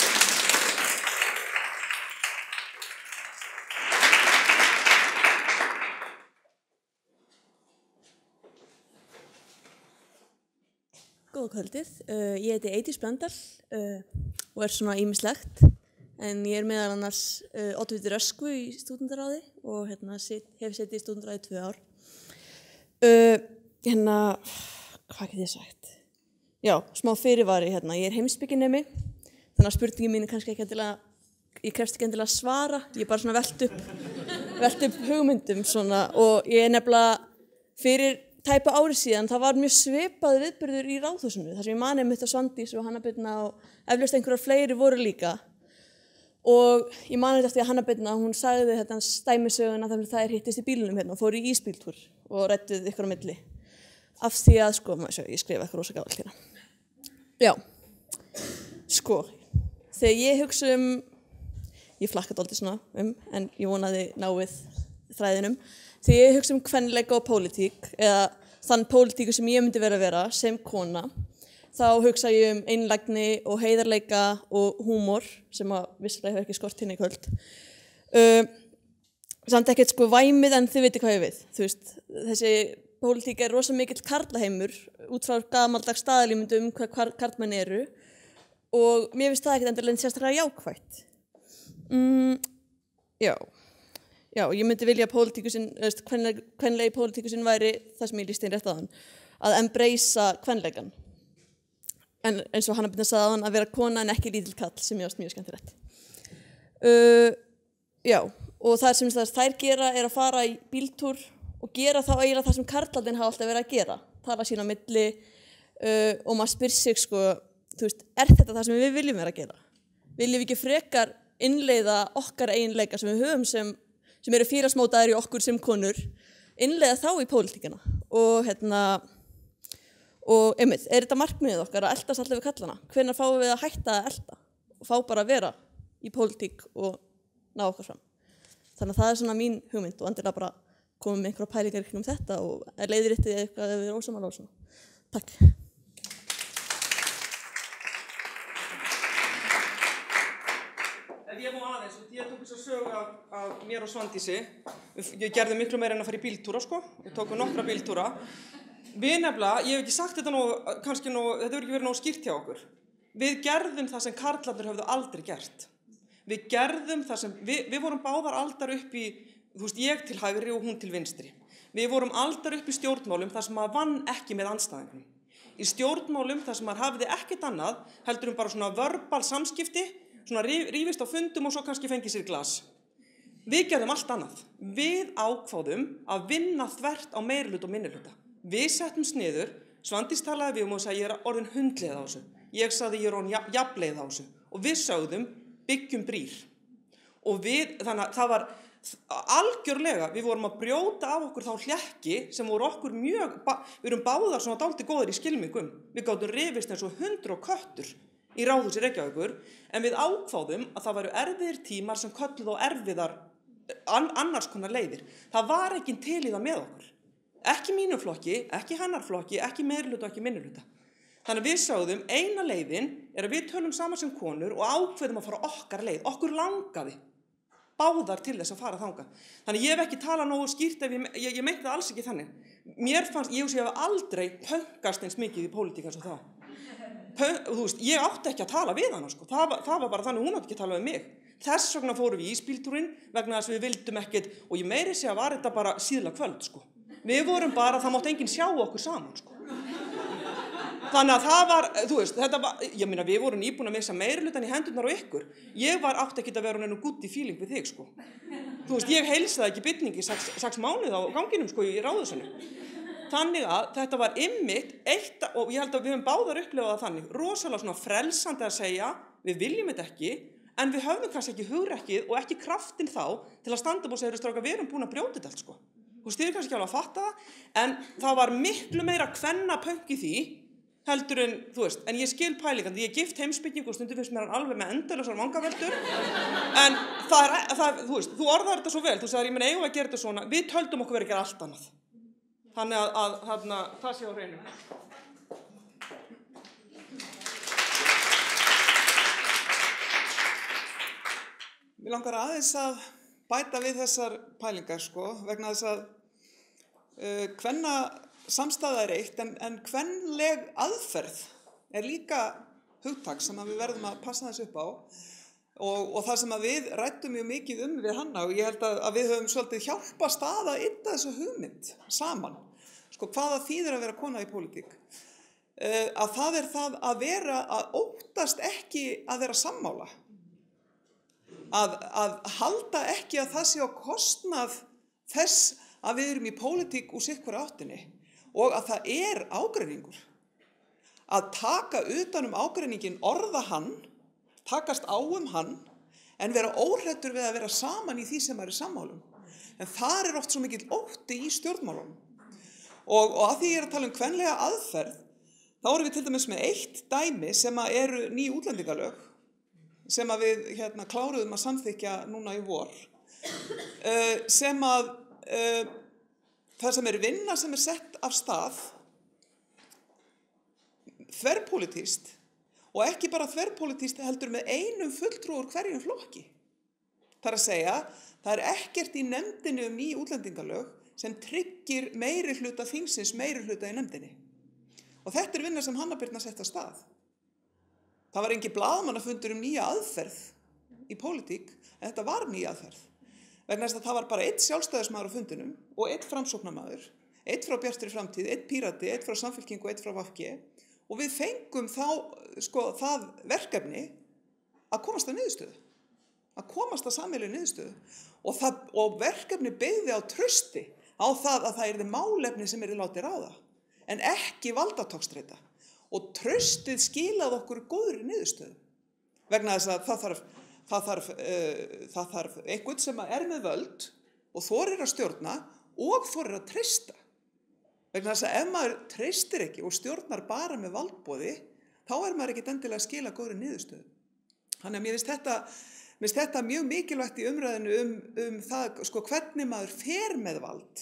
Góða kvöldið, ég heiti Eydís Blöndal og svona ýmislegt en ég meðal annars oddviti Röskvu í stúdendaráði og hef setið í stúdendaráði 2 ár. Hvað get ég sagt? Já, smá fyrirvari ég heimspekinemi þannig að spurningin mín kannski ekki endilega, ég krefst ekki endilega svara, ég bara svona velt upp hugmyndum svona og ég nefnilega fyrir tæpa ári síðan, það var mjög svipaður viðburður í Ráðhúsinu, þar sem ég man einmitt á Svandís og Hanna Birna og eflaust einhverjar fleiri voru líka. Og ég man eftir að Hanna Birna, hún sagði þetta dæmisöguna þar sem þær hittist í bílunum og fóru í ísbíltúr og rædduð ykkur á milli. Af því að, ég skrifa eitthvað rosa gamalt hérna. Já, þegar ég hugsa ég flakka dálítið svona en ég vonaði náið þræðinum. Þegar ég hugsa kvenleika og pólitík, eða þann pólitíku sem ég myndi vera sem kona, þá hugsa ég einlægni og heiðarleika og húmor, sem að vissulega hefur ekki skort hérna í kvöld. Samt ekkert væmið en þið viti hvað ég við. Þú veist, þessi pólitík er rosa mikill karlaheimur, út frá gamaldags staðalímyndum hvað karlmenn eru, og mér finnst það ekkert endilega sérstaklega jákvætt. Já, ég myndi vilja að kvenlegi pólitíkusinn væri það sem ég lýsti rétt áðan, að embracea kvenleikan. En eins og Hanna Birna sagði áðan, að vera kona en ekki lítill kall sem ég ást mjög skemmtilegt. Já, og það sem þær gera að fara í bíltúr og gera þá eiginlega það sem karlarnir hafa alltaf verið að gera. Tala sín á milli og maður spyr sig, þú veist, er þetta það sem við viljum vera að gera? Viljum við ekki frekar innleiða okkar eiginleika sem við höfum sem eru félagsmótaðir í okkur sem konur, innleiða þá í pólitíkina og einmitt, er þetta markmiðið okkar að eldast alltaf við kallana? Hvenær fáum við að hætta að elda og fá bara að vera í pólitík og ná okkar fram? Þannig að það er svona mín hugmynd og endilega bara koma með einhverja pælingar kringum þetta og leiðréttið eitthvað ef við erum ósammála og svona. Takk. Ef ég má aðeins, ég tók þess að sögu af mér og Svandísi, ég gerði miklu meira en að fara í bíltúra sko, ég tók nokkra bíltúra. Við nefnilega, ég hef ekki sagt þetta nú, kannski nú, þetta hefur ekki verið nóg skýrt hjá okkur. Við gerðum það sem karlarnir höfðu aldrei gert. Við gerðum það sem, við vorum báðar aldar upp í, þú veist, ég til hægri og hún til vinstri. Við vorum aldar upp í stjórnmálum þar sem maður vann ekki með andstæðingum. Í stjórnmálum þar sem maður hafði ekkert annað, heldur bara svona verbal samskipti, svona rífist á fundum og svo kannski fengið sér glas. Við gerðum allt annað. Við ákváðum að vinna þvert á meirihluta og minnihluta. Við settum sniður, Svandís talaði við og sagði ég orðin hundleið á þessu. Ég sagði ég orðin jafnleið á þessu. Og við sögðum byggjum brýr. Og þannig að það var algjörlega, við vorum að brjóta af okkur þá hlekki sem voru okkur mjög, við erum báðar svona dálítið góðir í skilmingum. Við gátum rifist eins og hundur og köttur í Ráðhúsi Reykjavíkur, en við ákváðum að það væru erfiðir tímar sem kölluðu á erfiðar annars konar leiðir. Það var ekki til í það með okkur. Ekki mínum flokki, ekki hennar flokki, ekki meirihluta og ekki minnihluta. Þannig að við sögðum eina leiðin að við tölum saman sem konur og ákveðum að fara okkar leið. Okkur langaði báðar til þess að fara þangað. Þannig ég hef ekki talað nógu skýrt ef ég meinti það alls ekki þannig. Mér fannst, ég hef aldrei pönkast eins mikið í pólitík eins og þá. Þú veist, ég átti ekki að tala við hana sko. Það var bara þannig, hún átti ekki að tala við mig. Þess vegna fórum við í ísbíltúrinn vegna þess að við vildum ekkert og ég meiri segja var þetta bara síðla kvöld sko. Við vorum bara, það mátti enginn sjá okkur saman sko. Þannig að það var, þú veist, þetta var, ég meina við vorum nýbúin að missa meirihlutann í hendurnar á ykkur. Ég átti ekkert að vera neinum gúddi fíling við þig sko. Þú veist, ég heilsaði ekki byrningi 6 mánuði á ganginum sko í Ráðhúsinu. Þannig að þetta var einmitt eitt, og ég held að við höfum báðar upplifað það þannig, rosalega svona frelsandi að segja, við viljum þetta ekki, en við höfðum kannski ekki hugrekkið og ekki kraftinn þá til að standa upp og segja, strákar, við erum búin að brjóta þetta allt sko. Þú veist, þið kannski ekki alveg að fatta það, en það var miklu meira kvennapönk í því, heldur en, þú veist, en ég skil pælingandi, ég gift heimspekingu og stundum finnst mér hann alveg með endalausar vangaveltur, en þú veist, þú orðar þetta svo vel, þú sagðir, ég meina, eigum við að gera þetta svona, við töldum okkur verið að gera allt annað. Þannig að það sé á hreinu. Mér langar aðeins að bæta við þessar pælingar, sko, vegna þess að kvennasamstaða er eitt, en kvenleg aðferð er líka hugtak sem við verðum að passa þess upp á. Og það sem við ræddum mjög mikið við hana og ég held að við höfum svolítið hjálpast að ytta þessu hugmynd saman. Sko, hvaða þýðir að vera kona í pólitík? Að það er það að vera að óttast ekki að vera sammála. Að halda ekki að það sé á kostnað þess að við erum í pólitík úr sitt áttinni og að það er ágreiningur. Að taka utan ágreiningin, orða hann, takast á hann, en vera óhræddur við að vera saman í því sem maður er sammálum. En þar er oft svo mikill ótti í stjórnmálunum. Og að því ég er að tala kvenlega aðferð, þá erum við til dæmis með eitt dæmi sem eru ný útlendingalög, sem við kláruðum að samþykkja núna í vor, sem það sem vinna sem sett af stað, þverpólitískt, og ekki bara þverpólitískt heldur með einum fulltrúa úr hverjum flokki. Það er að segja, það er ekkert í nefndinni ný útlendingalög sem tryggir meirihluta þingsins meirihluta í nefndinni. Og þetta er vinna sem Hanna Birna sett af stað. Það var engin blaðamannafundur nýja aðferð í pólitík, en þetta var nýja aðferð. Vegna þess að það var bara einn sjálfstæðismaður á fundinum og einn framsóknarmaður, einn frá Bjartri framtíð, einn Pírati, einn frá Samfylkingu og einn frá VG. Og við fengum það verkefni að komast að niðurstöðu, að komast að sameiginlegri niðurstöðu. Og verkefni byggði á trausti á það að það yrði málefni sem yrði látið ráða, en ekki valdatogstreita. Og traustið skilaði okkur góðri niðurstöðu. Vegna þess að það þarf einhvern sem er með völd og þorir að stjórna og þorir að treysta. Vegna þess að ef maður treystir ekki og stjórnar bara með valdboði, þá maður ekki endilega að skila góðri niðurstöðu. Þannig að mér finnst Mér finnst þetta mjög mikilvægt í umræðinu það sko hvernig maður fer með vald.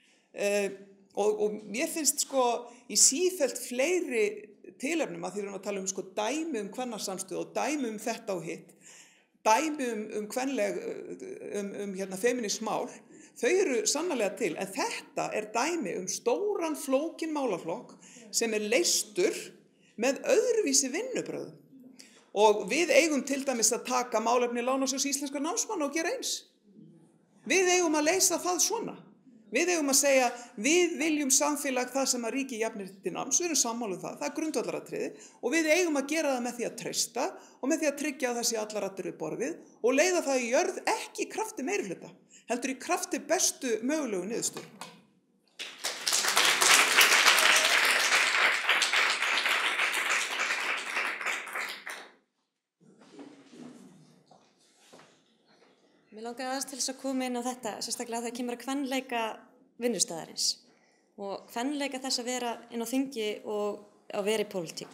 Og mér finnst sko í sífellt fleiri tilefnum að því við erum að tala sko dæmi kvennarsamstöðu og dæmi þetta og hitt, dæmi kvenleg, feminismál, þau eru sannarlega til, en þetta dæmi stóran flókin málaflokk sem leystur með öðruvísi vinnubrögðum. Og við eigum til dæmis að taka málefni Lánasjóðs íslenskra námsmanna og gera eins. Við eigum að leysa það svona. Við eigum að segja, við viljum samfélag það sem að ríki jafnir til náms, við erum sammála það er grundvallaratriði og við eigum að gera það með því að treysta og með því að tryggja að það sé allar raddir við borðið og leiða það í jörð ekki í krafti meirihluta, heldur í krafti bestu mögulegu niðurstöðu. Mér langaði aðeins til þess að koma inn á þetta, sérstaklega þegar kemur að kvenleika vinnustæðarins og kvenleika þess að vera inn á þingi og að vera í pólitík.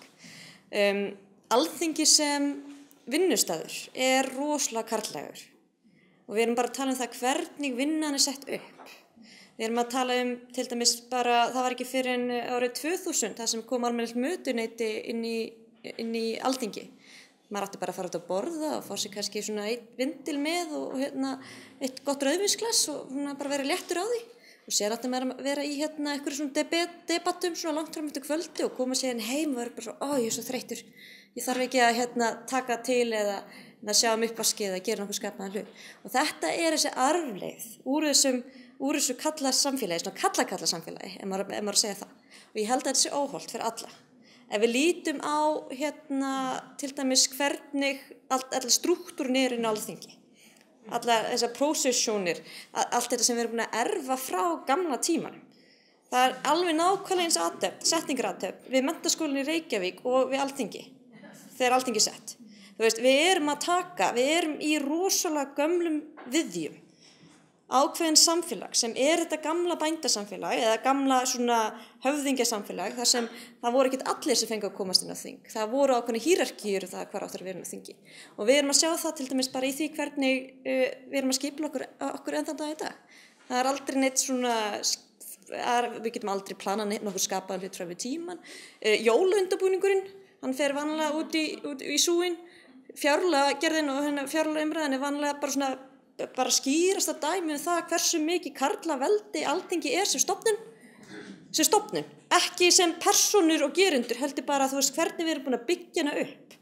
Alþingi sem vinnustæður rosalega karllægur og við erum bara að tala það hvernig vinnan sett upp. Við erum að tala til dæmis bara, það var ekki fyrir en árið 2000 það sem kom almennilegt mötuneyti inn í Alþingi. Maður átti bara að fara út að borða og fá sér kannski svona eitt vindil með og eitt gott rauðvínsglas og bara vera léttur á því. Og sér átti maður að vera í einhverjum svona debattum svona langt fram eftir kvöldi og koma sér heim og vera bara svo, ég svo þreyttur. Ég þarf ekki að taka til eða sjá uppvaskið eða gera nokkuð skapaðan hlut. Og þetta þessi arfleifð úr þessu kallasamfélagi, svona kallasamfélagi, ef maður segja það. Og ég held að þetta sé óhollt fyrir alla. Ef við lítum á til dæmis hvernig allar strúktúrin inn á Alþingi, allar þessar prósessjónir, allt þetta sem við erum búin að erfa frá gamla tímanum. Það alveg nákvæmlega eins setningarathöfn við Menntaskólann í Reykjavík og við Alþingi, þegar Alþingi sett. Þú veist, við erum í rosalega gömlum viðjum. Ákveðin samfélag sem þetta gamla bændasamfélag eða gamla svona höfðingjasamfélag þar sem það voru ekkert allir sem fengu að komast inn á þing. Það voru ákveðin hierarkíur það hvar áttur að vera inn á þingi. Og við erum að sjá það til dæmis bara í því hvernig við erum að skipla okkur enn þann dag í dag. Það aldrei neitt svona, við getum aldrei planað neitt nokkuð skapaðan hlut frá við tíman. Jólaundabúningurinn, hann fer vanlega út í súin. Fjárlagagerðin og fjárlagaumræðin vanlega bara svona bara skýrasta dæmi það hversu mikið karlaveldi Alþingi sem stofnun, ekki sem persónur og gerendur, heldur bara þú veist hvernig við erum búin að byggja hana upp.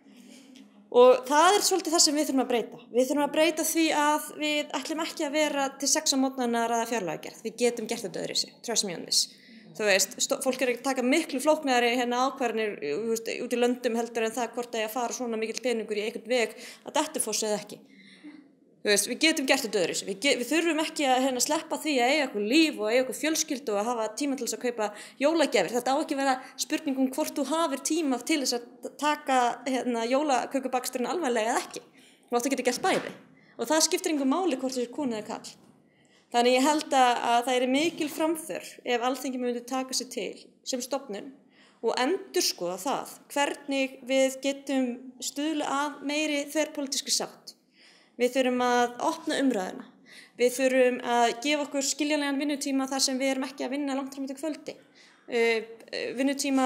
Og það svolítið það sem við þurfum að breyta. Við þurfum að breyta því að við ætlum ekki að vera til 6 á morgnana að ræða fjárlagagerð. Við getum gert þetta öðruvísi, trust me on this. Þú veist, fólk að taka miklu flóknari ákvarðanir út í löndum heldur en það hvort að fara svona mikill peningur í einhvern veg að Dettifoss eða ekki. Þú veist, við getum gert þetta öðruvísi. Við þurfum ekki að sleppa því að eiga okkur líf og eiga okkur fjölskyldu og hafa tíma til þess að kaupa jólagjafir. Þetta á ekki vera spurning hvort þú hafir tíma til þess að taka jólakökubaksturinn alvarlega eða ekki. Þú átt að geta gert bæði. Og það skiptir engu máli hvort þessi konu eða karl. Þannig ég held að það mikil framför ef Alþingi myndi taka sig til sem stofnun og endurskoða það hvernig við getum stuðla að meiri þverpólitískri sátt. Við þurfum að opna umræðuna. Við þurfum að gefa okkur skiljanlegan vinnutíma þar sem við erum ekki að vinna langt fram eftir kvöldi. Vinnutíma,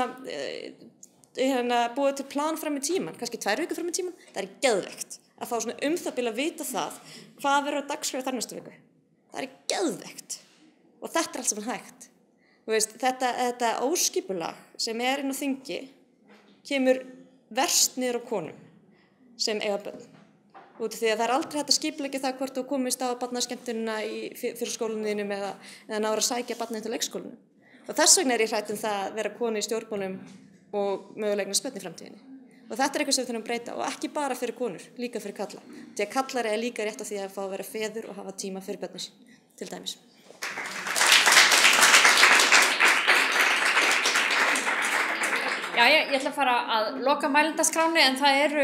búið til plan fram í tíman, kannski 2 vikur fram í tíman. Það geðveikt að fá svona það bil að vita það hvað verður á dagskrá þar næstu viku. Það geðveikt. Og þetta allt saman hægt. Þú veist, þetta óskipulag sem inn á þingi kemur verst niður á konum sem eiga börn. Út af því að það aldrei hægt að skipuleggja það hvort þú komist á barnaskemmtunina fyrir skólanum eða náður að sækja barnið til leikskólanum. Og þess vegna ég hrædd það að vera konu í stjórnmálum og mögulegna spönn í framtíðinni. Og þetta eitthvað sem við þurfum að breyta og ekki bara fyrir konur, líka fyrir kalla. Því að kallar líka rétt á því að fá að vera feður og hafa tíma fyrir börnin sín, til dæmis. Já, ég ætla að fara að loka mælendaskráni en það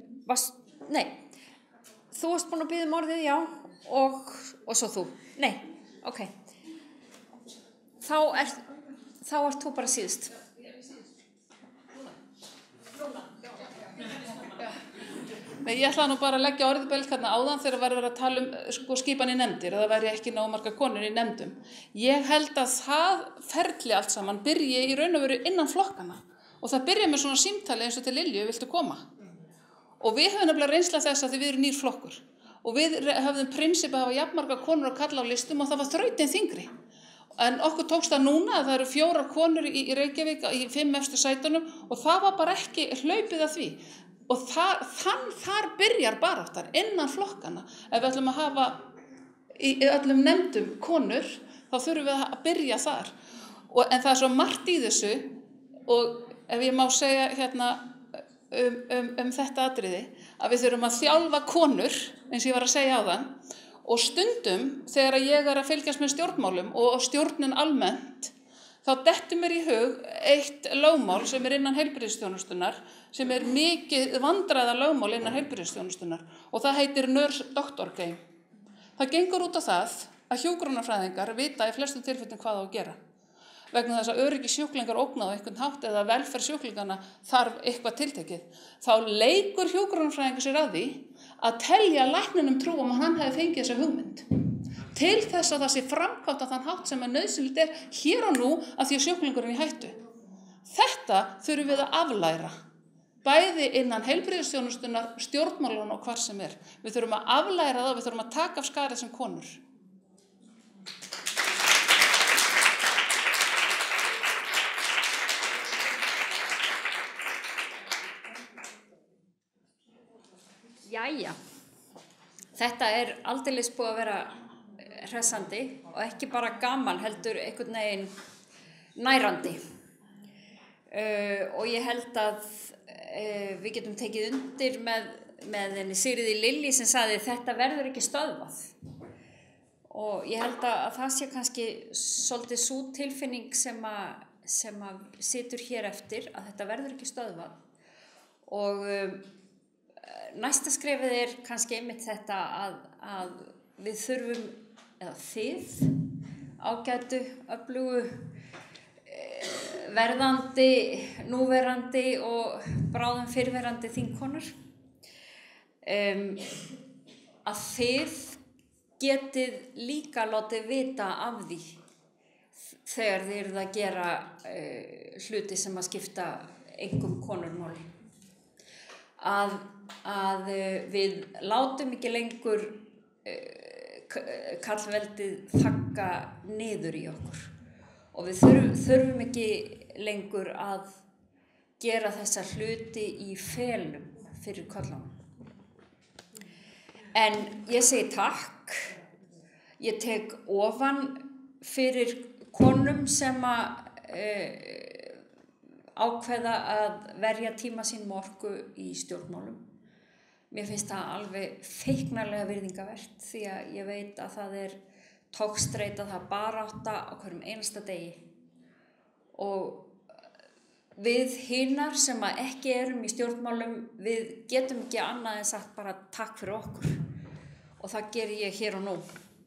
þú varst búin að biðja orðið, já, og svo þú. Nei, ok. Þá ert þú bara síðust. Nei, ég ætlaði nú bara að leggja orðið belg hérna áðan þegar verið að tala sko, skipan í nefndir og það væri ekki nógu margar konur í nefndum. Ég held að það ferli allt saman byrji í raun og veru innan flokkana og það byrja með svona símtali eins og til Lilju, viltu koma? Og við höfum nefnilega reynsla þess að við erum nýr flokkur og við höfðum prinsip að hafa jafnmargar konur að kalla á listum og það var þrautin þyngri. En okkur tókst það núna að það eru 4 konur í Reykjavík í 5 efstu sætunum og það var bara ekki hlaupið að því. Og þar byrjar baráttan innan flokkana. Ef við ætlum að hafa í öllum nefndum konur, þá þurfum við að byrja þar. En það er svo margt í þessu og ef ég má segja hérna þetta atriði, að við þurfum að þjálfa konur, eins og ég var að segja áðan, og stundum þegar ég er að fylgjast með stjórnmálum og stjórnun almennt, þá dettur mér í hug eitt lögmál sem er innan heilbrigðisþjónustunnar, sem er mikið vandræða lögmál innan heilbrigðisþjónustunnar og það heitir nurse-doctor game. Það gengur út á það að hjúkrunarfræðingar vita í flestum tilfellum hvað á að gera. Vegna þess að öryggi sjúklingar ógnað á einhvern hátt eða velferð sjúklingana þarf eitthvað tiltekið. Þá leikur hjúkrunarfræðingur sér að því að telja lækninum trú að hann hefði fengið þessa hugmynd. Til þess að það sé framkvæmt á þann hátt sem nauðsynlegt er hér og nú að því að sjúklingurinn í hættu. Þetta þurfum við að aflæra, bæði innan heilbrigðisþjónustunnar, stjórnmálanna og hvar sem er. Við þurfum að aflæra það, við þurfum að taka af skarið sem konur. Jæja, þetta er aldeilis búið að vera hressandi og ekki bara gaman heldur einhvern veginn nærandi og ég held að við getum tekið undir með henni Sigríði Lilji sem sagði þetta verður ekki stöðvað og ég held að það sé kannski svolítið sú tilfinning sem að situr hér eftir að þetta verður ekki stöðvað og næsta skrefið er kannski einmitt þetta að við þurfum eða þið ágætu, öflugu, verðandi, núverandi og bráðum fyrrverandi þingkonur að þið getið líka látið vita af því þegar þið eruð að gera hluti sem að skipta einkum konur máli. Að við látum ekki lengur karlveldið þagga niður í okkur og við þurfum ekki lengur að gera þessa hluti í felum fyrir körlunum. En ég segi takk, ég tek ofan fyrir konum sem að ákveða að verja tíma sínum og orku í stjórnmálum. Mér finnst það alveg feiknarlega virðingavert því að ég veit að það er togstreita, það barátta á hverjum einasta degi. Og við hinar sem að ekki erum í stjórnmálum, við getum ekki annað en sagt bara takk fyrir okkur. Og það geri ég hér og nú.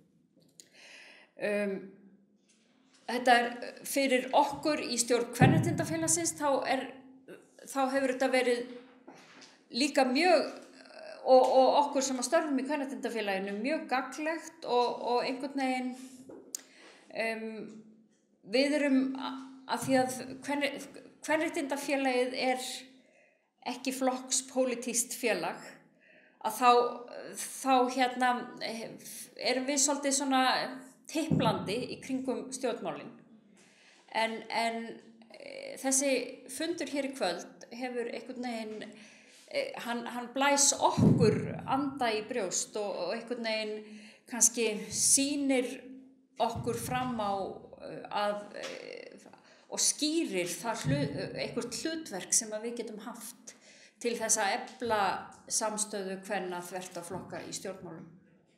Þetta er fyrir okkur í stjórn Kvenréttindafélagsins, þá hefur þetta verið líka mjög og okkur sem að störfum í Kvenréttindafélaginu mjög gagnlegt og einhvern veginn við erum að því að Kvenréttindafélagið er ekki flokkspólitískt félag að þá hérna erum við svolítið svona tipplandi í kringum stjórnmálin en þessi fundur hér í kvöld hefur einhvern veginn hann blæs okkur anda í brjóst og einhvern veginn kannski sýnir okkur fram á og skýrir það einhvert hlutverk sem að við getum haft til þess að efla samstöðu kvenna þvert á flokka í stjórnmálum.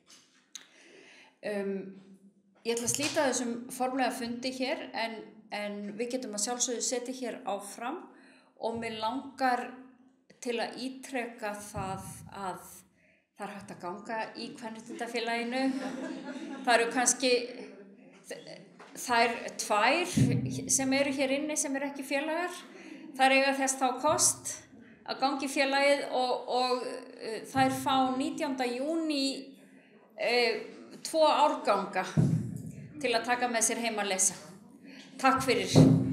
Ég ætla að slíta þessum formlega fundi hér en við getum að sjálfsögðu setja hér áfram og mig langar til að ítreka það að það er hægt að ganga í Kvenréttindafélaginu. Það eru kannski þær tvær sem eru hér inni sem eru ekki félagar. Þær eiga þess þá kost að gangi félagið og þær fá 19. júní 2 árganga til að taka með sér heim að lesa. Takk fyrir.